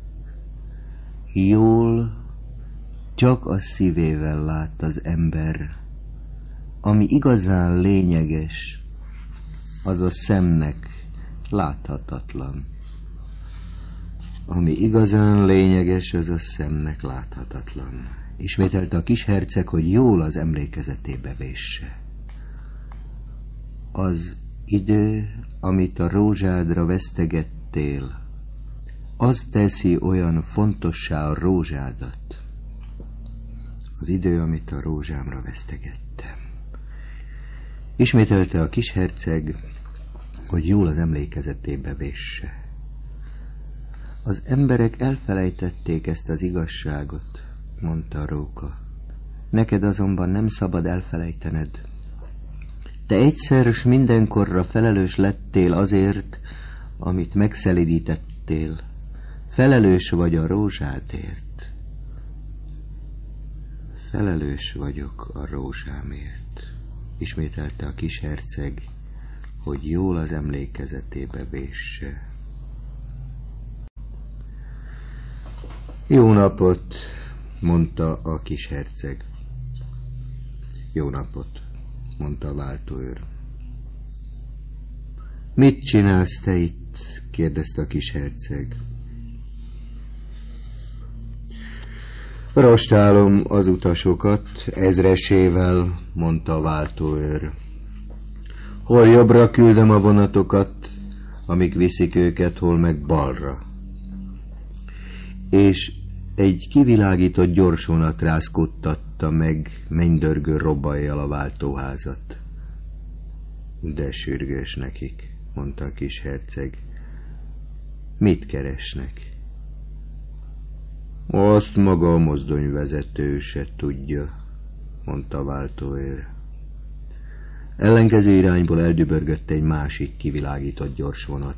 Jól, csak a szívével lát az ember. Ami igazán lényeges, az a szemnek láthatatlan. Ami igazán lényeges, az a szemnek láthatatlan. Ismételte a kis herceg, hogy jól az emlékezetébe vésse. Az idő, amit a rózsádra vesztegettél, az teszi olyan fontossá a rózsádat. Az idő, amit a rózsámra vesztegettem. Ismételte a kis herceg, hogy jól az emlékezetébe vésse. Az emberek elfelejtették ezt az igazságot, mondta a róka. Neked azonban nem szabad elfelejtened. Te egyszer s mindenkorra felelős lettél azért, amit megszelidítettél. Felelős vagy a rózsádért. Felelős vagyok a rózsámért, ismételte a kis herceg, hogy jól az emlékezetébe vésse. Jó napot, mondta a kis herceg. Jó napot, mondta a váltóőr. Mit csinálsz te itt? kérdezte a kis herceg. Rostálom az utasokat ezresével, mondta a váltóőr. Hol jobbra küldem a vonatokat, amíg viszik őket, hol meg balra. És egy kivilágított gyorsvonat rázkodtatta meg mennydörgő robajjal a váltóházat. De sürgős nekik, mondta a kis herceg. Mit keresnek? Azt maga a mozdonyvezető se tudja, mondta a váltóőr. Ellenkező irányból eldübörgött egy másik kivilágított gyorsvonat.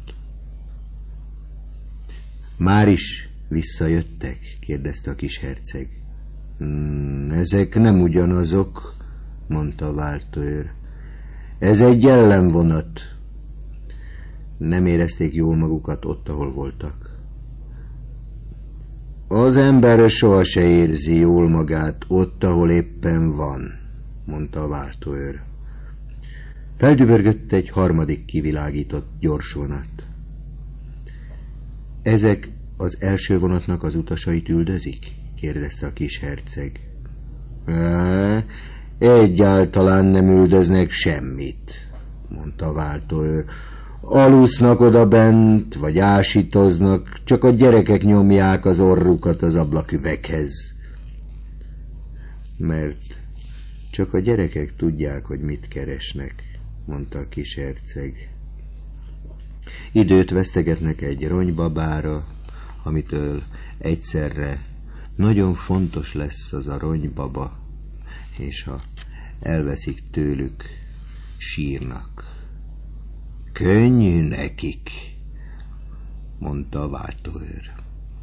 Már is visszajöttek? kérdezte a kis herceg. Hmm, ezek nem ugyanazok, mondta a váltóőr. Ez egy ellenvonat. Nem érezték jól magukat ott, ahol voltak. Az ember soha se érzi jól magát ott, ahol éppen van, mondta a váltóőr. Feldübörgött egy harmadik kivilágított gyorsvonat. Ezek az első vonatnak az utasait üldözik? kérdezte a kis herceg. Á, egyáltalán nem üldöznek semmit, mondta a váltóőr. Alusznak oda bent, vagy ásítoznak, csak a gyerekek nyomják az orrukat az ablaküveghez. Mert csak a gyerekek tudják, hogy mit keresnek, mondta a kis herceg. Időt vesztegetnek egy ronybabára, amitől egyszerre nagyon fontos lesz az a ronybaba, és ha elveszik tőlük, sírnak. Könnyű nekik, mondta a váltóőr.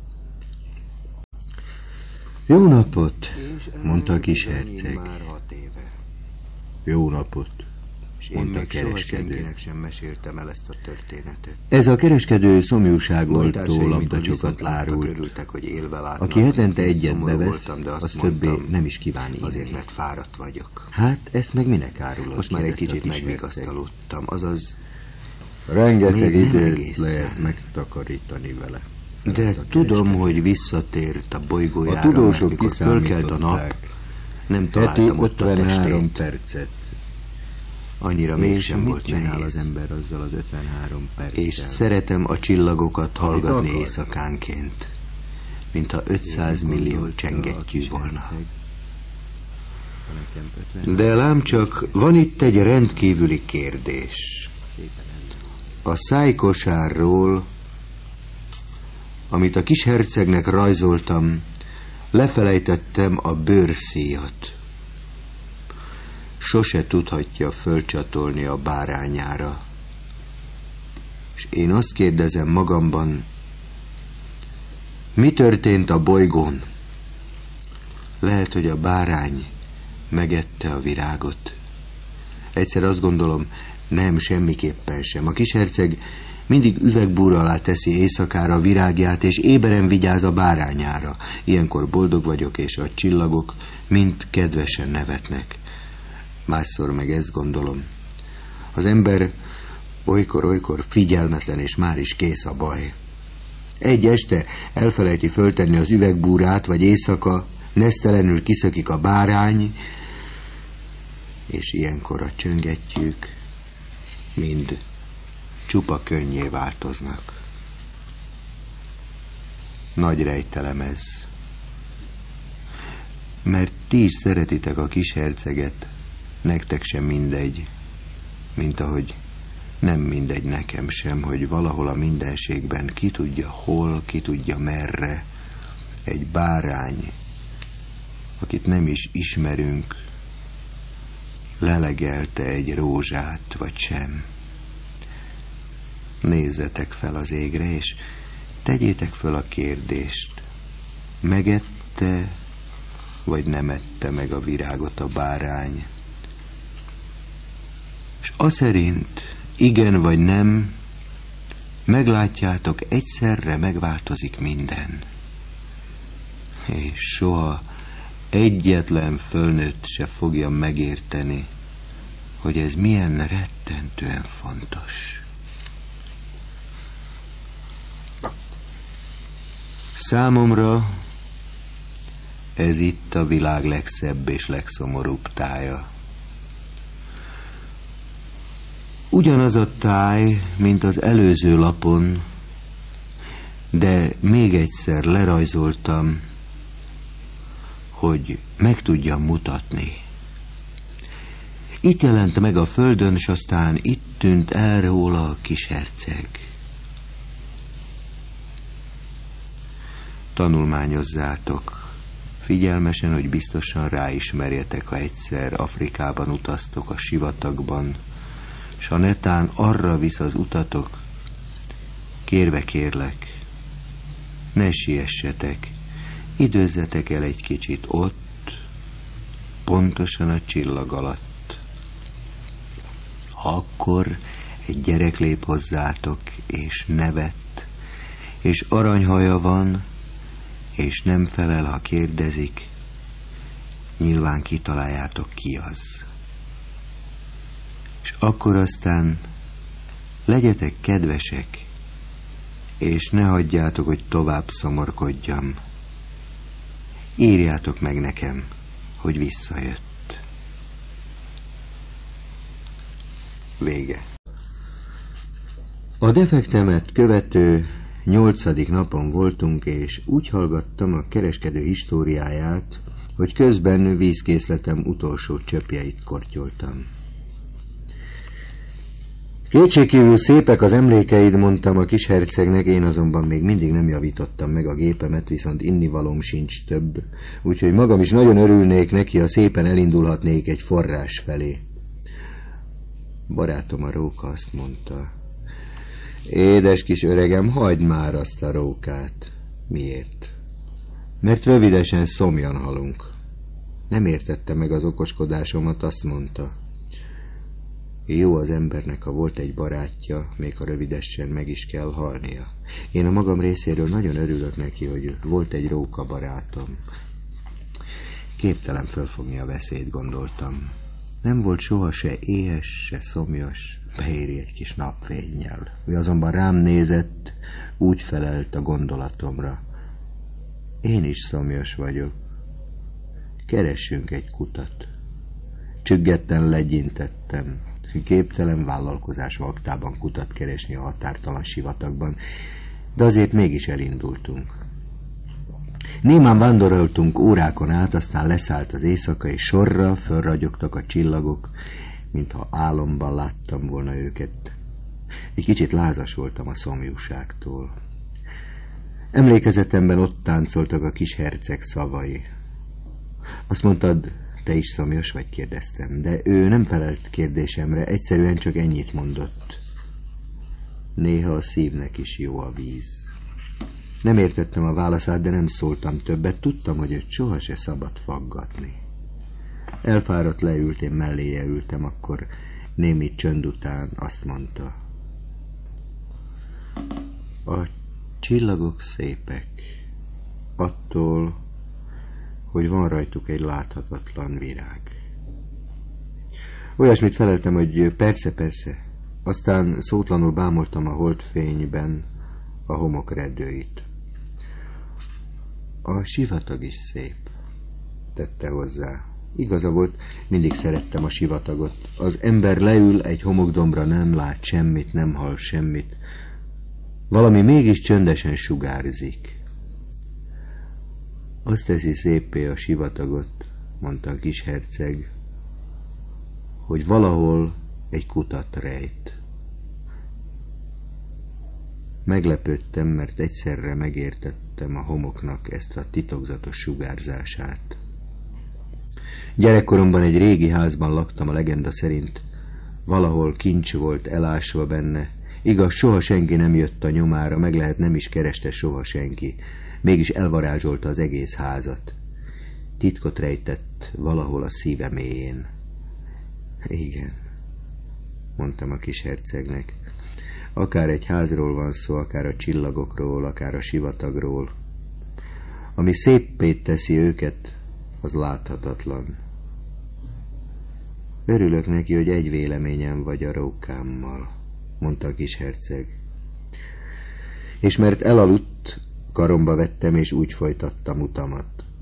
Jó napot, mondta a kis herceg. Jó napot, mondta a kereskedő. Sem meséltem el ezt a történetet. Ez a kereskedő szomjúságoltó labdacsokat árult. Örültek, hogy élve látnak. Aki hetente egyet bevesz, voltam, az többé nem is kíván inni. Azért, mert fáradt vagyok. Hát, ezt meg minek árulod? Most már egy kicsit megvigasztalódtam, azaz... Rengeteg időt lehet megtakarítani vele. De tudom, hogy visszatért a bolygójára, a tudósok mikor fölkelt a nap, nem találtam ott a testét. Percet. Annyira mégsem volt nehéz. Az ember azzal az ötvenhárom perccel? És szeretem a csillagokat hallgatni éjszakánként, mintha ötszáz millió csengettyű volna. De lám csak, van itt egy rendkívüli kérdés. A szájkosárról, amit a kis hercegnek rajzoltam, lefelejtettem a bőrszíjat. Sose tudhatja fölcsatolni a bárányára. És én azt kérdezem magamban, mi történt a bolygón? Lehet, hogy a bárány megette a virágot. Egyszer azt gondolom, nem, semmiképpen sem. A kis herceg mindig üvegbúra alá teszi éjszakára a virágját, és éberen vigyáz a bárányára. Ilyenkor boldog vagyok, és a csillagok mind kedvesen nevetnek. Másszor meg ezt gondolom. Az ember olykor-olykor figyelmetlen, és már is kész a baj. Egy este elfelejti föltenni az üvegbúrát, vagy éjszaka nesztelenül kiszökik a bárány, és ilyenkor a csöngettyűk mind csupa könnyé változnak. Nagy rejtelem ez. Mert ti is szeretitek a kis herceget, nektek sem mindegy, mint ahogy nem mindegy nekem sem, hogy valahol a mindenségben ki tudja hol, ki tudja merre, egy bárány, akit nem is ismerünk, lelegelte egy rózsát, vagy sem. Nézzetek fel az égre, és tegyétek fel a kérdést. Megette, vagy nem ette meg a virágot a bárány? És aszerint, igen vagy nem, meglátjátok, egyszerre megváltozik minden. És soha egyetlen fölnőtt se fogja megérteni, hogy ez milyen rettentően fontos. Számomra ez itt a világ legszebb és legszomorúbb tája. Ugyanaz a táj, mint az előző lapon, de még egyszer lerajzoltam, hogy meg tudjam mutatni. Itt jelent meg a földön, s aztán itt tűnt el róla a kis herceg. Tanulmányozzátok figyelmesen, hogy biztosan ráismerjetek, ha egyszer Afrikában utaztok a sivatagban, s ha netán arra visz az utatok, kérve kérlek, ne siessetek, időzzetek el egy kicsit ott, pontosan a csillag alatt. Akkor egy gyerek lép hozzátok, és nevet, és aranyhaja van, és nem felel, ha kérdezik, nyilván kitaláljátok, ki az. És akkor aztán legyetek kedvesek, és ne hagyjátok, hogy tovább szomorkodjam. Írjátok meg nekem, hogy visszajött. Vége. A defektemet követő nyolcadik napon voltunk, és úgy hallgattam a kereskedő históriáját, hogy közben vízkészletem utolsó csöpjeit kortyoltam. Kétségkívül szépek az emlékeid, mondtam a kis hercegnek, én azonban még mindig nem javítottam meg a gépemet, viszont innivalóm sincs több, úgyhogy magam is nagyon örülnék neki, ha szépen elindulhatnék egy forrás felé. Barátom a róka azt mondta, édes kis öregem, hagyd már azt a rókát. Miért? Mert rövidesen szomjan halunk. Nem értette meg az okoskodásomat, azt mondta, Jó az embernek, ha volt egy barátja, még ha rövidesen meg is kell halnia. Én a magam részéről nagyon örülök neki, hogy volt egy róka barátom. Képtelen fölfogni a veszélyt, gondoltam. Nem volt soha se éhes, se szomjas, beéri egy kis napfénnyel. Ő azonban rám nézett, úgy felelt a gondolatomra. Én is szomjas vagyok. Keressünk egy kutat. Csüggetten legyintettem. Képtelen vállalkozás vaktában kutat keresni a határtalan sivatagban, de azért mégis elindultunk. Némán vándoroltunk órákon át, aztán leszállt az éjszaka, és sorra fölragyogtak a csillagok, mintha álomban láttam volna őket. Egy kicsit lázas voltam a szomjúságtól. Emlékezetemben ott táncoltak a kis herceg szavai. Azt mondtad, te is szomjas vagy, kérdeztem, de ő nem felelt kérdésemre, egyszerűen csak ennyit mondott. Néha a szívnek is jó a víz. Nem értettem a válaszát, de nem szóltam többet, tudtam, hogy őt soha se szabad faggatni. Elfáradt, leült, én melléje ültem, akkor némi csönd után azt mondta. A csillagok szépek, attól, hogy van rajtuk egy láthatatlan virág. Olyasmit feleltem, hogy persze, persze. Aztán szótlanul bámultam a holdfényben a homok redőit. A sivatag is szép, tette hozzá. Igaza volt, mindig szerettem a sivatagot. Az ember leül egy homokdombra, nem lát semmit, nem hall semmit. Valami mégis csöndesen sugárzik. Azt teszi széppé a sivatagot, mondta a kis herceg, hogy valahol egy kutat rejt. Meglepődtem, mert egyszerre megértettem a homoknak ezt a titokzatos sugárzását. Gyerekkoromban egy régi házban laktam, a legenda szerint valahol kincs volt elásva benne. Igaz, soha senki nem jött a nyomára, meg lehet nem is kereste soha senki. Mégis elvarázsolta az egész házat. Titkot rejtett valahol a szíve mélyén. Igen, mondtam a kis hercegnek. Akár egy házról van szó, akár a csillagokról, akár a sivatagról. Ami széppé teszi őket, az láthatatlan. Örülök neki, hogy egy véleményem vagy a rókámmal, mondta a kis herceg. És mert elaludt, karomba vettem, és úgy folytattam utamat.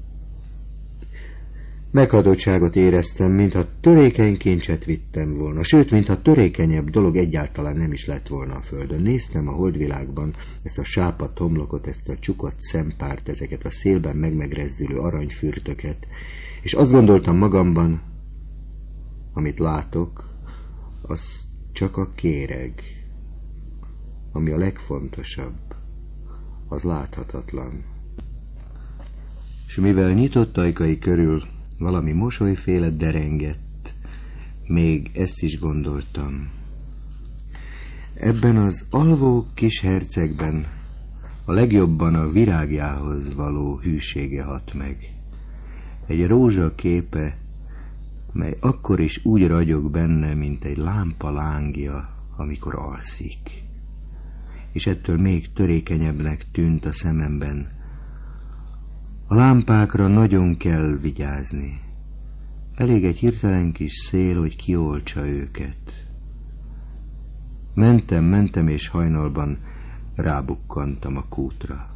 Meghatottságot éreztem, mintha törékeny kincset vittem volna, sőt, mintha törékenyebb dolog egyáltalán nem is lett volna a földön. Néztem a holdvilágban ezt a sápadt homlokot, ezt a csukott szempárt, ezeket a szélben megmegrezdülő aranyfürtöket, és azt gondoltam magamban, amit látok, az csak a kéreg, ami a legfontosabb, az láthatatlan. És mivel nyitott ajkai körül valami mosolyféle derengett, még ezt is gondoltam. Ebben az alvó kis hercegben a legjobban a virágjához való hűsége hat meg. Egy rózsa képe, mely akkor is úgy ragyog benne, mint egy lámpa lángja, amikor alszik. És ettől még törékenyebbnek tűnt a szememben. A lámpákra nagyon kell vigyázni. Elég egy hirtelen kis szél, hogy kioltsa őket. Mentem, mentem, és hajnalban rábukkantam a kútra.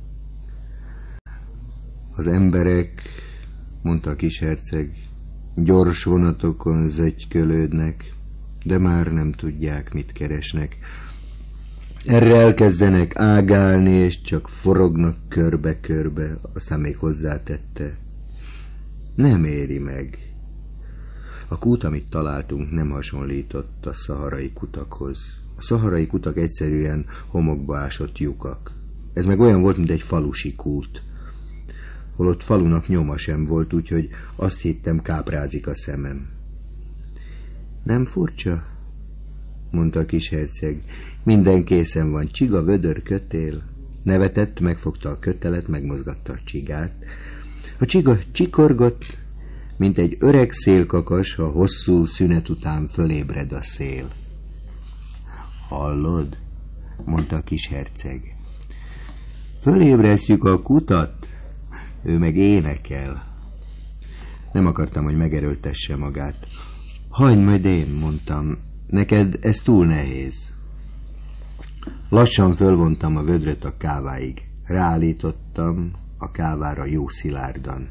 Az emberek, mondta a kis herceg, gyors vonatokon zögykölődnek, de már nem tudják, mit keresnek. Erre elkezdenek ágálni, és csak forognak körbe-körbe, aztán még hozzátette. Nem éri meg. A kút, amit találtunk, nem hasonlított a szaharai kutakhoz. A szaharai kutak egyszerűen homokba ásott lyukak. Ez meg olyan volt, mint egy falusi kút. Holott falunak nyoma sem volt, úgyhogy azt hittem, káprázik a szemem. Nem furcsa? Mondta a kis herceg. Minden készen van, csiga, vödör, kötél. Nevetett, megfogta a kötelet, megmozgatta a csigát. A csiga csikorgott, mint egy öreg szélkakas, ha hosszú szünet után fölébred a szél. Hallod? Mondta a kis herceg. Fölébresztjük a kutat, ő meg énekel. Nem akartam, hogy megerőltesse magát. Hagyd majd én, mondtam, neked ez túl nehéz. Lassan fölvontam a vödröt a káváig. Ráállítottam a kávára jó szilárdan.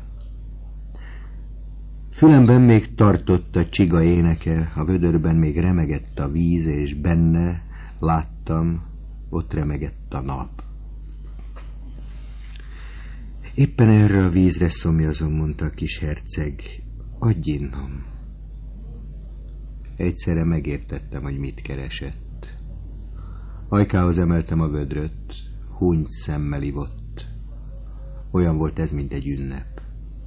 Fülemben még tartott a csiga éneke, a vödörben még remegett a víz, és benne, láttam, ott remegett a nap. Éppen erre a vízre szomjazom, mondta a kis herceg, adj innom. Egyszerre megértettem, hogy mit keresett. Ajkához emeltem a vödröt, húnyt szemmel ivott. Olyan volt ez, mint egy ünnep.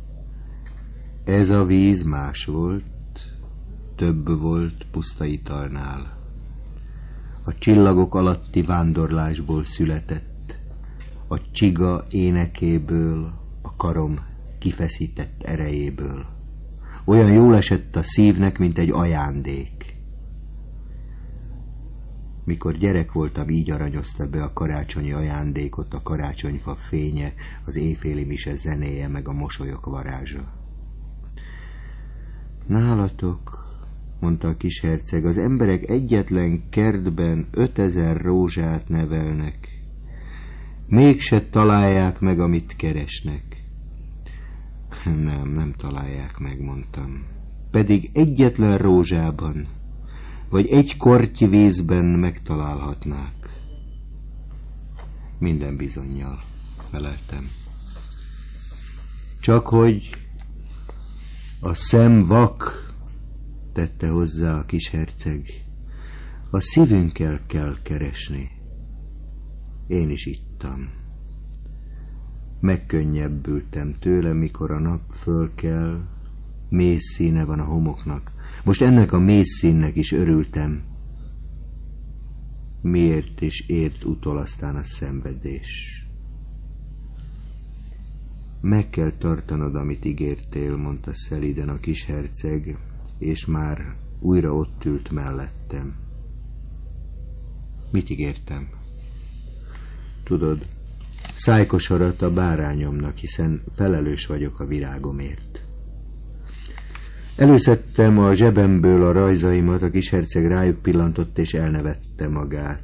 Ez a víz más volt, több volt puszta italnál. A csillagok alatti vándorlásból született, a csiga énekéből, a karom kifeszített erejéből. Olyan jól esett a szívnek, mint egy ajándék. Mikor gyerek voltam, így aranyozta be a karácsonyi ajándékot a karácsonyfa fénye, az éjféli mise zenéje, meg a mosolyok varázsa. Nálatok, mondta a kis herceg, az emberek egyetlen kertben ötezer rózsát nevelnek. Mégse találják meg, amit keresnek. Nem, nem találják meg, mondtam. Pedig egyetlen rózsában, vagy egy korty vízben megtalálhatnák. Minden bizonnyal, feleltem. Csak hogy a szem vak, tette hozzá a kis herceg. A szívünkkel kell keresni. Én is ittam. Megkönnyebbültem tőle, mikor a nap fölkel, mély színe van a homoknak. Most ennek a mély színnek is örültem. Miért is ért utol aztán a szenvedés? Meg kell tartanod, amit ígértél, mondta szelíden a kis herceg, és már újra ott ült mellettem. Mit ígértem? Tudod, szájkosarat a bárányomnak, hiszen felelős vagyok a virágomért. Előszedtem a zsebemből a rajzaimat, a kis herceg rájuk pillantott, és elnevette magát.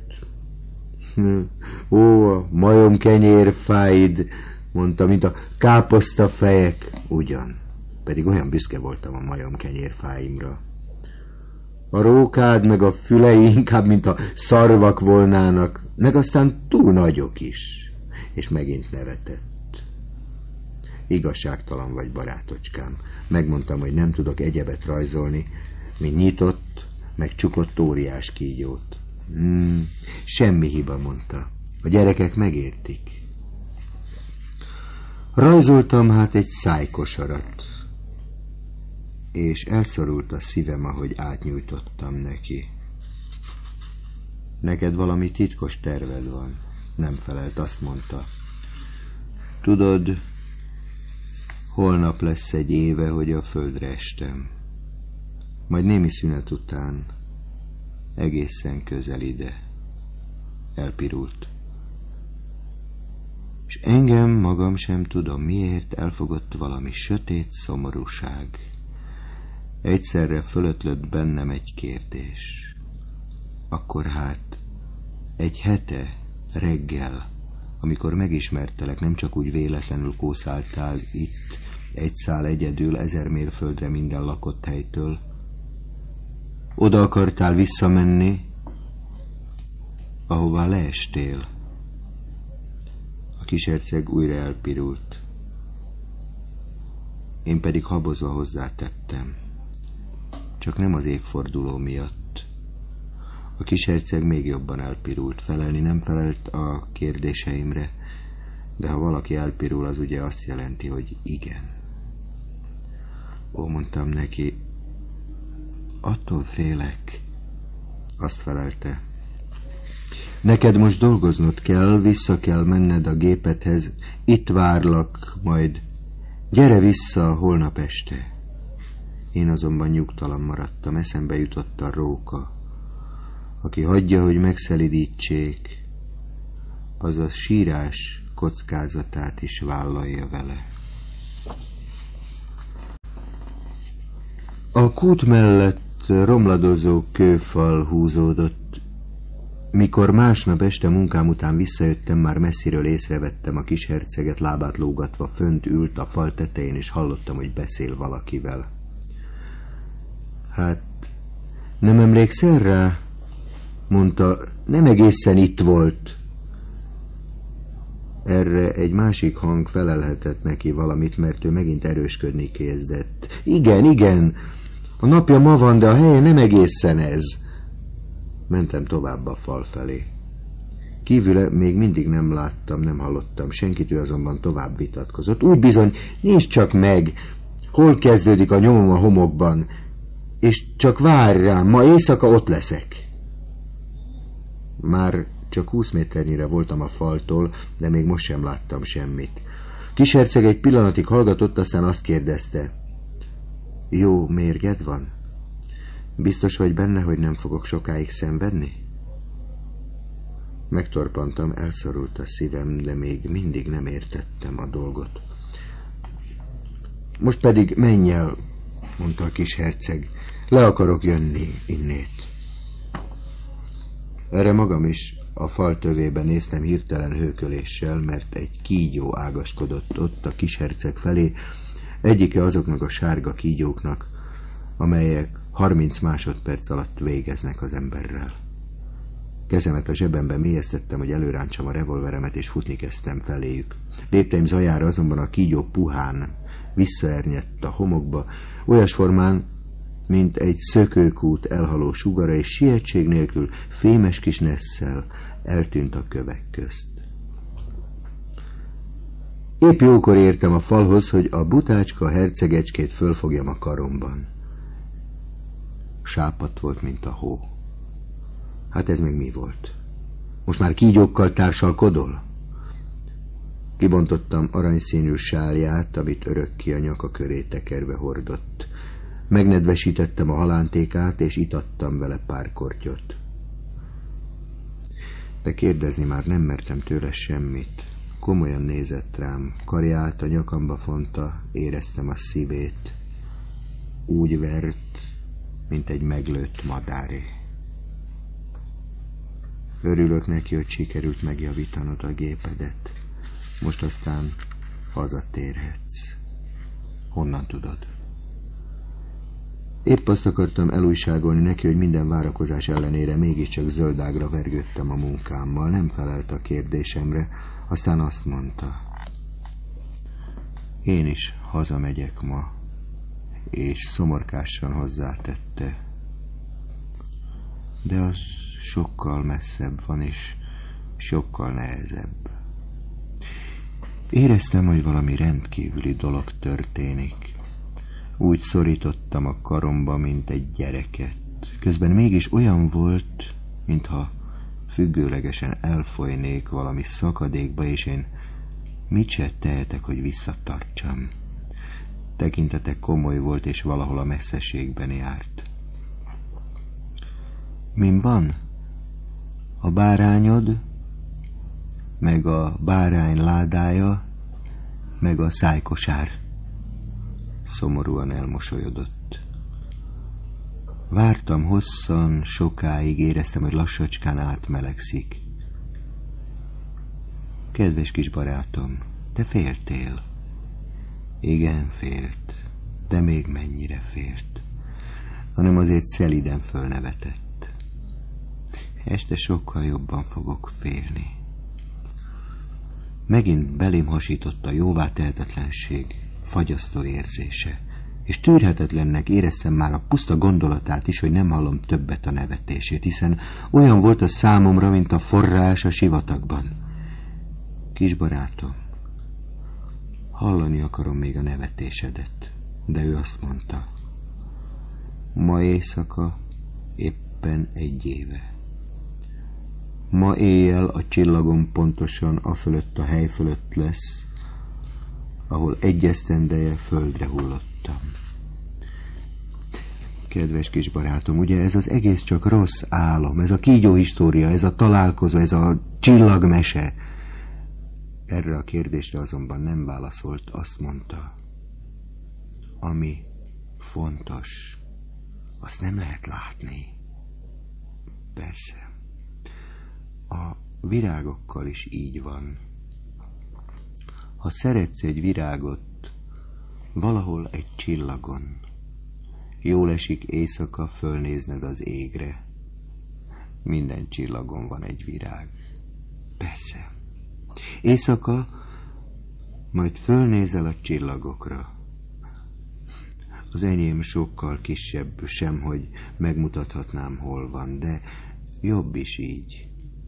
Ó, a majomkenyér fáid, mondta, mint a káposzta fejek. Ugyan, pedig olyan büszke voltam a majomkenyér fáimra. A rókád meg a fülei inkább, mint a szarvak volnának, meg aztán túl nagyok is. És megint nevetett. Igazságtalan vagy, barátocskám. Megmondtam, hogy nem tudok egyebet rajzolni, mint nyitott, meg csukott óriás kígyót. Hmm, semmi hiba, mondta. A gyerekek megértik. Rajzoltam hát egy szájkosarat, és elszorult a szívem, ahogy átnyújtottam neki. Neked valami titkos terved van? Nem felelt, azt mondta. Tudod, holnap lesz egy éve, hogy a földre estem. Majd némi szünet után egészen közel ide. Elpirult. És engem magam sem tudom miért elfogott valami sötét szomorúság. Egyszerre fölötlött bennem egy kérdés. Akkor hát egy hete reggel, amikor megismertelek, nem csak úgy véletlenül kószáltál itt, egy szál egyedül, ezer mérföldre minden lakott helytől. Oda akartál visszamenni, ahová leestél. A kis herceg újra elpirult. Én pedig habozva hozzátettem. Csak nem az évforduló miatt. A kis herceg még jobban elpirult. Felelni nem felelt a kérdéseimre, de ha valaki elpirul, az ugye azt jelenti, hogy igen. Ó, mondtam neki, attól félek. Azt felelte. Neked most dolgoznod kell, vissza kell menned a gépedhez, itt várlak, majd gyere vissza holnap este. Én azonban nyugtalan maradtam, eszembe jutott a róka, aki hagyja, hogy megszelidítsék, azaz sírás kockázatát is vállalja vele. A kút mellett romladozó kőfal húzódott. Mikor másnap este munkám után visszajöttem, már messziről észrevettem a kis herceget lábát lógatva, fönt ült a fal tetején, és hallottam, hogy beszél valakivel. Hát, nem emlékszel rá? Mondta, nem egészen itt volt. Erre egy másik hang felelhetett neki valamit, mert ő megint erősködni kezdett. Igen, igen, a napja ma van, de a helye nem egészen ez. Mentem tovább a fal felé. Kívüle még mindig nem láttam, nem hallottam senkit, ő azonban tovább vitatkozott. Úgy bizony, nézd csak meg, hol kezdődik a nyomom a homokban, és csak várj rám, ma éjszaka ott leszek. Már csak húsz méternyire voltam a faltól, de még most sem láttam semmit. Kisherceg egy pillanatig hallgatott, aztán azt kérdezte. Jó mérged van? Biztos vagy benne, hogy nem fogok sokáig szenvedni? Megtorpantam, elszorult a szívem, de még mindig nem értettem a dolgot. Most pedig menj el, mondta a kis herceg. Le akarok jönni innét. Erre magam is a fal tövében néztem hirtelen hőköléssel, mert egy kígyó ágaskodott ott a kis herceg felé, egyike azoknak a sárga kígyóknak, amelyek harminc másodperc alatt végeznek az emberrel. Kezemet a zsebembe mélyeztettem, hogy előrántsam a revolveremet, és futni kezdtem feléjük. Lépteim zajára azonban a kígyó puhán visszaernyett a homokba, olyas formán, mint egy szökőkút elhaló sugara, és sietség nélkül fémes kis nesszel eltűnt a kövek közt. Épp jókor értem a falhoz, hogy a butácska hercegecskét fölfogjam a karomban. Sápadt volt, mint a hó. Hát ez még mi volt? Most már kígyókkal társalkodol? Kibontottam aranyszínű sálját, amit örökké a nyaka köré tekerve hordott. Megnedvesítettem a halántékát, és itattam vele pár kortyot. De kérdezni már nem mertem tőle semmit. Komolyan nézett rám, karját a nyakamba fonta, éreztem a szívét. Úgy vert, mint egy meglőtt madáré. Örülök neki, hogy sikerült megjavítanod a gépedet. Most aztán hazatérhetsz. Honnan tudod? Épp azt akartam elújságolni neki, hogy minden várakozás ellenére mégiscsak zöldágra vergődtem a munkámmal. Nem felelt a kérdésemre, aztán azt mondta. Én is hazamegyek ma, és szomorkásan hozzátette. De az sokkal messzebb van, és sokkal nehezebb. Éreztem, hogy valami rendkívüli dolog történik. Úgy szorítottam a karomba, mint egy gyereket. Közben mégis olyan volt, mintha függőlegesen elfolynék valami szakadékba, és én mit se tehetek, hogy visszatartsam. Tekintete komoly volt, és valahol a messzeségben járt. Min van? A bárányod, meg a bárány ládája, meg a szájkosár. Szomorúan elmosolyodott. Vártam hosszan, sokáig, éreztem, hogy lassacskán átmelegszik. Kedves kis barátom, te féltél. Igen, félt, de még mennyire félt. Hanem azért szeliden fölnevetett. Este sokkal jobban fogok félni. Megint belém hasított a jóvátehetetlenség fagyasztó érzése, és tűrhetetlennek éreztem már a puszta gondolatát is, hogy nem hallom többet a nevetését, hiszen olyan volt a számomra, mint a forrás a sivatagban. Kis barátom, hallani akarom még a nevetésedet, de ő azt mondta, ma éjszaka éppen egy éve. Ma éjjel a csillagom pontosan afölött a hely fölött lesz, ahol egy esztendeje földre hullottam. Kedves kis barátom, ugye ez az egész csak rossz álom, ez a kígyó história, ez a találkozó, ez a csillagmese. Erre a kérdésre azonban nem válaszolt, azt mondta, ami fontos, azt nem lehet látni. Persze, a virágokkal is így van. Ha szeretsz egy virágot valahol egy csillagon, jól esik éjszaka fölnézned az égre. Minden csillagon van egy virág. Persze. Éjszaka majd fölnézel a csillagokra. Az enyém sokkal kisebb, sem, hogy megmutathatnám, hol van, de jobb is így.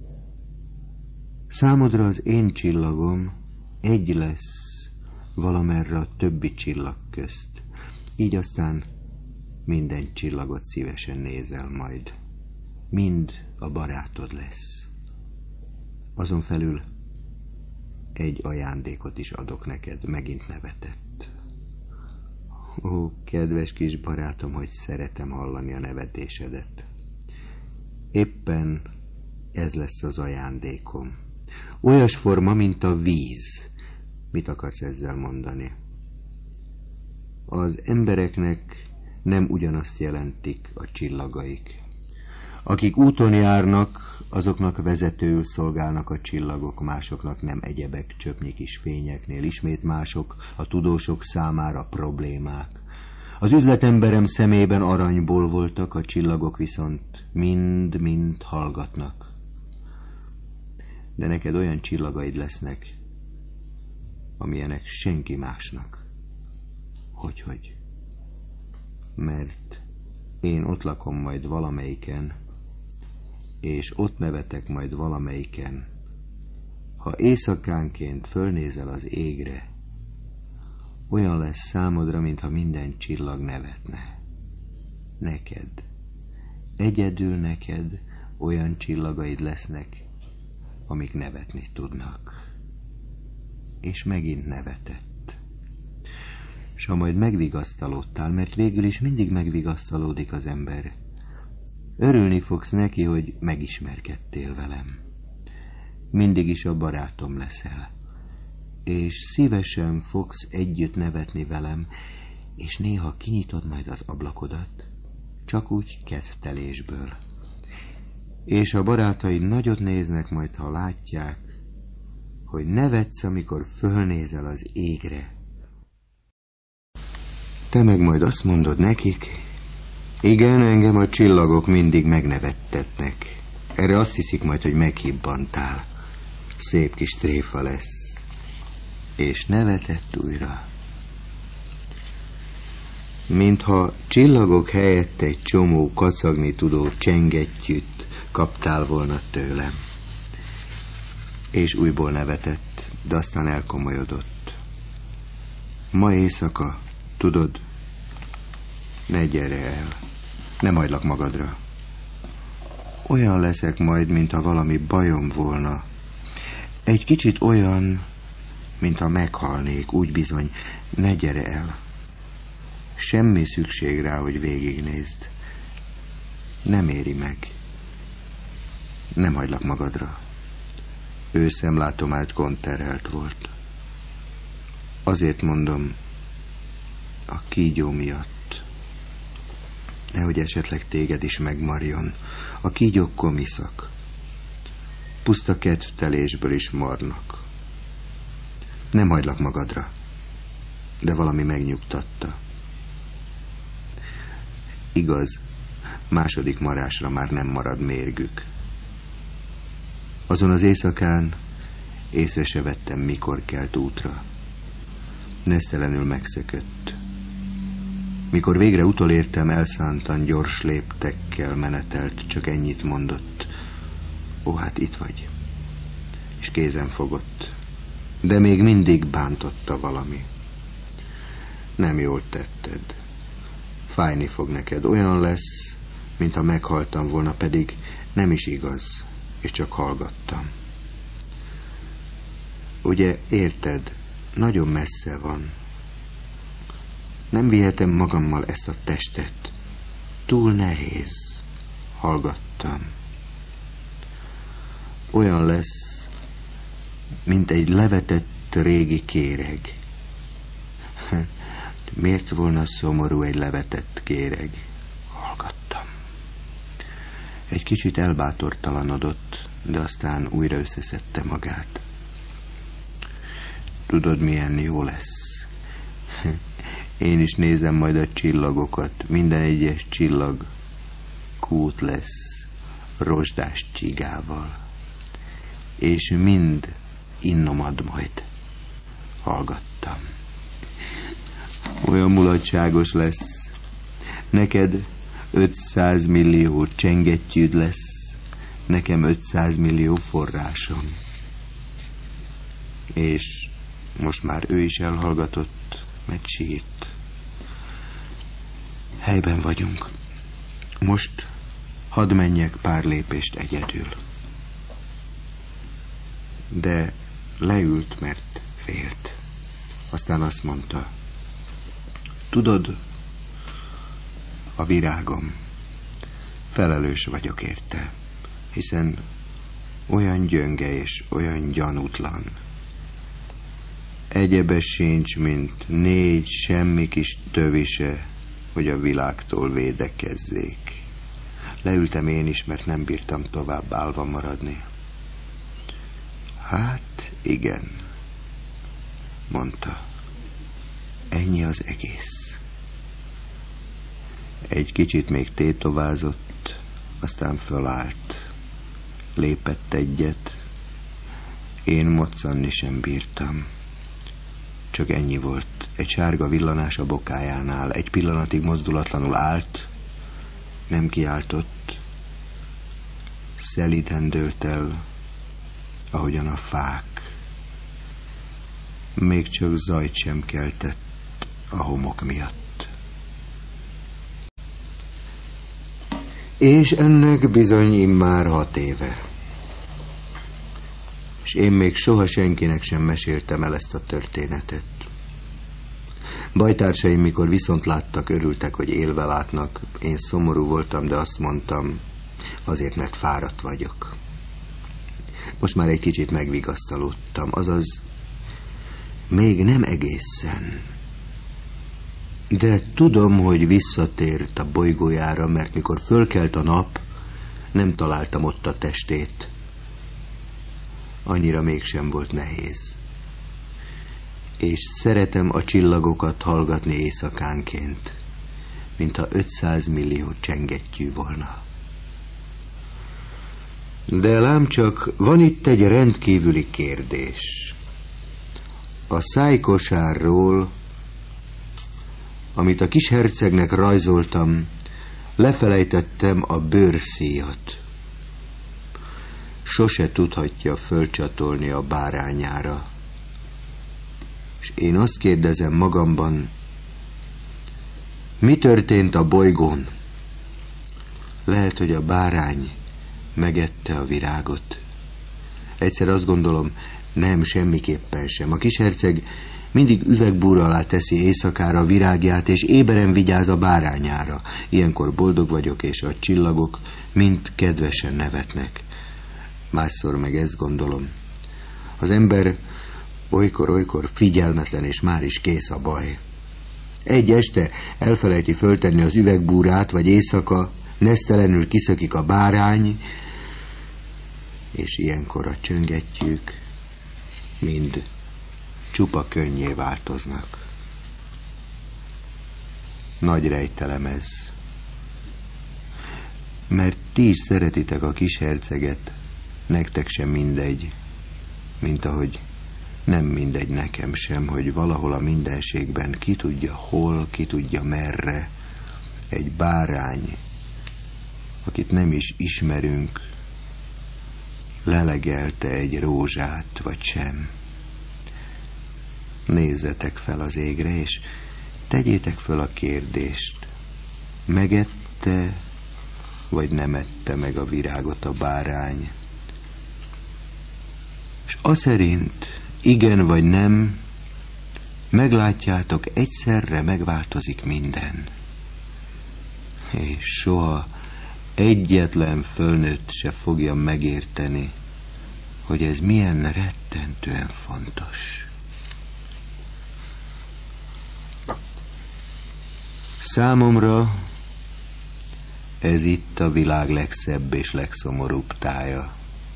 Számodra az én csillagom egy lesz valamerre a többi csillag közt. Így aztán minden csillagot szívesen nézel majd. Mind a barátod lesz. Azon felül egy ajándékot is adok neked, megint nevetett. Ó, kedves kis barátom, hogy szeretem hallani a nevetésedet. Éppen ez lesz az ajándékom. Olyas forma, mint a víz. Mit akarsz ezzel mondani? Az embereknek nem ugyanazt jelentik a csillagaik. Akik úton járnak, azoknak vezetőül szolgálnak a csillagok, másoknak nem egyebek, csöpnyi kis fényeknél, ismét mások, a tudósok számára problémák. Az üzletemberem szemében aranyból voltak, a csillagok viszont mind-mind hallgatnak. De neked olyan csillagaid lesznek, amilyenek senki másnak. Hogyhogy? Mert én ott lakom majd valamelyiken, és ott nevetek majd valamelyiken. Ha éjszakánként fölnézel az égre, olyan lesz számodra, mintha minden csillag nevetne. Neked, egyedül neked olyan csillagaid lesznek, amik nevetni tudnak. És megint nevetett. S ha majd megvigasztalódtál, mert végül is mindig megvigasztalódik az ember, örülni fogsz neki, hogy megismerkedtél velem. Mindig is a barátom leszel, és szívesen fogsz együtt nevetni velem, és néha kinyitod majd az ablakodat, csak úgy kedvtelésből. És a barátaid nagyot néznek majd, ha látják, hogy nevetsz, amikor fölnézel az égre. Te meg majd azt mondod nekik, igen, engem a csillagok mindig megnevettetnek. Erre azt hiszik majd, hogy meghibbantál. Szép kis tréfa lesz. És nevetett újra. Mintha csillagok helyett egy csomó kacagni tudó csengettyűt kaptál volna tőlem. És újból nevetett, de aztán elkomolyodott. Ma éjszaka, tudod, ne gyere el, nem hagylak magadra. Olyan leszek majd, mintha valami bajom volna. Egy kicsit olyan, mintha meghalnék, úgy bizony, ne gyere el. Semmi szükség rá, hogy végignézd. Nem éri meg. Nem hagylak magadra. Ő szemlátomást gondterhelt volt. Azért mondom, a kígyó miatt. Nehogy esetleg téged is megmarjon. A kígyók komiszak. Puszta kedvtelésből is marnak. Nem hagylak magadra, de valami megnyugtatta. Igaz, második marásra már nem marad mérgük. Azon az éjszakán észre se vettem, mikor kelt útra. Nesztelenül megszökött. Mikor végre utolértem, elszántan gyors léptekkel menetelt, csak ennyit mondott. Ó, hát itt vagy. És kézen fogott. De még mindig bántotta valami. Nem jól tetted. Fájni fog neked. Olyan lesz, mintha meghaltam volna, pedig nem is igaz, és csak hallgattam. Ugye érted, nagyon messze van. Nem vihetem magammal ezt a testet. túl nehéz. Hallgattam. Olyan lesz, mint egy levetett régi kéreg. Miért volna szomorú egy levetett kéreg? Hallgattam. Egy kicsit elbátortalanodott, de aztán újra összeszedte magát. Tudod, milyen jó lesz? Én is nézem majd a csillagokat. Minden egyes csillag kút lesz rozsdás csigával. És mind innom ad majd. Hallgattam. Olyan mulatságos lesz. Neked ötszáz millió csengettyűd lesz, nekem ötszáz millió forrásom. És most már ő is elhallgatott, mert sírt. Helyben vagyunk. Most hadd menjek pár lépést egyedül. De leült, mert félt. Aztán azt mondta, tudod, a virágom, felelős vagyok érte, hiszen olyan gyönge és olyan gyanútlan. Egyebe sincs, mint négy semmi kis tövise, hogy a világtól védekezzék. Leültem én is, mert nem bírtam tovább állva maradni. Hát, igen, mondta. Ennyi az egész. Egy kicsit még tétovázott, aztán fölállt. Lépett egyet. Én moccanni sem bírtam. Csak ennyi volt. Egy sárga villanás a bokájánál. Egy pillanatig mozdulatlanul állt. Nem kiáltott. Szelíden dőlt el, ahogyan a fák. Még csak zajt sem keltett a homok miatt. És ennek bizony immár hat éve. És én még soha senkinek sem meséltem el ezt a történetet. Bajtársaim, mikor viszont láttak, örültek, hogy élve látnak. Én szomorú voltam, de azt mondtam, azért, mert fáradt vagyok. Most már egy kicsit megvigasztalódtam, azaz még nem egészen. De tudom, hogy visszatért a bolygójára, mert mikor fölkelt a nap, nem találtam ott a testét. Annyira mégsem volt nehéz. És szeretem a csillagokat hallgatni éjszakánként, mintha ötszáz millió csengettyű volna. De lám csak, van itt egy rendkívüli kérdés. A szájkosárról, amit a kis hercegnek rajzoltam, lefelejtettem a bőrszíjat. Sose tudhatja fölcsatolni a bárányára. És én azt kérdezem magamban, mi történt a bolygón? Lehet, hogy a bárány megette a virágot. Egyszer azt gondolom, nem, semmiképpen sem. A kis herceg mindig üvegbúra alá teszi éjszakára a virágját, és éberen vigyáz a bárányára. Ilyenkor boldog vagyok, és a csillagok mind kedvesen nevetnek. Másszor meg ezt gondolom. Az ember olykor-olykor figyelmetlen, és már is kész a baj. Egy este elfelejti föltenni az üvegbúrát, vagy éjszaka nesztelenül kiszökik a bárány, és ilyenkor a csöngettyűk mind csupa könnyé változnak. Nagy rejtelem ez. Mert ti is szeretitek a kis herceget, nektek sem mindegy, mint ahogy nem mindegy nekem sem, hogy valahol a mindenségben ki tudja hol, ki tudja merre, egy bárány, akit nem is ismerünk, lelegelte egy rózsát, vagy sem. Nézzetek fel az égre, és tegyétek fel a kérdést. Megette, vagy nem ette meg a virágot a bárány? És aszerint, igen vagy nem, meglátjátok, egyszerre megváltozik minden. és soha egyetlen fölnőtt se fogja megérteni, hogy ez milyen rettentően fontos. Számomra ez itt a világ legszebb és legszomorúbb tája.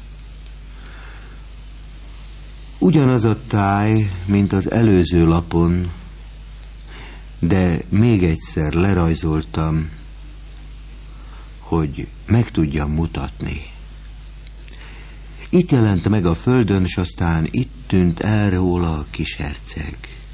Ugyanaz a táj, mint az előző lapon, de még egyszer lerajzoltam, hogy meg tudjam mutatni. Itt jelent meg a földön, s aztán itt tűnt el róla a kis herceg.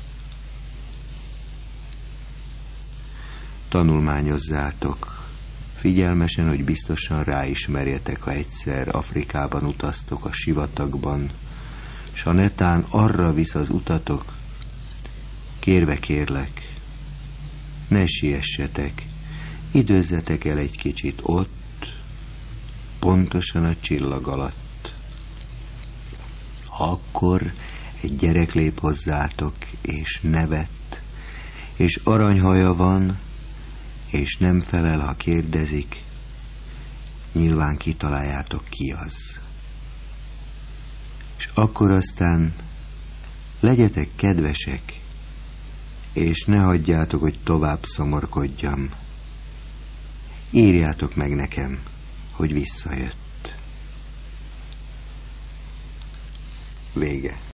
Tanulmányozzátok figyelmesen, hogy biztosan ráismerjetek, ha egyszer Afrikában utaztok a sivatagban, s ha netán arra visz az utatok, kérve kérlek, ne siessetek, időzzetek el egy kicsit ott, pontosan a csillag alatt. Akkor egy gyerek lép hozzátok, és nevet, és aranyhaja van, és nem felel, ha kérdezik, nyilván kitaláljátok, ki az. És akkor aztán legyetek kedvesek, és ne hagyjátok, hogy tovább szomorkodjam. Írjátok meg nekem, hogy visszajött. Vége.